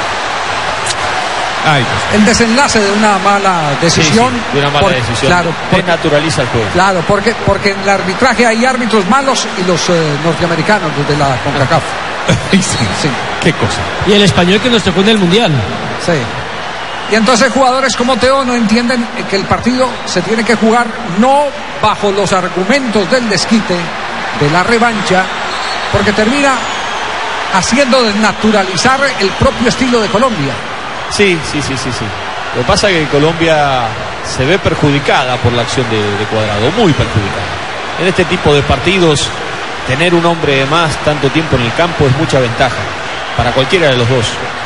Ay, pues. El desenlace de una mala decisión. Sí, sí, de una mala por, decisión. Claro, porque, naturaliza el juego. Claro, porque, porque en el arbitraje hay árbitros malos y los eh, norteamericanos, los de la CONCACAF. sí, sí. Qué cosa. Y el español que nos tocó en el Mundial. Sí. Y entonces jugadores como Teo no entienden que el partido se tiene que jugar no bajo los argumentos del desquite, de la revancha, porque termina haciendo desnaturalizar el propio estilo de Colombia. Sí, sí, sí, sí, sí. Lo que pasa es que Colombia se ve perjudicada por la acción de, de Cuadrado, muy perjudicada. En este tipo de partidos, tener un hombre de más tanto tiempo en el campo es mucha ventaja para cualquiera de los dos.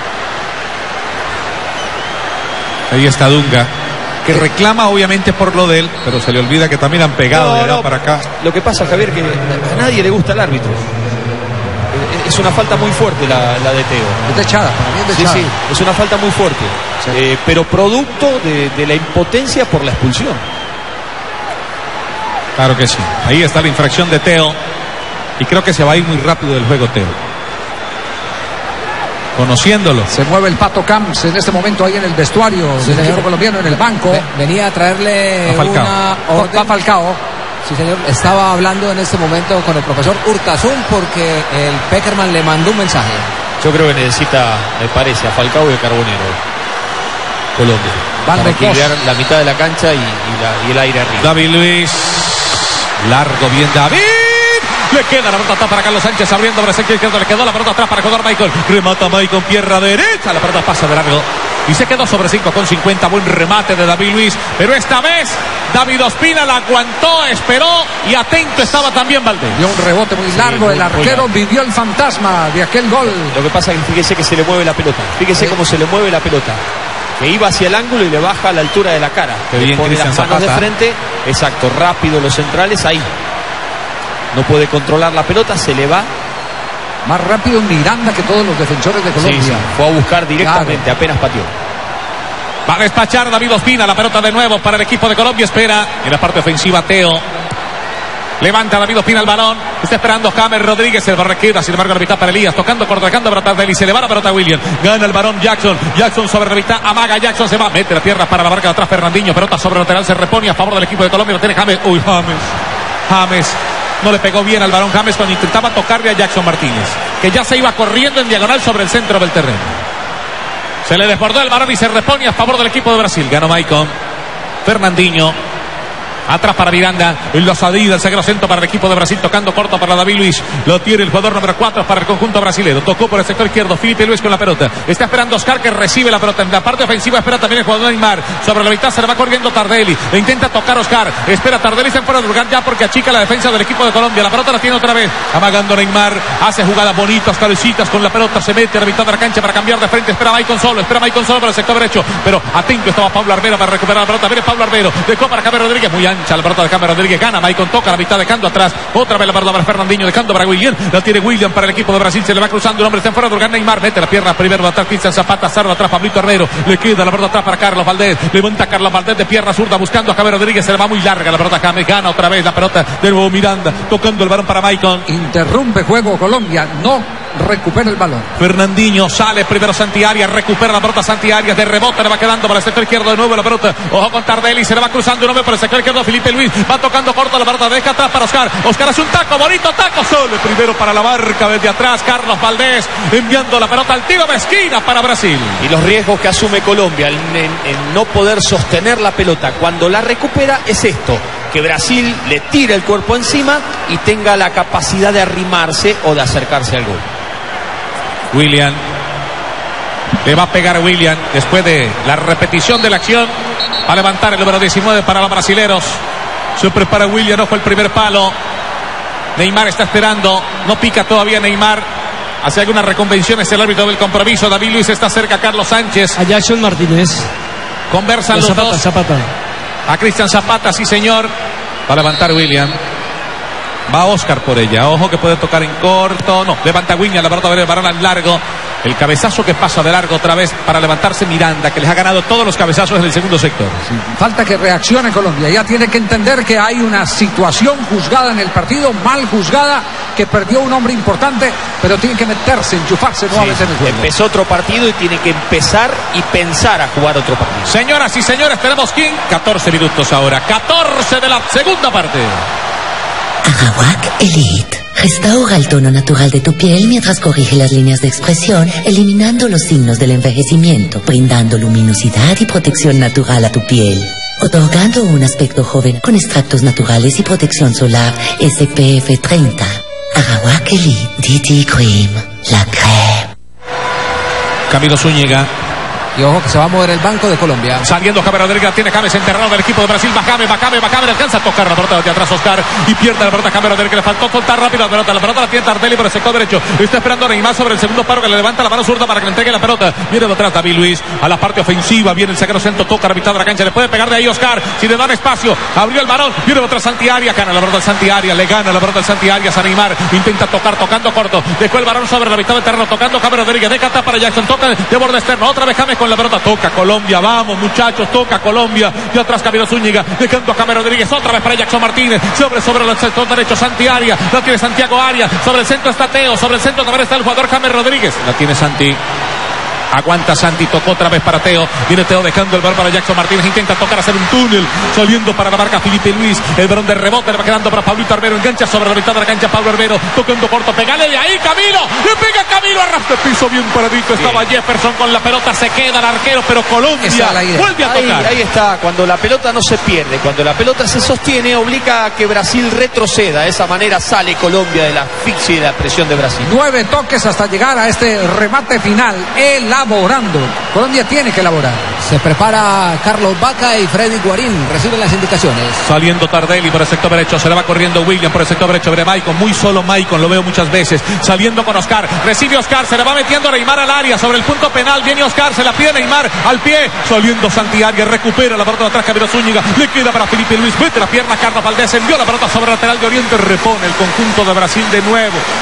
Ahí está Dunga, que reclama obviamente por lo de él, pero se le olvida que también han pegado no, de allá no, para acá. Lo que pasa, Javier, que a nadie le gusta el árbitro. Es una falta muy fuerte la, la de Teo. Es de echada, para mí es de echada. Sí, sí, es una falta muy fuerte. Sí. Eh, pero producto de, de la impotencia por la expulsión. Claro que sí. Ahí está la infracción de Teo. Y creo que se va a ir muy rápido del juego Teo. Conociéndolo. Se mueve el Pato Camps en este momento ahí en el vestuario sí, del señor colombiano, en el banco. Venía a traerle a Falcao. una orden. Va Falcao. Sí, señor. Estaba hablando en este momento con el profesor Urtasun porque el Peckerman le mandó un mensaje. Yo creo que necesita, me parece, a Falcao y a Carbonero. Colombia. Van para equilibrar la mitad de la cancha y, y, la, y el aire arriba. David Luiz. Largo, bien David. Le queda la pelota atrás para Carlos Sánchez abriendo para el sector izquierdo. Le quedó la pelota atrás para jugar Michael. Remata Michael, pierna derecha. La pelota pasa de largo. Y se quedó sobre cinco con cincuenta. Buen remate de David Luiz. Pero esta vez David Ospina la aguantó, esperó y atento estaba también Valdés. Dio un rebote muy largo. Sí, el arquero vivió el fantasma de aquel gol. Lo que pasa es que fíjese que se le mueve la pelota. Fíjese sí. cómo se le mueve la pelota. Que iba hacia el ángulo y le baja a la altura de la cara. Qué bien, pone las manos de frente. Exacto, rápido los centrales ahí. No puede controlar la pelota, se le va Más rápido Miranda que todos los defensores de Colombia. Sí, sí. Fue a buscar directamente, claro. Apenas pateó. Va a despachar David Ospina, la pelota de nuevo para el equipo de Colombia. Espera en la parte ofensiva Teo. Levanta David Ospina el balón. Está esperando James Rodríguez. El barraqueda, sin embargo, la mitad para Elías. Tocando, cortacando para Tardelli. Se le va la pelota a William. Gana el balón Jackson. Jackson sobre la mitad. Amaga Jackson. Se va. Mete la pierna para la marca de atrás. Fernandinho. Pelota sobre lateral. Se repone a favor del equipo de Colombia. Lo tiene James. Uy, James. James. No le pegó bien al balón James cuando intentaba tocarle a Jackson Martínez, que ya se iba corriendo en diagonal sobre el centro del terreno. Se le desbordó el balón y se repone a favor del equipo de Brasil. Ganó Maicon. Fernandinho. Atrás para Miranda, en la salida, el sagro centro para el equipo de Brasil, tocando corto para David Luiz. Lo tiene el jugador número cuatro para el conjunto brasileño. Tocó por el sector izquierdo, Filipe Luis con la pelota. Está esperando Oscar, que recibe la pelota. En la parte ofensiva espera también el jugador Neymar. Sobre la mitad se le va corriendo Tardelli. Le intenta tocar Oscar. Espera Tardelli, se fuera del lugar ya porque achica la defensa del equipo de Colombia. La pelota la tiene otra vez. Amagando Neymar. Hace jugadas bonitas, cabecitas con la pelota. Se mete a la mitad de la cancha para cambiar de frente. Espera Maicon solo. Espera Maicon solo para el sector derecho. Pero atento estaba Pablo Armero para recuperar la pelota. Viene Pablo Armero. Dejó para James Rodríguez. Muy ancha la pelota de James Rodríguez, gana Maicon, toca la mitad, dejando atrás otra vez la pelota para Fernandinho, dejando para William, la tiene William para el equipo de Brasil, se le va cruzando un hombre, está en fuera de lugar Neymar, mete la pierna primero atrás Cristian Zapata, Sardo atrás Pablito Herrero, le queda la pelota atrás para Carlos Valdés, levanta Carlos Valdés de pierna zurda buscando a James Rodríguez, se le va muy larga la pelota a James, gana otra vez la pelota de nuevo Miranda, tocando el balón para Maicon. Interrumpe juego Colombia, no recupera el balón. Fernandinho sale primero Santiarias, recupera la pelota Santiarias, de rebote le va quedando para el sector izquierdo de nuevo la pelota, ojo con Tardelli, se le va cruzando un hombre por el sector izquierdo, Filipe Luis, va tocando corto la pelota, deja atrás para Oscar, Oscar hace un taco, bonito taco, solo primero para la marca desde atrás, Carlos Valdés enviando la pelota al tiro de esquina para Brasil. Y los riesgos que asume Colombia en, en, en no poder sostener la pelota cuando la recupera es esto, que Brasil le tire el cuerpo encima y tenga la capacidad de arrimarse o de acercarse al gol. William le va a pegar William después de la repetición de la acción, va a levantar el número diecinueve para los brasileros. Se prepara William, ojo el primer palo. Neymar está esperando, no pica todavía Neymar. Hace algunas reconvenciones el árbitro del compromiso. David Luiz está cerca, Carlos Sánchez. A Jackson Martínez. Conversan los Zapata, dos. Zapata. A Cristian Zapata, sí señor. Va a levantar William. Va Oscar por ella, ojo que puede tocar en corto, no, levanta William, la pelota va a balón al largo, el cabezazo que pasa de largo otra vez para levantarse Miranda, que les ha ganado todos los cabezazos en el segundo sector. Sí, falta que reaccione Colombia, ya tiene que entender que hay una situación juzgada en el partido, mal juzgada, que perdió un hombre importante, pero tiene que meterse, enchufarse nuevamente sí, en el juego. Empezó otro partido y tiene que empezar y pensar a jugar otro partido. Señoras y señores, tenemos King, catorce minutos ahora, catorce de la segunda parte. Arawak Elite. Restaura el tono natural de tu piel mientras corrige las líneas de expresión, eliminando los signos del envejecimiento, brindando luminosidad y protección natural a tu piel, otorgando un aspecto joven con extractos naturales y protección solar S P F treinta. Arawak Elite D T Cream, la crema. Camilo Zúñiga. Y ojo que se va a mover el banco de Colombia. Saliendo James Rodríguez, tiene James enterrado del equipo de Brasil. Va James, va James, va James, alcanza a tocar la pelota de atrás Oscar y pierde la pelota James Rodríguez. Le faltó soltar rápido la pelota. La pelota la tiene Tardelli por el sector derecho. Está esperando a Neymar sobre el segundo paro que le levanta la mano zurda para que le entregue la pelota. Viene de atrás David Luiz a la parte ofensiva. Viene el zaguero centro, toca la mitad de la cancha. Le puede pegar de ahí Oscar. Si le dan espacio, abrió el balón. Viene de atrás Santiarias, gana la pelota del Santiarias. Le gana la pelota del Santiarias a Neymar. Intenta tocar, tocando corto. Dejó el balón sobre la mitad del terreno, tocando James Rodríguez. Deja atrás para Jackson. Toca de borde externo. Otra vez James con la pelota. Toca Colombia, vamos muchachos, toca Colombia. Y atrás Camilo Zúñiga, dejando a James Rodríguez, otra vez para Jackson Martínez, sobre sobre el sector derecho Santi Arias, la tiene Santiago Arias, sobre el centro está Teo, sobre el centro también está el jugador James Rodríguez, la tiene Santi. Aguanta Santi, tocó otra vez para Teo. Viene Teo dejando el balón para Jackson Martínez. Intenta tocar, hacer un túnel. Saliendo para la marca Filipe Luis. El balón de rebote le va quedando para Pablito Armero. Engancha sobre la mitad de la cancha Pablo Armero. Tocando corto. Pegale de ahí, Camilo. Le pega Camilo. Arrastra el piso bien paradito. Estaba bien. Jefferson con la pelota. Se queda el arquero, pero Colombia vuelve a tocar. Ahí, ahí está. Cuando la pelota no se pierde, cuando la pelota se sostiene, obliga a que Brasil retroceda. De esa manera sale Colombia de la asfixia y de la presión de Brasil. Nueve toques hasta llegar a este remate final. Elaborando. Colombia tiene que elaborar. Se prepara Carlos Vaca y Freddy Guarín. Reciben las indicaciones. Saliendo Tardelli por el sector derecho. Se le va corriendo William por el sector derecho. Ve Maicon, muy solo Maicon. Lo veo muchas veces. Saliendo con Oscar. Recibe Oscar. Se le va metiendo Neymar al área. Sobre el punto penal. Viene Oscar. Se la pide Neymar al pie. Saliendo Santiago. Recupera la pelota de atrás. Camilo Zúñiga. Le queda para Filipe Luis. Mete la pierna. Carlos Valdés envió la pelota sobre el lateral de Oriente. Repone el conjunto de Brasil de nuevo.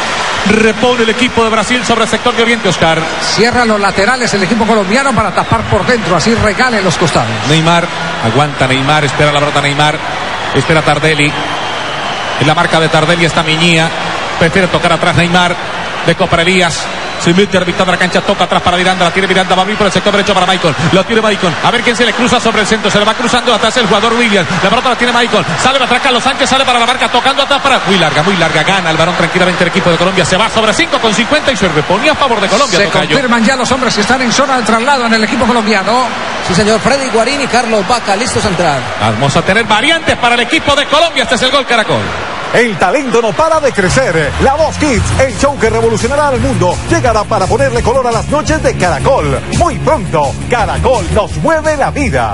Repone el equipo de Brasil sobre el sector de Oriente, Oscar. Cierra los laterales el equipo colombiano para tapar por dentro, así regale los costados. Neymar, aguanta Neymar, espera la pelota Neymar, espera Tardelli. En la marca de Tardelli está Miñía, prefiere tocar atrás Neymar, de Coparelías. Se mete arbitando la cancha, toca atrás para Miranda, la tiene Miranda, va a abrir por el sector derecho para Michael, lo tiene Michael, a ver quién se le cruza sobre el centro, se le va cruzando atrás el jugador Williams, la pelota la tiene Michael, sale atrás Carlos Sánchez, sale para la marca, tocando atrás para, muy larga, muy larga, gana el balón tranquilamente el equipo de Colombia, se va sobre cinco con cincuenta y se reponía a favor de Colombia. Se tocayo. confirman ya los hombres que están en zona de traslado en el equipo colombiano. Sí, señor, Freddy Guarín y Carlos Vaca, listos a entrar. Vamos a tener variantes para el equipo de Colombia, este es el gol Caracol. El talento no para de crecer. La Voz Kids, el show que revolucionará al mundo, llegará para ponerle color a las noches de Caracol. Muy pronto, Caracol nos mueve la vida.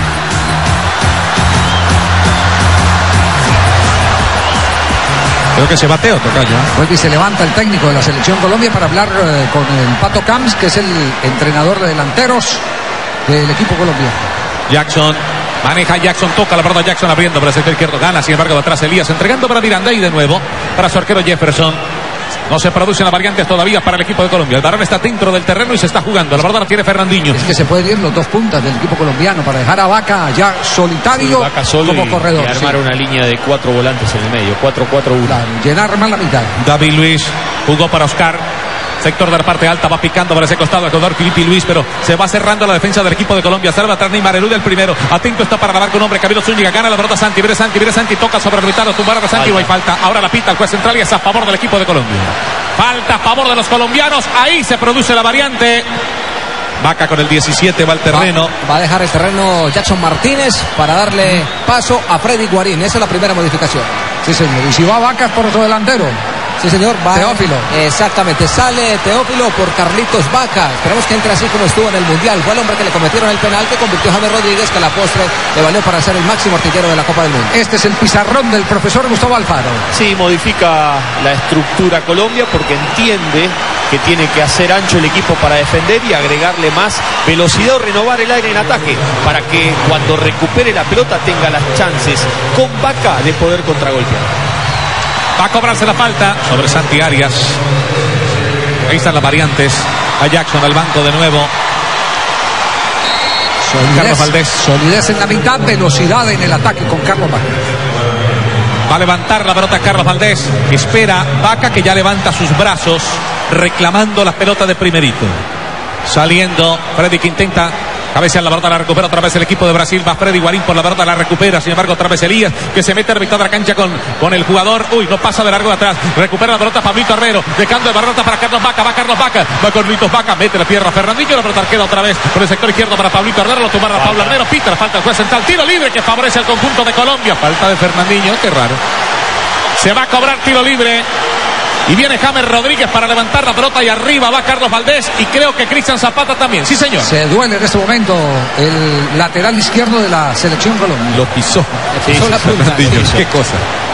Creo que se bateó, tocayo. Pues y se levanta el técnico de la selección Colombia para hablar eh, con el Pato Camps, que es el entrenador de delanteros del equipo colombiano. Jackson. Maneja Jackson, toca la pelota Jackson abriendo para el sector izquierdo, gana, sin embargo, atrás Elías, entregando para Miranda y de nuevo para su arquero Jefferson. No se producen las variantes todavía para el equipo de Colombia. El balón está dentro del terreno y se está jugando. La verdad la tiene Fernandinho. Es que se pueden ir los dos puntas del equipo colombiano para dejar a Vaca ya solitario, sí, Vaca solo como y, corredor. Y armar sí. una línea de cuatro volantes en el medio, cuatro cuatro uno. Claro, llenar más la mitad. David Luis jugó para Oscar. Sector de la parte alta, va picando para ese costado el jugador Filipe Luis, pero se va cerrando la defensa del equipo de Colombia. Salva atrás Neymar, elude el primero. Atento está para la marca un hombre, Camilo Zúñiga, gana la pelota Santi, viene Santi, viene Santi, toca sobre el mitad, tumbar a Santi, no hay falta. Ahora la pita el juez central y es a favor del equipo de Colombia. Falta a favor de los colombianos, ahí se produce la variante. Vaca con el diecisiete va al terreno. Va, va a dejar el terreno Jackson Martínez para darle paso a Freddy Guarín. Esa es la primera modificación. Sí, señor. Y si va Vaca por otro delantero. Sí, señor. Va Teófilo. Exactamente. Sale Teófilo por Carlitos Vaca. Esperemos que entre así como estuvo en el Mundial. Fue el hombre que le cometieron el penal que convirtió a James Rodríguez, que a la postre le valió para ser el máximo artillero de la Copa del Mundo. Este es el pizarrón del profesor Gustavo Alfaro. Sí, modifica la estructura Colombia porque entiende que tiene que hacer ancho el equipo para defender y agregarle más velocidad o renovar el aire en ataque para que cuando recupere la pelota tenga las chances con Vaca de poder contragolpear. Va a cobrarse la falta sobre Santi Arias. Ahí están las variantes. A Jackson al banco de nuevo. Solidez, Carlos Valdés. Solidez en la mitad, velocidad en el ataque con Carlos Vaca. Va a levantar la pelota Carlos Valdés. Espera Vaca, que ya levanta sus brazos reclamando la pelota de primerito. Saliendo Freddy, que intenta cabecear la pelota, la recupera otra vez el equipo de Brasil. Va Freddy Guarín por la pelota, la recupera. Sin embargo, otra vez Elías, que se mete a mitad de la cancha con, con el jugador. Uy, no pasa de largo de atrás. Recupera la pelota Pablito Herrero, dejando de pelota para Carlos Vaca. Va Carlos Vaca, va Carlitos Vaca, mete la pierna a Fernandinho. La pelota queda otra vez por el sector izquierdo para Pablito Herrero. Lo tumba a Pablo Herrero. Pita la falta el juez central. Tiro libre que favorece al conjunto de Colombia. Falta de Fernandinho, qué raro. Se va a cobrar tiro libre. Y viene James Rodríguez para levantar la pelota y arriba va Carlos Valdés y creo que Cristian Zapata también. Sí, señor. Se duele en este momento el lateral izquierdo de la selección colombiana. Lo pisó. Le pisó sí, la punta. Qué cosa.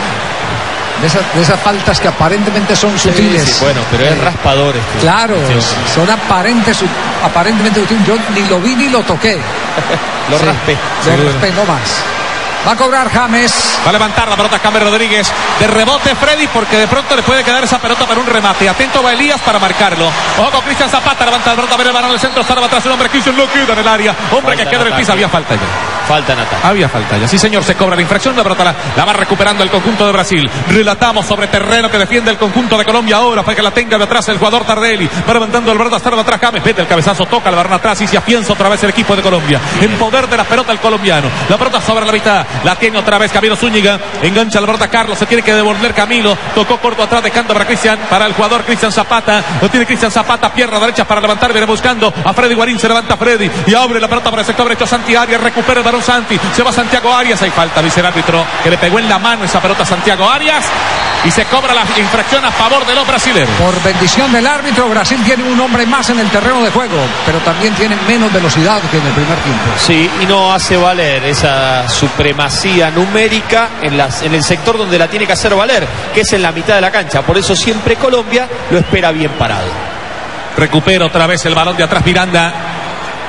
De esas, de esas faltas que aparentemente son sí, sutiles. Sí, bueno, pero es raspador. Este. Claro, sí. Son aparentes, aparentemente sutiles. Yo ni lo vi ni lo toqué. lo sí, raspé. Lo raspé, no más. Va a cobrar James. Va a levantar la pelota James Rodríguez. De rebote Freddy, porque de pronto le puede quedar esa pelota para un remate. Atento va Elías para marcarlo. Ojo con Cristian Zapata. Levanta la pelota, ver el balón del centro. Salva atrás un hombre. Cristian lo queda en el área. Hombre falta que queda en el piso. Había falta ya. Falta en ataque. Había falta ya. Sí, señor. Se cobra la infracción. La pelota la, la va recuperando el conjunto de Brasil. Relatamos sobre terreno que defiende el conjunto de Colombia. Ahora para que la tenga de atrás el jugador Tardelli. Va levantando el balón. Hasta atrás James. Mete el cabezazo. Toca el balón atrás y se afianza otra vez el equipo de Colombia. En poder de la pelota el colombiano. La pelota sobre la mitad. La tiene otra vez Camilo Zúñiga, engancha la pelota Carlos, se tiene que devolver Camilo, tocó corto atrás dejando para Cristian, para el jugador Cristian Zapata, lo tiene Cristian Zapata, pierna derecha para levantar, viene buscando a Freddy Guarín, se levanta Freddy y abre la pelota para el sector derecho Santi Arias, recupera el balón Santi, se va Santiago Arias, hay falta, dice el árbitro, que le pegó en la mano esa pelota a Santiago Arias y se cobra la infracción a favor de los brasileños. Por bendición del árbitro, Brasil tiene un hombre más en el terreno de juego, pero también tiene menos velocidad que en el primer tiempo. Sí, y no hace valer esa supremacía numérica en, las, en el sector donde la tiene que hacer valer, que es en la mitad de la cancha. Por eso siempre Colombia lo espera bien parado. Recupera otra vez el balón de atrás Miranda.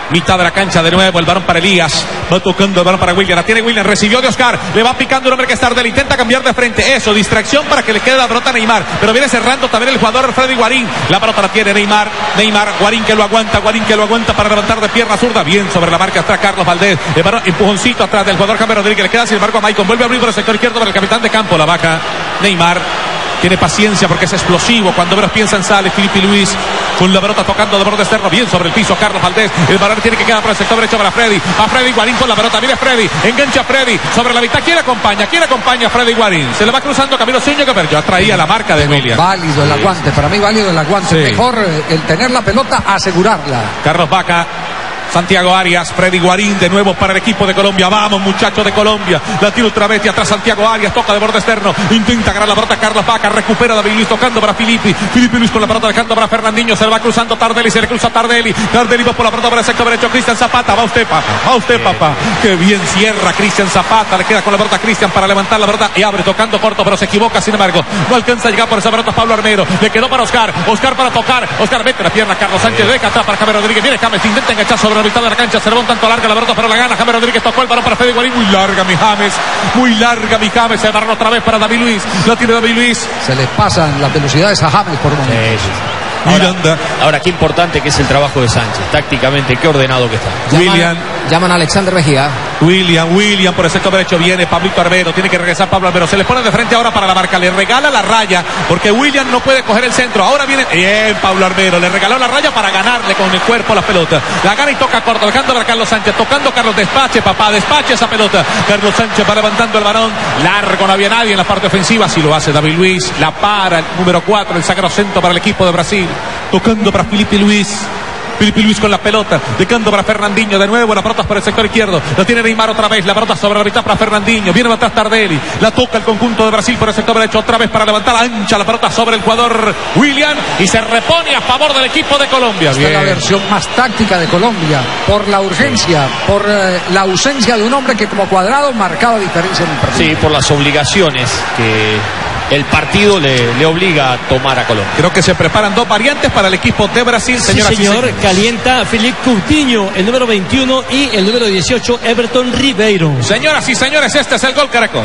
Mitad de la cancha de nuevo, el balón para Elías. Va tocando el balón para William. La tiene William, recibió de Oscar. Le va picando un hombre que es Tardelli. Intenta cambiar de frente. Eso, distracción para que le quede la pelota a Neymar. Pero viene cerrando también el jugador Freddy Guarín. La pelota la tiene Neymar. Neymar, Guarín que lo aguanta. Guarín que lo aguanta para levantar de pierna zurda. Bien sobre la marca atrás Carlos Valdés. El balón, empujoncito atrás del jugador James Rodríguez. Le queda sin embargo a Maicon. Vuelve a abrir por el sector izquierdo para el capitán de campo. La baja Neymar. Tiene paciencia porque es explosivo. Cuando menos piensan sale Filipe Luis con la pelota tocando de borde externo. Bien sobre el piso Carlos Valdés. El balón tiene que quedar por el sector derecho para Freddy. A Freddy Guarín con la pelota. Mire Freddy. Engancha a Freddy. Sobre la mitad. ¿Quién acompaña? ¿Quién acompaña a Freddy Guarín? Se le va cruzando Camilo Zúñiga, pero ya traía la marca de William. Válido el aguante. Para mí válido el aguante. Sí. Mejor el tener la pelota, asegurarla. Carlos Vaca. Santiago Arias, Freddy Guarín de nuevo para el equipo de Colombia. Vamos, muchachos de Colombia. La tira otra vez y atrás Santiago Arias. Toca de borde externo. Intenta ganar la pelota Carlos Vaca. Recupera David Luis tocando para Filipe. Filipe Luis con la pelota dejando para Fernandinho. Se le va cruzando Tardelli. Se le cruza Tardelli. Tardelli va por la pelota para el sector derecho. Cristian Zapata. Va usted, papá. Va usted, papá. Qué bien cierra Cristian Zapata. Le queda con la pelota Cristian para levantar la pelota. Y abre tocando corto, pero se equivoca. Sin embargo, no alcanza a llegar por esa pelota Pablo Armero. Le quedó para Oscar. Oscar para tocar. Oscar mete la pierna. Carlos Sánchez deja atrás para James Rodríguez. Viene James. Intenta enganchar sobre la mitad de la cancha. Se le va un tanto larga la pelota, pero la gana James Rodríguez. Tocó el balón para Freddy Guarín. Muy larga mi James. Muy larga mi James. Se barra otra vez para David Luis. La tiene David Luis. Se le pasan las velocidades a James por un momento. Sí, sí. Ahora, ahora, qué importante que es el trabajo de Sánchez. Tácticamente, qué ordenado que está. Llaman, William. Llaman a Alexander Mejía. William, William por el sector derecho viene Pablito Armero. Tiene que regresar Pablo Armero. Se le pone de frente ahora para la marca. Le regala la raya porque William no puede coger el centro. Ahora viene bien Pablo Armero. Le regaló la raya para ganarle con el cuerpo la pelota. La gana y toca corto. Dejando para Carlos Sánchez. Tocando Carlos. Despache, papá. Despache esa pelota. Carlos Sánchez va levantando el balón. Largo. No había nadie en la parte ofensiva. Si lo hace David Luis. La para el número cuatro. El sacro centro para el equipo de Brasil. Tocando para Filipe Luis. Filipe Luis con la pelota, dejando para Fernandinho de nuevo, la pelota por el sector izquierdo, la tiene Neymar otra vez, la pelota sobre la mitad para Fernandinho, viene atrás Tardelli, la toca el conjunto de Brasil por el sector derecho, otra vez para levantar ancha la pelota sobre el jugador William y se repone a favor del equipo de Colombia. Esta es la versión más táctica de Colombia, por la urgencia, por eh, la ausencia de un hombre que como Cuadrado marcaba diferencia en el partido. Sí, por las obligaciones que el partido le, le obliga a tomar a Colombia. Creo que se preparan dos variantes para el equipo de Brasil, señora. Sí, señor, calienta Filipe Coutinho, el número veintiuno, y el número dieciocho, Everton Ribeiro. Señoras y señores, este es el Gol Caracol.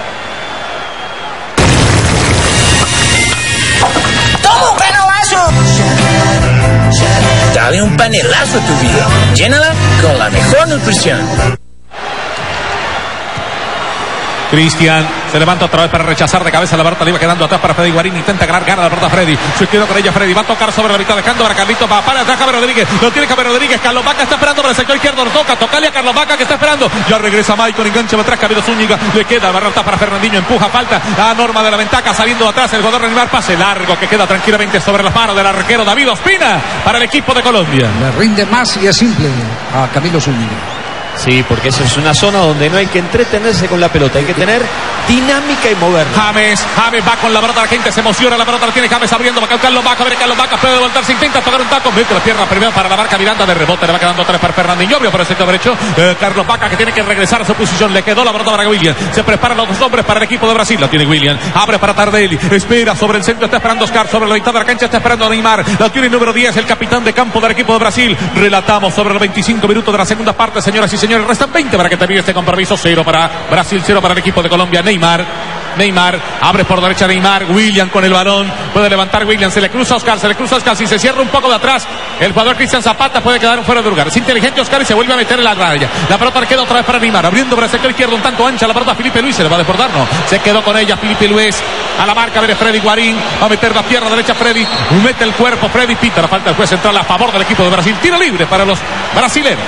¡Toma un panelazo! Dale un panelazo a tu vida. Llénala con la mejor nutrición. Cristian se levanta otra vez para rechazar de cabeza la pelota, le iba quedando atrás para Freddy Guarín, intenta ganar, gana la pelota Freddy, se quedó con ella Freddy, va a tocar sobre la mitad dejando para Carlitos, va para atrás James Rodríguez, lo tiene James Rodríguez, Carlos Vaca está esperando por el sector izquierdo, lo toca, tocale a Carlos Vaca que está esperando, ya regresa Maicon, engancha atrás Camilo Zúñiga, le queda, la pelota para Fernandinho, empuja, falta a Norma de la Ventaca, saliendo de atrás el jugador de Neymar, pase largo que queda tranquilamente sobre las manos del arquero David Ospina para el equipo de Colombia. Le rinde más y es simple a Camilo Zúñiga. Sí, porque eso es una zona donde no hay que entretenerse con la pelota, hay que tener dinámica y moverla. James, James va con la pelota, la gente se emociona, la pelota la tiene James abriendo, va a Carlos Vaca, a ver Carlos Vaca puede voltarse, intenta tocar un taco, mete la pierna primero para la marca Miranda de rebote, le va quedando tres para Fernandinho, por el sector derecho, eh, Carlos Vaca que tiene que regresar a su posición, le quedó la pelota para William, se preparan los dos hombres para el equipo de Brasil, la tiene William, abre para Tardelli, espera sobre el centro, está esperando Oscar, sobre la mitad de la cancha está esperando a Neymar, la tiene el número diez, el capitán de campo del equipo de Brasil, relatamos sobre los veinticinco minutos de la segunda parte, señoras y señores, restan veinte para que termine este compromiso, cero para Brasil, cero para el equipo de Colombia. Neymar, Neymar, abre por derecha Neymar, William con el balón, puede levantar William, se le cruza a Oscar, se le cruza a Oscar, si se cierra un poco de atrás, el jugador Cristian Zapata puede quedar fuera de lugar, es inteligente Oscar y se vuelve a meter en la raya, la pelota le queda otra vez para Neymar, abriendo por el sector izquierdo un tanto ancha, la pelota Filipe Luis, se le va a desbordar, no, se quedó con ella Filipe Luis, a la marca de Freddy Guarín, va a meter la pierna derecha Freddy, mete el cuerpo Freddy, pita la falta del juez central a favor del equipo de Brasil, tiro libre para los brasileños.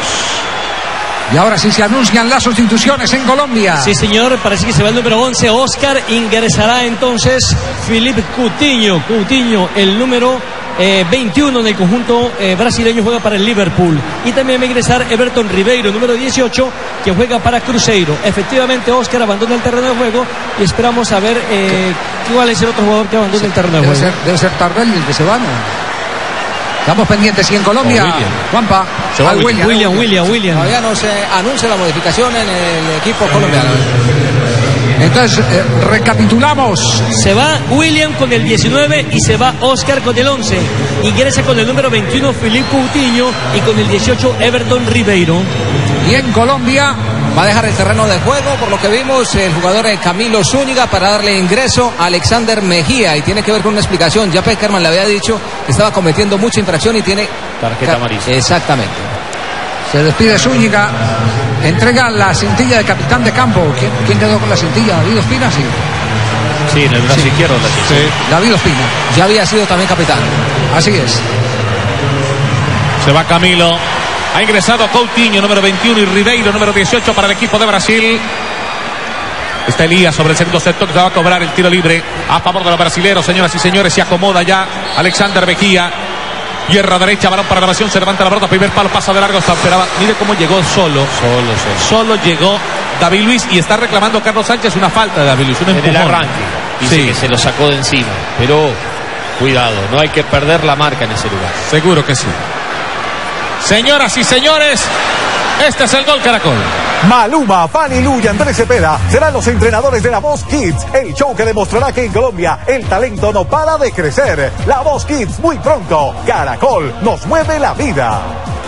Y ahora sí se anuncian las sustituciones en Colombia. Sí, señor, parece que se va el número once, Oscar, ingresará entonces Filipe Coutinho. Coutinho, el número eh, veintiuno del conjunto eh, brasileño, juega para el Liverpool. Y también va a ingresar Everton Ribeiro, número dieciocho, que juega para Cruzeiro. Efectivamente, Oscar abandona el terreno de juego y esperamos a ver eh, cuál es el otro jugador que abandona sí, el terreno de debe juego. Ser, debe ser Tardelli el que se va, ¿no? Estamos pendientes y en Colombia, oh, Juanpa, se va William, William, William, William. Todavía no se anuncia la modificación en el equipo colombiano. Entonces, eh, recapitulamos. Se va William con el diecinueve y se va Oscar con el once. Ingresa con el número veintiuno Filipe Coutinho y con el dieciocho Everton Ribeiro. Y en Colombia va a dejar el terreno de juego, por lo que vimos, el jugador Camilo Zúñiga para darle ingreso a Alexander Mejía, y tiene que ver con una explicación. Ya Peckerman le había dicho que estaba cometiendo mucha infracción y tiene tarjeta amarilla. Exactamente. Se despide Zúñiga, entrega la cintilla de capitán de campo. ¿Quién, quién quedó con la cintilla? ¿David Ospina? Sí. Sí, en el brazo sí. izquierdo. La sí. Sí. David Ospina. Ya había sido también capitán. Así es. Se va Camilo. Ha ingresado Coutinho, número veintiuno, y Ribeiro, número dieciocho, para el equipo de Brasil. Está Elías sobre el segundo sector, que va a cobrar el tiro libre a favor de los brasileños. Señoras y señores, se acomoda ya Alexander Mejía. Tierra derecha, balón para la nación, se levanta la pelota, primer palo, pasa de largo, esperaba. Mire cómo llegó solo. Solo, solo. Solo llegó David Luiz, y está reclamando Carlos Sánchez una falta de David Luiz, un empujón. En el arranque. Dice sí. que se lo sacó de encima, pero cuidado, no hay que perder la marca en ese lugar. Seguro que sí. Señoras y señores, este es el Gol Caracol. Maluma, Fanny Lu y Andrés Cepeda serán los entrenadores de La Voz Kids, el show que demostrará que en Colombia el talento no para de crecer. La Voz Kids, muy pronto. Caracol nos mueve la vida.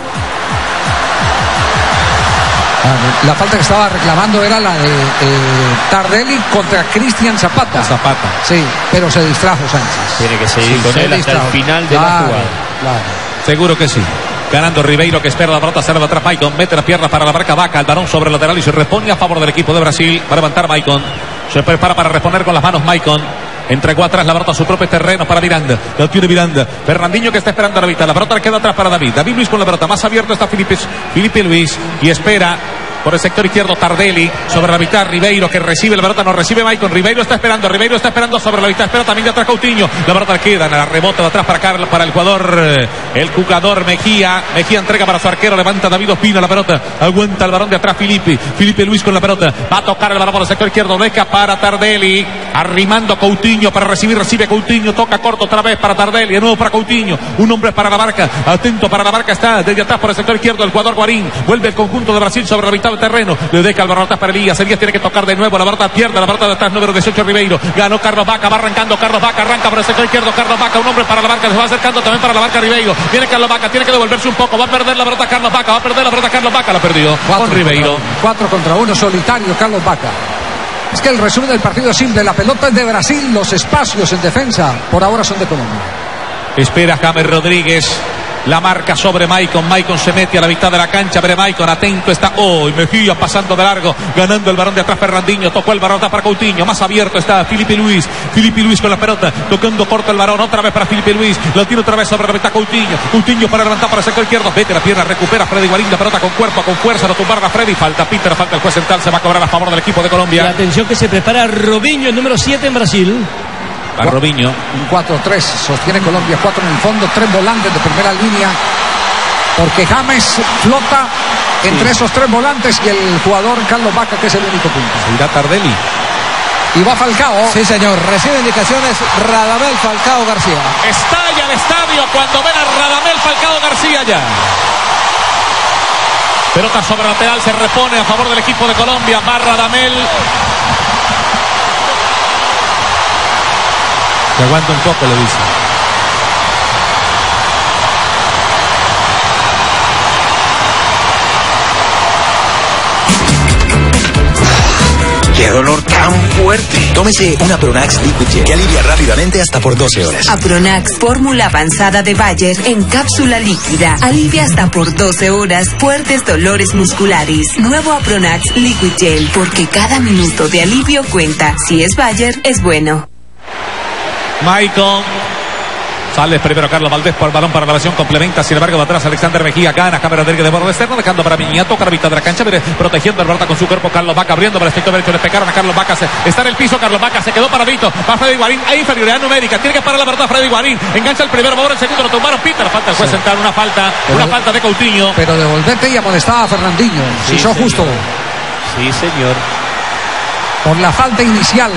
La falta que estaba reclamando era la de eh, Tardelli contra Cristian Zapata. Zapata. Sí, pero se distrajo Sánchez. Tiene que seguir sí, con él hasta distrajo. el final de claro, la jugada. Claro. Seguro que sí. Ganando Ribeiro, que espera la pelota, se va atrás Maicon, mete la pierna para la marca Vaca, el balón sobre el lateral y se repone a favor del equipo de Brasil. Va a levantar Maicon, se prepara para responder con las manos Maicon. Entregó atrás la pelota a su propio terreno para Miranda. La tiene Miranda. Fernandinho, que está esperando a la vista. La pelota le queda atrás para David. David Luiz con la pelota. Más abierto está Felipe, Felipe Luis. Y espera por el sector izquierdo Tardelli. Sobre la mitad Ribeiro, que recibe la pelota. No recibe Maicon. Ribeiro está esperando. Ribeiro está esperando sobre la mitad. Espera también de atrás Coutinho. La pelota le queda en la rebota de atrás para, Carlos, para el jugador. El jugador Mejía. Mejía entrega para su arquero. Levanta David Ospina la pelota. Aguanta el balón de atrás Felipe. Felipe Luis con la pelota. Va a tocar el balón por el sector izquierdo. Deja para Tardelli. Arrimando Coutinho para recibir. Recibe Coutinho. Toca corto otra vez para Tardelli. De nuevo para Coutinho. Un hombre para la marca. Atento para la marca. Está desde atrás por el sector izquierdo el jugador Guarín. Vuelve el conjunto de Brasil sobre la mitad del terreno. Le deja el balón atrás para Elías. Elías tiene que tocar de nuevo. La pelota pierde. La pelota de atrás número dieciocho Ribeiro. Ganó Carlos Vaca. Va arrancando Carlos Vaca. Arranca por el sector izquierdo Carlos Vaca. Un hombre para la marca. Se va acercando también para la marca Ribeiro. Viene Carlos Vaca. Tiene que devolverse un poco. Va a perder la pelota Carlos Vaca. Va a perder la pelota Carlos Vaca. La perdió cuatro con Ribeiro. Contra, cuatro contra uno. Solitario Carlos Vaca. Es que el resumen del partido es simple. La pelota es de Brasil. Los espacios en defensa por ahora son de Colombia. Espera James Rodríguez. La marca sobre Maicon. Maicon se mete a la mitad de la cancha. Pero Maicon atento está. Oh, y Mejía pasando de largo. Ganando el balón de atrás Fernandinho. Tocó el balón atrás para Coutinho. Más abierto está Felipe Luis. Felipe Luis con la pelota. Tocando corto el balón. Otra vez para Felipe Luis. Lo tiene otra vez sobre la mitad Coutinho. Coutinho para levantar para el sector izquierdo. Vete la pierna. Recupera Freddy Guarín. La pelota con cuerpo, con fuerza. Lo tumbaron a Freddy. Falta Peter. Falta el juez central. Se va a cobrar a favor del equipo de Colombia. Y atención que se prepara Robinho, el número siete en Brasil. A Robinho. Un cuatro tres. Sostiene Colombia. Cuatro en el fondo. Tres volantes de primera línea. Porque James flota entre sí. esos tres volantes y el jugador Carlos Vaca, que es el único punto. Irá Tardelli. Y va Falcao. Sí, señor. Recibe indicaciones Radamel Falcao García. Estalla el estadio cuando ven a Radamel Falcao García ya. Pelota sobre lateral, se repone a favor del equipo de Colombia. Va Radamel. Se aguanta un poco, le dice. ¡Qué dolor tan fuerte! Tómese una Apronax Liquid Gel, que alivia rápidamente hasta por doce horas. Apronax, fórmula avanzada de Bayer en cápsula líquida. Alivia hasta por doce horas fuertes dolores musculares. Nuevo Apronax Liquid Gel, porque cada minuto de alivio cuenta. Si es Bayer, es bueno. Maicon. Sale primero Carlos Valdés por el balón para la versión complementa. Sin embargo, de atrás Alexander Mejía gana. James Rodríguez de borde externo, dejando para Miñía. Toca la mitad de la cancha, protegiendo el balón con su cuerpo. Carlos Vaca abriendo para el sector derecho. Le pegaron a Carlos Vaca. Se, está en el piso. Carlos Vaca se quedó paradito. Va Freddy Guarín. Hay inferioridad numérica. Tiene que parar la pelota Freddy Guarín. Engancha el primero, ahora el segundo. Lo tumbaron. Peter. Falta el juez sí. central. Una falta. Pero, una falta de Coutinho. Pero devolverte y amonestaba a Fernandinho. Si sí, hizo justo. Sí, señor. Por la falta inicial.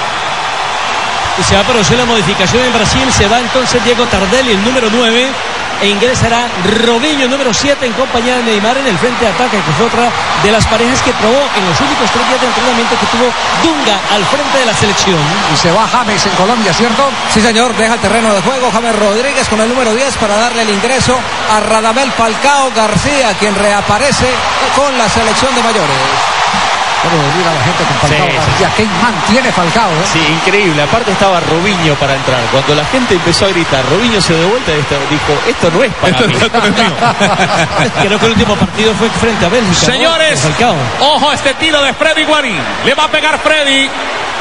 Y se va a producir la modificación en Brasil. Se va entonces Diego Tardelli, el número nueve. e ingresará Robinho, número siete, en compañía de Neymar en el frente de ataque, que fue otra de las parejas que probó en los únicos tres días de entrenamiento que tuvo Dunga al frente de la selección. Y se va James en Colombia, ¿cierto? Sí, señor, deja el terreno de juego James Rodríguez con el número diez para darle el ingreso a Radamel Falcao García, quien reaparece con la selección de mayores. Pero mira la gente con Falcao Sí, García, ¿qué mantiene Falcao? ¿eh? Sí, increíble. Aparte estaba Robinho para entrar. Cuando la gente empezó a gritar, Robinho se dio vuelta y esto- dijo, esto no es para Esto mí. esto no es mío. Creo que el último partido fue frente a Bélgica, ¿no? Señores, Con Falcao. ojo a este tiro de Freddy Guarín. Le va a pegar Freddy.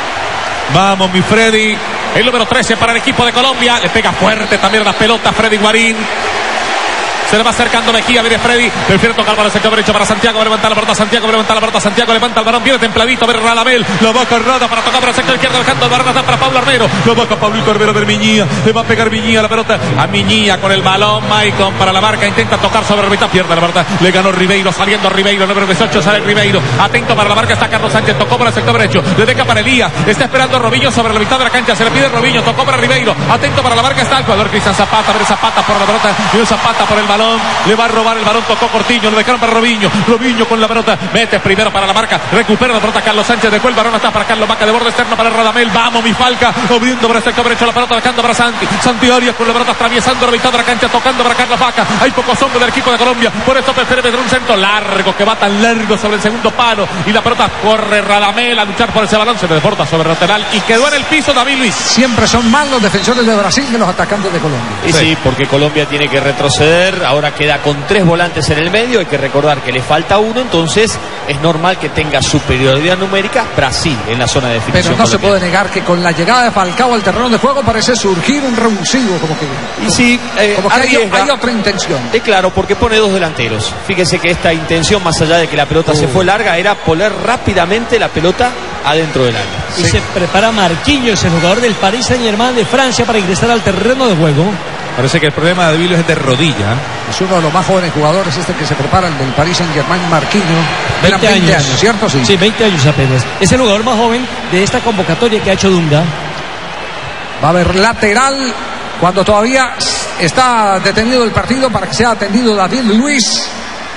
Vamos, mi Freddy. El número trece para el equipo de Colombia. Le pega fuerte también las pelotas Freddy Guarín. Se le va acercando Mejía, viene Freddy, prefiere tocar para el sector derecho para Santiago, va a levantar la pelota Santiago, va a levantar la pelota Santiago, levanta el balón, viene templadito, a ver Radamel, la va cargada para tocar para el sector izquierdo, dejando el balón para Pablo Armero, lo baja Pablito Armero del Miñía, le va a pegar Miñía la pelota a Miñía con el balón, Maicon para la marca, intenta tocar sobre Rivita, pierde la pelota, le ganó Ribeiro, saliendo Ribeiro, número dieciocho, sale Ribeiro, atento para la marca, está Carlos Sánchez, tocó para el sector derecho, le deja para Elías, está esperando Robinho sobre la mitad de la cancha, se le pide Robinho, tocó para Ribeiro, atento para la marca, está el jugador Cristian Zapata, ver Zapata por la pelota, y un Zapata por el balón, le va a robar el balón, tocó Cortiño, lo dejaron para Robinho, Robinho con la pelota, mete primero para la marca, recupera la pelota Carlos Sánchez, dejó el balón hasta para Carlos Vaca de borde externo para Radamel, vamos mi Falca, abriendo para el sector derecho la pelota, dejando para Santi, Santi Arias con la pelota atravesando la mitad de la cancha, tocando para Carlos Vaca, hay pocos hombres del equipo de Colombia, por eso prefiere meter un centro largo, que va tan largo sobre el segundo palo, y la pelota corre Radamel a luchar por ese balón, se le deporta sobre el lateral, y quedó en el piso David Luis. Siempre son más los defensores de Brasil que los atacantes de Colombia. Y sí, porque Colombia tiene que retroceder, ahora queda con tres volantes en el medio, hay que recordar que le falta uno, entonces es normal que tenga superioridad numérica Brasil en la zona de definición. Pero no se colombiana. puede negar que con la llegada de Falcao al terreno de juego parece surgir un revulsivo, como que, Y sí, eh, como que hay, arriesga. hay otra intención. Es claro, porque pone dos delanteros. Fíjese que esta intención, más allá de que la pelota se fue larga, era poner rápidamente la pelota adentro del área. Y se prepara Marquinhos, el jugador del Paris Saint-Germain de Francia, para ingresar al terreno de juego. Parece que el problema de David Luis es de rodilla. Es uno de los más jóvenes jugadores, este que se prepara, el del Paris Saint-Germain, Marquinhos. Eran veinte veinte años. años, ¿cierto? Sí. Sí, veinte años apenas. Es el jugador más joven de esta convocatoria que ha hecho Dunga. Va a haber lateral cuando todavía está detenido el partido para que sea atendido David Luis,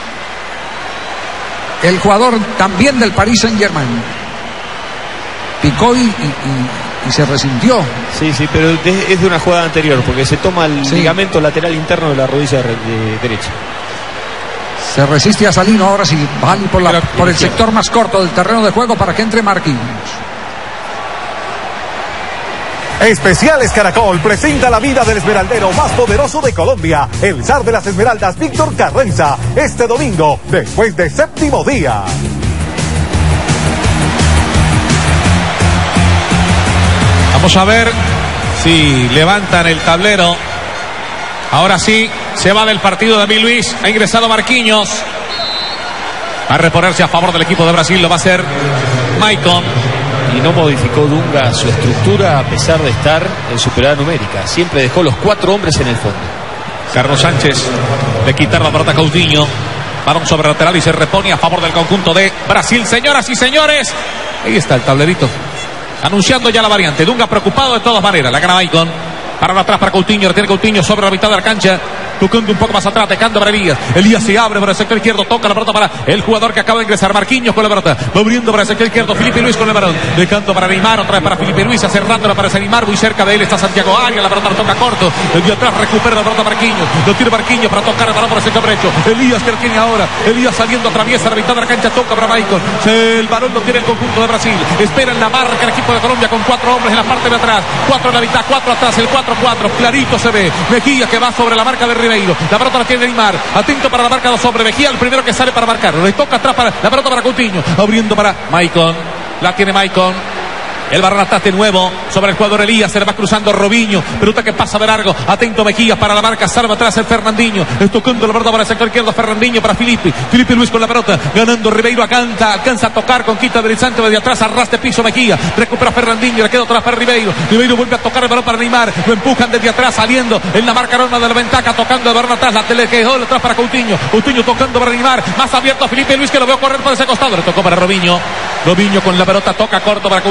el jugador también del Paris Saint-Germain. Picó y, y, y, y se resintió. Sí, sí, pero de- es de una jugada anterior, porque se toma el Sí. ligamento lateral interno de la rodilla de, de derecha. Se resiste a Salino, ahora sí, va a ir por, la- por el sector más corto del terreno de juego para que entre Marquinhos. Especiales Caracol presenta la vida del esmeraldero más poderoso de Colombia, el zar de las esmeraldas Víctor Carranza, este domingo, después de séptimo día. Vamos a ver si levantan el tablero. Ahora sí, se va del partido David Luis. Ha ingresado Marquinhos. Va a reponerse a favor del equipo de Brasil. Lo va a hacer Maicon. Y no modificó Dunga su estructura a pesar de estar en superioridad numérica. Siempre dejó los cuatro hombres en el fondo. Carlos Sánchez de quitar la pelota a Coutinho. Balón sobre lateral y se repone a favor del conjunto de Brasil. Señoras y señores, ahí está el tablerito. Anunciando ya la variante. Dunga preocupado de todas maneras. La gana Maicon. Para atrás para Coutinho. Retiene Coutinho sobre la mitad de la cancha. Tocando un poco más atrás, dejando para Elías. Elías se abre por el sector izquierdo. Toca la pelota para el jugador que acaba de ingresar. Marquinhos con la pelota. Va abriendo para el sector izquierdo. Felipe Luis con el balón. Dejando para Neymar. Otra vez para Felipe Luis. Cerrándola para Neymar. Muy cerca de él está Santiago Arias. La pelota la toca corto. El de atrás recupera la pelota Marquinhos. Lo tira Marquinhos para tocar el balón por el sector derecho. Elías que lo tiene ahora. Elías saliendo, atraviesa la mitad de la cancha. Toca para Maicon. El balón lo tiene el conjunto de Brasil. Espera en la marca el equipo de Colombia con cuatro hombres en la parte de atrás. Cuatro en la mitad, cuatro atrás. El cuatro cuatro. Clarito se ve. Mejía que va sobre la marca de Ribeiro. La pelota la tiene Neymar. Atento para la marca dos hombres. Mejía el primero que sale para marcarlo. Le toca atrás para la pelota para Coutinho. Abriendo para Maicon. La tiene Maicon. El balón atrás de nuevo sobre el jugador Elías. Se le va cruzando Robinho. Pelota que pasa de largo. Atento Mejía para la marca. Salva atrás el Fernandinho. Es tocando la pelota para el sector izquierdo. Fernandinho para Felipe. Felipe Luis con la pelota. Ganando Ribeiro. Alcanza, alcanza a tocar con quita deslizante desde atrás. Arrastre piso Mejía. Recupera Fernandinho. Le queda atrás para Ribeiro. Ribeiro vuelve a tocar el balón para Neymar. Lo empujan desde atrás. Saliendo en la marca norma de la ventaja. Tocando el balón atrás. La tele quedó atrás para Coutinho. Coutinho tocando para Neymar. Más abierto a Felipe Luis que lo veo correr por ese costado. Le tocó para Robinho. Robinho con la pelota. Toca corto para Coutinho de nuevo.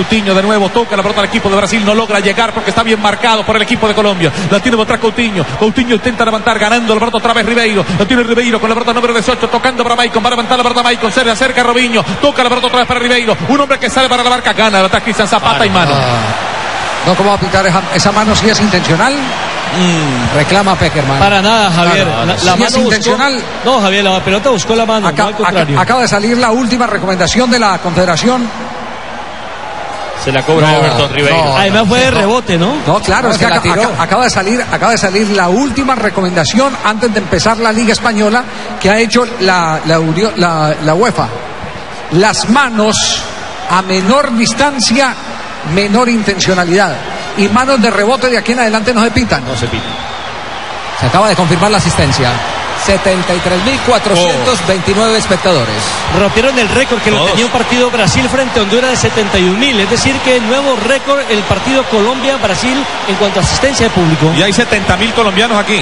nuevo, toca la pelota al equipo de Brasil, no logra llegar porque está bien marcado por el equipo de Colombia. La tiene atrás Coutinho, Coutinho intenta levantar, ganando la pelota otra vez Ribeiro, la tiene Ribeiro con la pelota número dieciocho, tocando para Maicon, va a levantar la pelota Maicon, se le acerca Robinho, toca la pelota otra vez para Ribeiro, un hombre que sale para la marca, gana el ataque Cristian Zapata y mano. No, ¿cómo va a pitar esa, esa mano si es intencional? Mm, reclama Peckerman. Para nada, Javier. Claro, la, la si mano es buscó, intencional. No, Javier, la pelota buscó la mano, Acá, no al contrario. acá, acaba de salir la última recomendación de la Confederación. Se la cobra No, Everton Ribeiro. no, Además fue de rebote, ¿no? No, claro, No, es que se la acá- tiró. acá- acaba de salir, acaba de salir la última recomendación antes de empezar la Liga Española que ha hecho la, la, Uri- la- la UEFA. Las manos a menor distancia, menor intencionalidad. Y manos de rebote de aquí en adelante no se pitan. No se pita. Se acaba de confirmar la asistencia. setenta y tres mil cuatrocientos veintinueve espectadores. Rompieron el récord que lo Todos. tenía un partido Brasil frente a Honduras de setenta y un mil. Es decir, que nuevo récord el partido Colombia-Brasil en cuanto a asistencia de público. Y hay setenta mil colombianos aquí.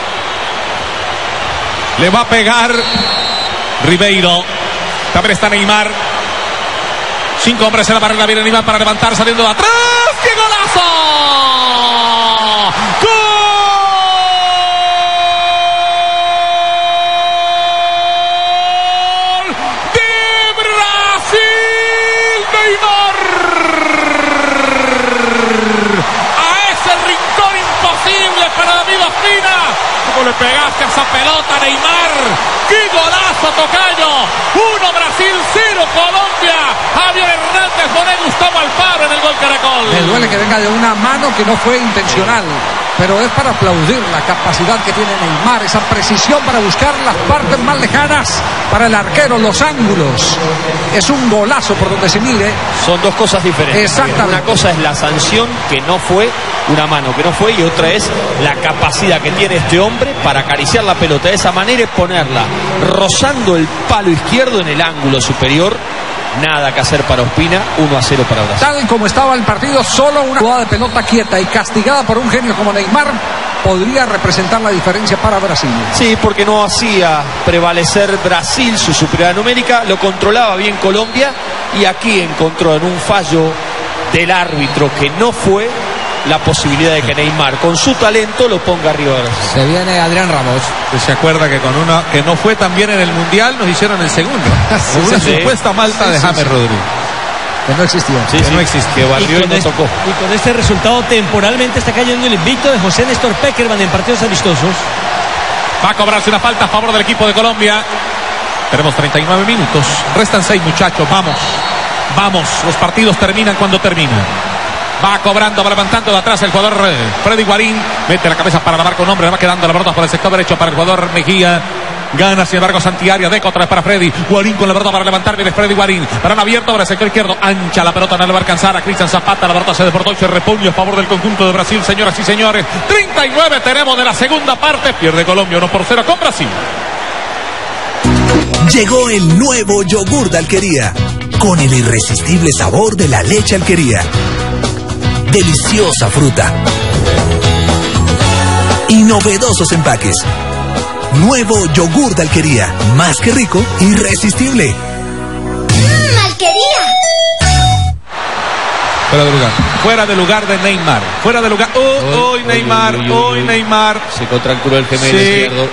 Le va a pegar Ribeiro. También está Neymar. Cinco hombres en la barrera. Viene Neymar para levantar saliendo de atrás. ¡Qué golazo! ¡Gol de Brasil! Neymar. A ese rincón imposible para David Ospina. ¿Cómo le pegaste a esa pelota, Neymar? ¡Qué golazo, tocayo! Uno Brasil, cero Colombia. Javier Hernández Bonet, Gustavo Alfaro en el gol Caracol. Me duele que venga de una mano que no fue intencional, pero es para aplaudir la capacidad que tiene Neymar, esa precisión para buscar las partes más lejanas para el arquero, los ángulos. Es un golazo por donde se mire. Son dos cosas diferentes. Exactamente. Una cosa es la sanción, que no fue una mano, que no fue, y otra es la capacidad que tiene este hombre para acariciar la pelota de esa manera y ponerla rozando el palo izquierdo en el ángulo superior. Nada que hacer para Ospina, uno a cero para Brasil. Tal y como estaba el partido, solo una jugada de pelota quieta y castigada por un genio como Neymar podría representar la diferencia para Brasil. Sí, porque no hacía prevalecer Brasil su superioridad numérica, lo controlaba bien Colombia y aquí encontró en un fallo del árbitro que no fue la posibilidad de que Neymar con su talento lo ponga arriba de Brasil. Se viene Adrián Ramos. Pues se acuerda que con una que no fue tan bien en el Mundial nos hicieron el segundo. Sí, Con una sí, supuesta sí. malta Sí, de sí, James sí. Rodríguez. Que no existió. Sí, que sí, no existe. que barrió y, con no este, tocó. y con este resultado temporalmente está cayendo el invicto de José Néstor Peckerman en partidos amistosos. Va a cobrarse una falta a favor del equipo de Colombia. Tenemos treinta y nueve minutos. Restan seis, muchachos. Vamos. Vamos. Los partidos terminan cuando terminan. Va cobrando, va levantando de atrás el jugador eh, Freddy Guarín. Mete la cabeza para la marca un hombre. Le va quedando la pelota por el sector derecho para el jugador Mejía. Gana, sin embargo, Santiago. Deco otra vez para Freddy. Guarín con la pelota para levantar. Viene Freddy Guarín. Balón abierto para el sector izquierdo. Ancha la pelota, no le va a alcanzar a Cristian Zapata. La pelota se desbordó y se repone a favor del conjunto de Brasil, señoras y señores. treinta y nueve tenemos de la segunda parte. Pierde Colombia uno por cero con Brasil. Llegó el nuevo yogur de Alquería, con el irresistible sabor de la leche Alquería. Deliciosa fruta y novedosos empaques. Nuevo yogur de Alquería, más que rico, irresistible. ¡Mmm, Alquería! Fuera de lugar. Fuera de lugar de Neymar. Fuera de lugar. Oh, hoy Neymar. uy, uy, Hoy uy. Neymar. Se contracturó el gemelo Sí. izquierdo.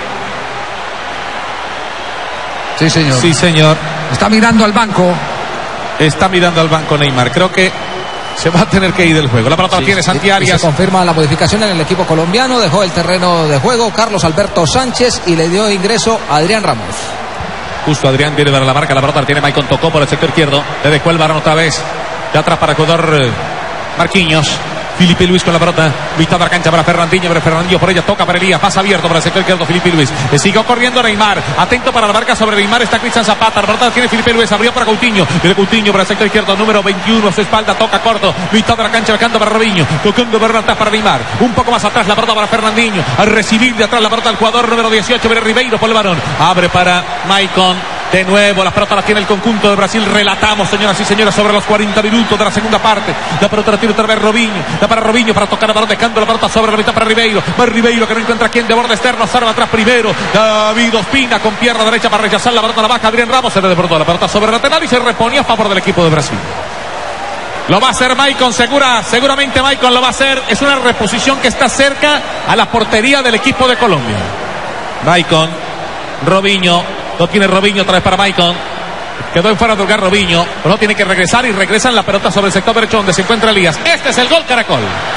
Sí, señor. Sí, señor. Está mirando al banco. Está mirando al banco Neymar. Creo que se va a tener que ir del juego. La pelota la tiene Santi Y se Arias. confirma la modificación en el equipo colombiano. Dejó el terreno de juego Carlos Alberto Sánchez y le dio ingreso a Adrián Ramos. Justo Adrián viene para la marca. La pelota la tiene Maicon. Tocó por el sector izquierdo. Le dejó el balón otra vez. De atrás para el jugador eh, Marquinhos. Felipe Luis con la pelota. Mitad de la cancha para Fernandinho. Pero Fernandinho por ella toca para Elías. Pasa abierto para el sector izquierdo. Felipe Luis. Le siguió corriendo Neymar. Atento para la marca sobre Neymar. Está Cristian Zapata. La pelota la tiene Felipe Luis. Abrió para Coutinho. Viene Coutinho para el sector izquierdo. Número veintiuno. A su espalda. Toca corto. Mitad de la cancha. Marcando para Robinho. Tocando para atrás para Neymar. Un poco más atrás. La pelota para Fernandinho. Al recibir de atrás la pelota al jugador número dieciocho. Viene Ribeiro por el balón. Abre para Maicon. De nuevo, la pelota la tiene el conjunto de Brasil. Relatamos, señoras y señores, sobre los cuarenta minutos de la segunda parte. La pelota la tiene otra vez Robinho. La para Robinho para tocar el balón, dejando la pelota sobre la mitad para Ribeiro. Más Ribeiro que no encuentra quien de borde externo. Salva atrás primero. David Ospina con pierna derecha para rechazar la pelota. La baja Adrián Ramos. Se le desbordó la pelota sobre el lateral y se reponía a favor del equipo de Brasil. Lo va a hacer Maicon, segura, seguramente Maicon lo va a hacer. Es una reposición que está cerca a la portería del equipo de Colombia. Maicon, Robinho, no tiene Robinho, otra vez para Maicon. Quedó en fuera de lugar Robinho, pero no tiene que regresar y regresan la pelota sobre el sector derecho donde se encuentra Elías. Este es el gol Caracol.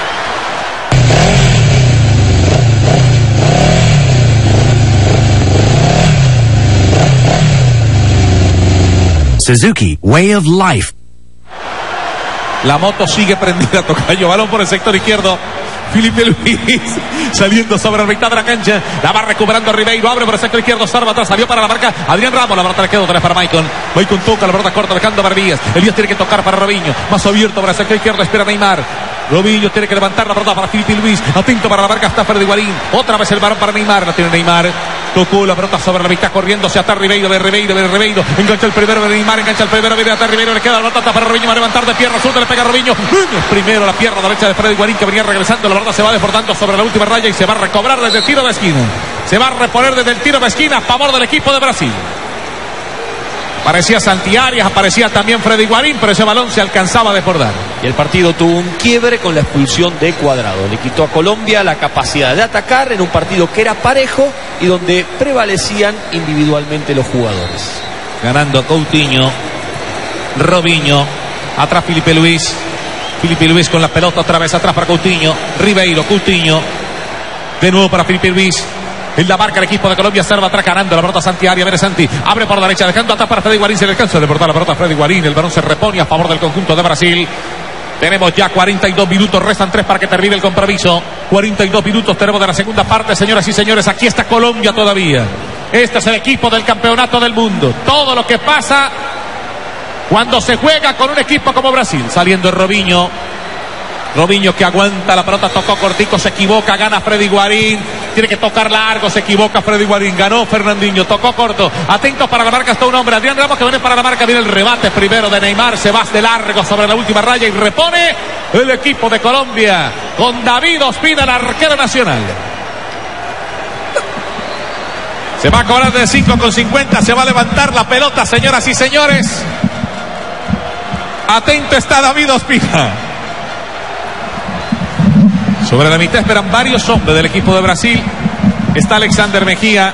Suzuki, Way of Life. La moto sigue prendida, tocayo. Balón por el sector izquierdo. Felipe Luis saliendo sobre la mitad de la cancha. La va recuperando Ribeiro. Abre por el sector izquierdo. Sarva atrás. Salió para la marca Adrián Ramos. La pelota le quedó otra vez para Maicon. Maicon toca la pelota corta dejando para Elías. Elías tiene que tocar para Robinho. Más abierto para el sector izquierdo. Espera Neymar. Robinho tiene que levantar la pelota para Felipe Luis. Atento para la marca está Freddy Guarín. Otra vez el balón para Neymar. La tiene Neymar. Tocó la pelota sobre la mitad corriendo hacia atrás Ribeiro, de Ribeiro, de Ribeiro. Engancha el primero de Neymar, engancha el primero, viene hasta Ribeiro, le queda la pelota para Robinho, va a levantar de pierna, zurda, le pega a Robinho. Primero la pierna derecha de Freddy Guarín que venía regresando, la pelota se va desbordando sobre la última raya y se va a recobrar desde el tiro de esquina. Se va a reponer desde el tiro de esquina a favor del equipo de Brasil. Aparecía Santi Arias, aparecía también Freddy Guarín, pero ese balón se alcanzaba a desbordar. Y el partido tuvo un quiebre con la expulsión de Cuadrado. Le quitó a Colombia la capacidad de atacar en un partido que era parejo y donde prevalecían individualmente los jugadores. Ganando Coutinho, Robinho, atrás Felipe Luis. Felipe Luis con la pelota otra vez atrás para Coutinho. Ribeiro, Coutinho. De nuevo para Felipe Luis. En la marca el equipo de Colombia, Serva atrás ganando la pelota Santi Arias, viene Santi, abre por la derecha, dejando atrás para Freddy Guarín, se le alcanza de portar la pelota a Freddy Guarín, el balón se repone a favor del conjunto de Brasil. Tenemos ya cuarenta y dos minutos, restan tres para que termine el compromiso. cuarenta y dos minutos tenemos de la segunda parte, señoras y señores, aquí está Colombia todavía. Este es el equipo del campeonato del mundo. Todo lo que pasa cuando se juega con un equipo como Brasil. Saliendo Robinho. Robinho que aguanta la pelota, tocó cortico, se equivoca, gana Freddy Guarín, tiene que tocar largo, se equivoca Freddy Guarín, ganó Fernandinho, tocó corto, atentos para la marca está un hombre, Adrián Ramos que viene para la marca, viene el rebate primero de Neymar, se va de largo sobre la última raya y repone el equipo de Colombia con David Ospina, el arquero nacional. Se va a cobrar de cinco con cincuenta, se va a levantar la pelota, señoras y señores. Atento está David Ospina. Sobre la mitad esperan varios hombres del equipo de Brasil. Está Alexander Mejía.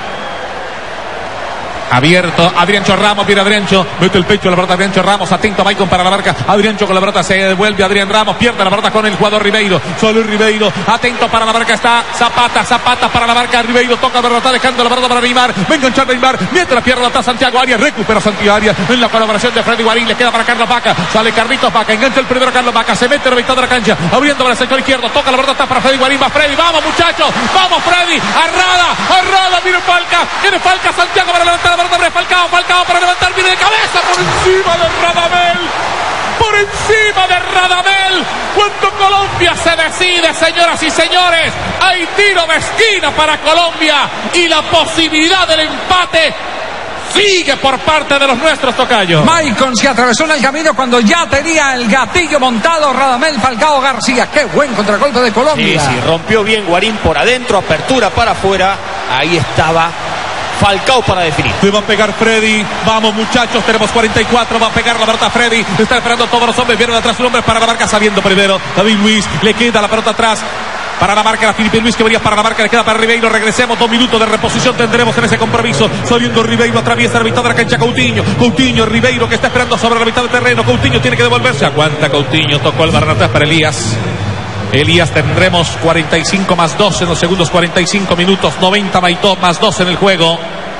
Abierto, Adriancho Ramos, viene Adriancho, mete el pecho a la pelota Adriancho Ramos, atento a Maicon para la marca, Adriancho con la pelota se devuelve Adrián Ramos, pierde la pelota con el jugador Ribeiro, solo Ribeiro, atento para la marca está Zapata, Zapata para la marca, Ribeiro toca la pelota, dejando la pelota para Neymar, va a enganchar Neymar, mientras pierde la pelota Santiago Arias, recupera Santiago Arias en la colaboración de Freddy Guarín, le queda para Carlos Vaca, sale Carlitos Vaca, engancha el primero Carlos Vaca, se mete a la mitad de la cancha, abriendo para el sector izquierdo, toca la pelota, está para Freddy Guarín, va Freddy, vamos muchachos, vamos Freddy, Arrada, Arrada, viene Falca, viene Falca, Santiago para levantar la pelota, Falcao, Falcao para levantar, viene de cabeza por encima de Radamel, por encima de Radamel, cuando Colombia se decide, señoras y señores, hay tiro de esquina para Colombia y la posibilidad del empate sigue por parte de los nuestros, tocayo. Maicon se atravesó en el camino cuando ya tenía el gatillo montado Radamel Falcao García. Qué buen contragolpe de Colombia. Sí, sí, rompió bien Guarín por adentro, apertura para afuera, ahí estaba Falcao para definir. Le va a pegar Freddy. Vamos muchachos, tenemos cuarenta y cuatro. Va a pegar la pelota Freddy. Está esperando todos los hombres. Vieron atrás un hombre para la marca, sabiendo primero. David Luis le queda la pelota atrás. Para la marca, la Felipe Luis que venía para la marca, le queda para Ribeiro. Regresemos, dos minutos de reposición tendremos en ese compromiso. Saliendo Ribeiro, atraviesa la mitad de la cancha Coutinho. Coutinho, Ribeiro que está esperando sobre la mitad del terreno. Coutinho tiene que devolverse. Aguanta Coutinho, tocó el balón atrás para Elías. Elías, tendremos cuarenta y cinco más dos en los segundos cuarenta y cinco minutos, noventa más dos en el juego.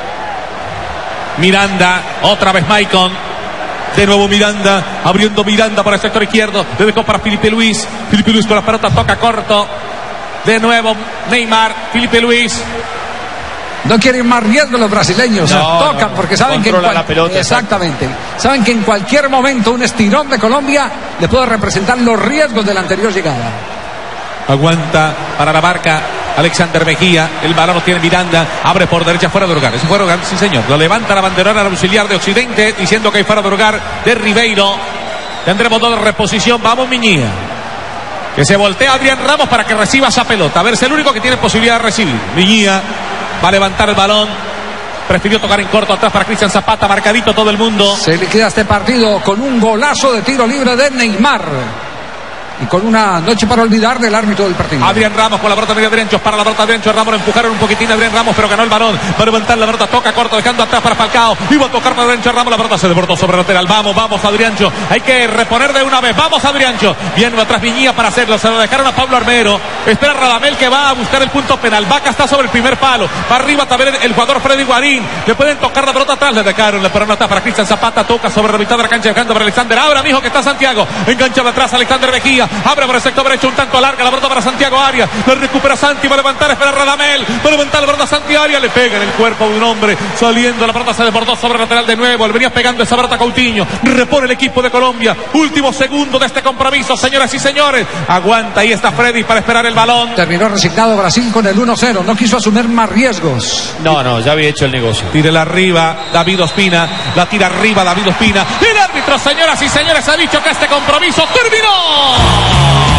Miranda, otra vez Maicon, de nuevo Miranda, abriendo Miranda por el sector izquierdo, le dejó para Felipe Luis, Felipe Luis con la pelota, toca corto, de nuevo Neymar, Felipe Luis. No quieren más riesgo los brasileños, no, tocan no, porque saben que en cual... la pelota, exactamente, saben que en cualquier momento un estirón de Colombia le puede representar los riesgos de la anterior llegada. Aguanta para la marca Alexander Mejía, el balón lo tiene Miranda, abre por derecha fuera de lugar, es fuera de lugar, sí señor, lo levanta la bandera al auxiliar de Occidente diciendo que hay fuera de lugar de Ribeiro. Tendremos dos de reposición, vamos Miñía, que se voltea Adrián Ramos para que reciba esa pelota, a ver, es el único que tiene posibilidad de recibir. Miñía va a levantar el balón, Prefirió tocar en corto atrás para Cristian Zapata. Marcadito todo el mundo. Se liquida este partido con un golazo de tiro libre de Neymar. Y con una noche para olvidar del árbitro del partido. Adrián Ramos con la pelota de Adrián, para la pelota de Adrián Ramos, empujaron un poquitín a Adrián Ramos, pero ganó el balón. Va a levantar la pelota, toca corto, dejando atrás para Falcao. Iba a tocar para Adrián Ramos, la pelota se desbordó sobre el lateral. Vamos, vamos, Adriancho. Hay que reponer de una vez. Vamos, Adriancho. Viene atrás Viñía para hacerlo. Se lo dejaron a Pablo Armero. Espera Radamel que va a buscar el punto penal. Vaca está sobre el primer palo. Va arriba también el jugador Freddy Guarín. Le pueden tocar la pelota atrás. Le dejaron, le pero no está para Cristian Zapata. Toca sobre la mitad de la cancha, dejando para Alexander. Abra, mijo, que está Santiago. Engancha atrás Alexander Mejía. Abre por el sector derecho, un tanto larga la pelota para Santiago Arias, lo recupera Santi, va a levantar, espera Radamel, va a levantar la pelota Santi Arias, le pega en el cuerpo de un hombre, saliendo la pelota se desbordó sobre el lateral de nuevo, le venía pegando esa pelota Coutinho, repone el equipo de Colombia, último segundo de este compromiso, señoras y señores, aguanta, ahí está Freddy para esperar el balón. Terminó resignado Brasil con el uno cero, no quiso asumir más riesgos. No, no, ya había hecho el negocio. Tírela arriba, David Ospina, la tira arriba David Ospina, el árbitro, señoras y señores, ha dicho que este compromiso terminó.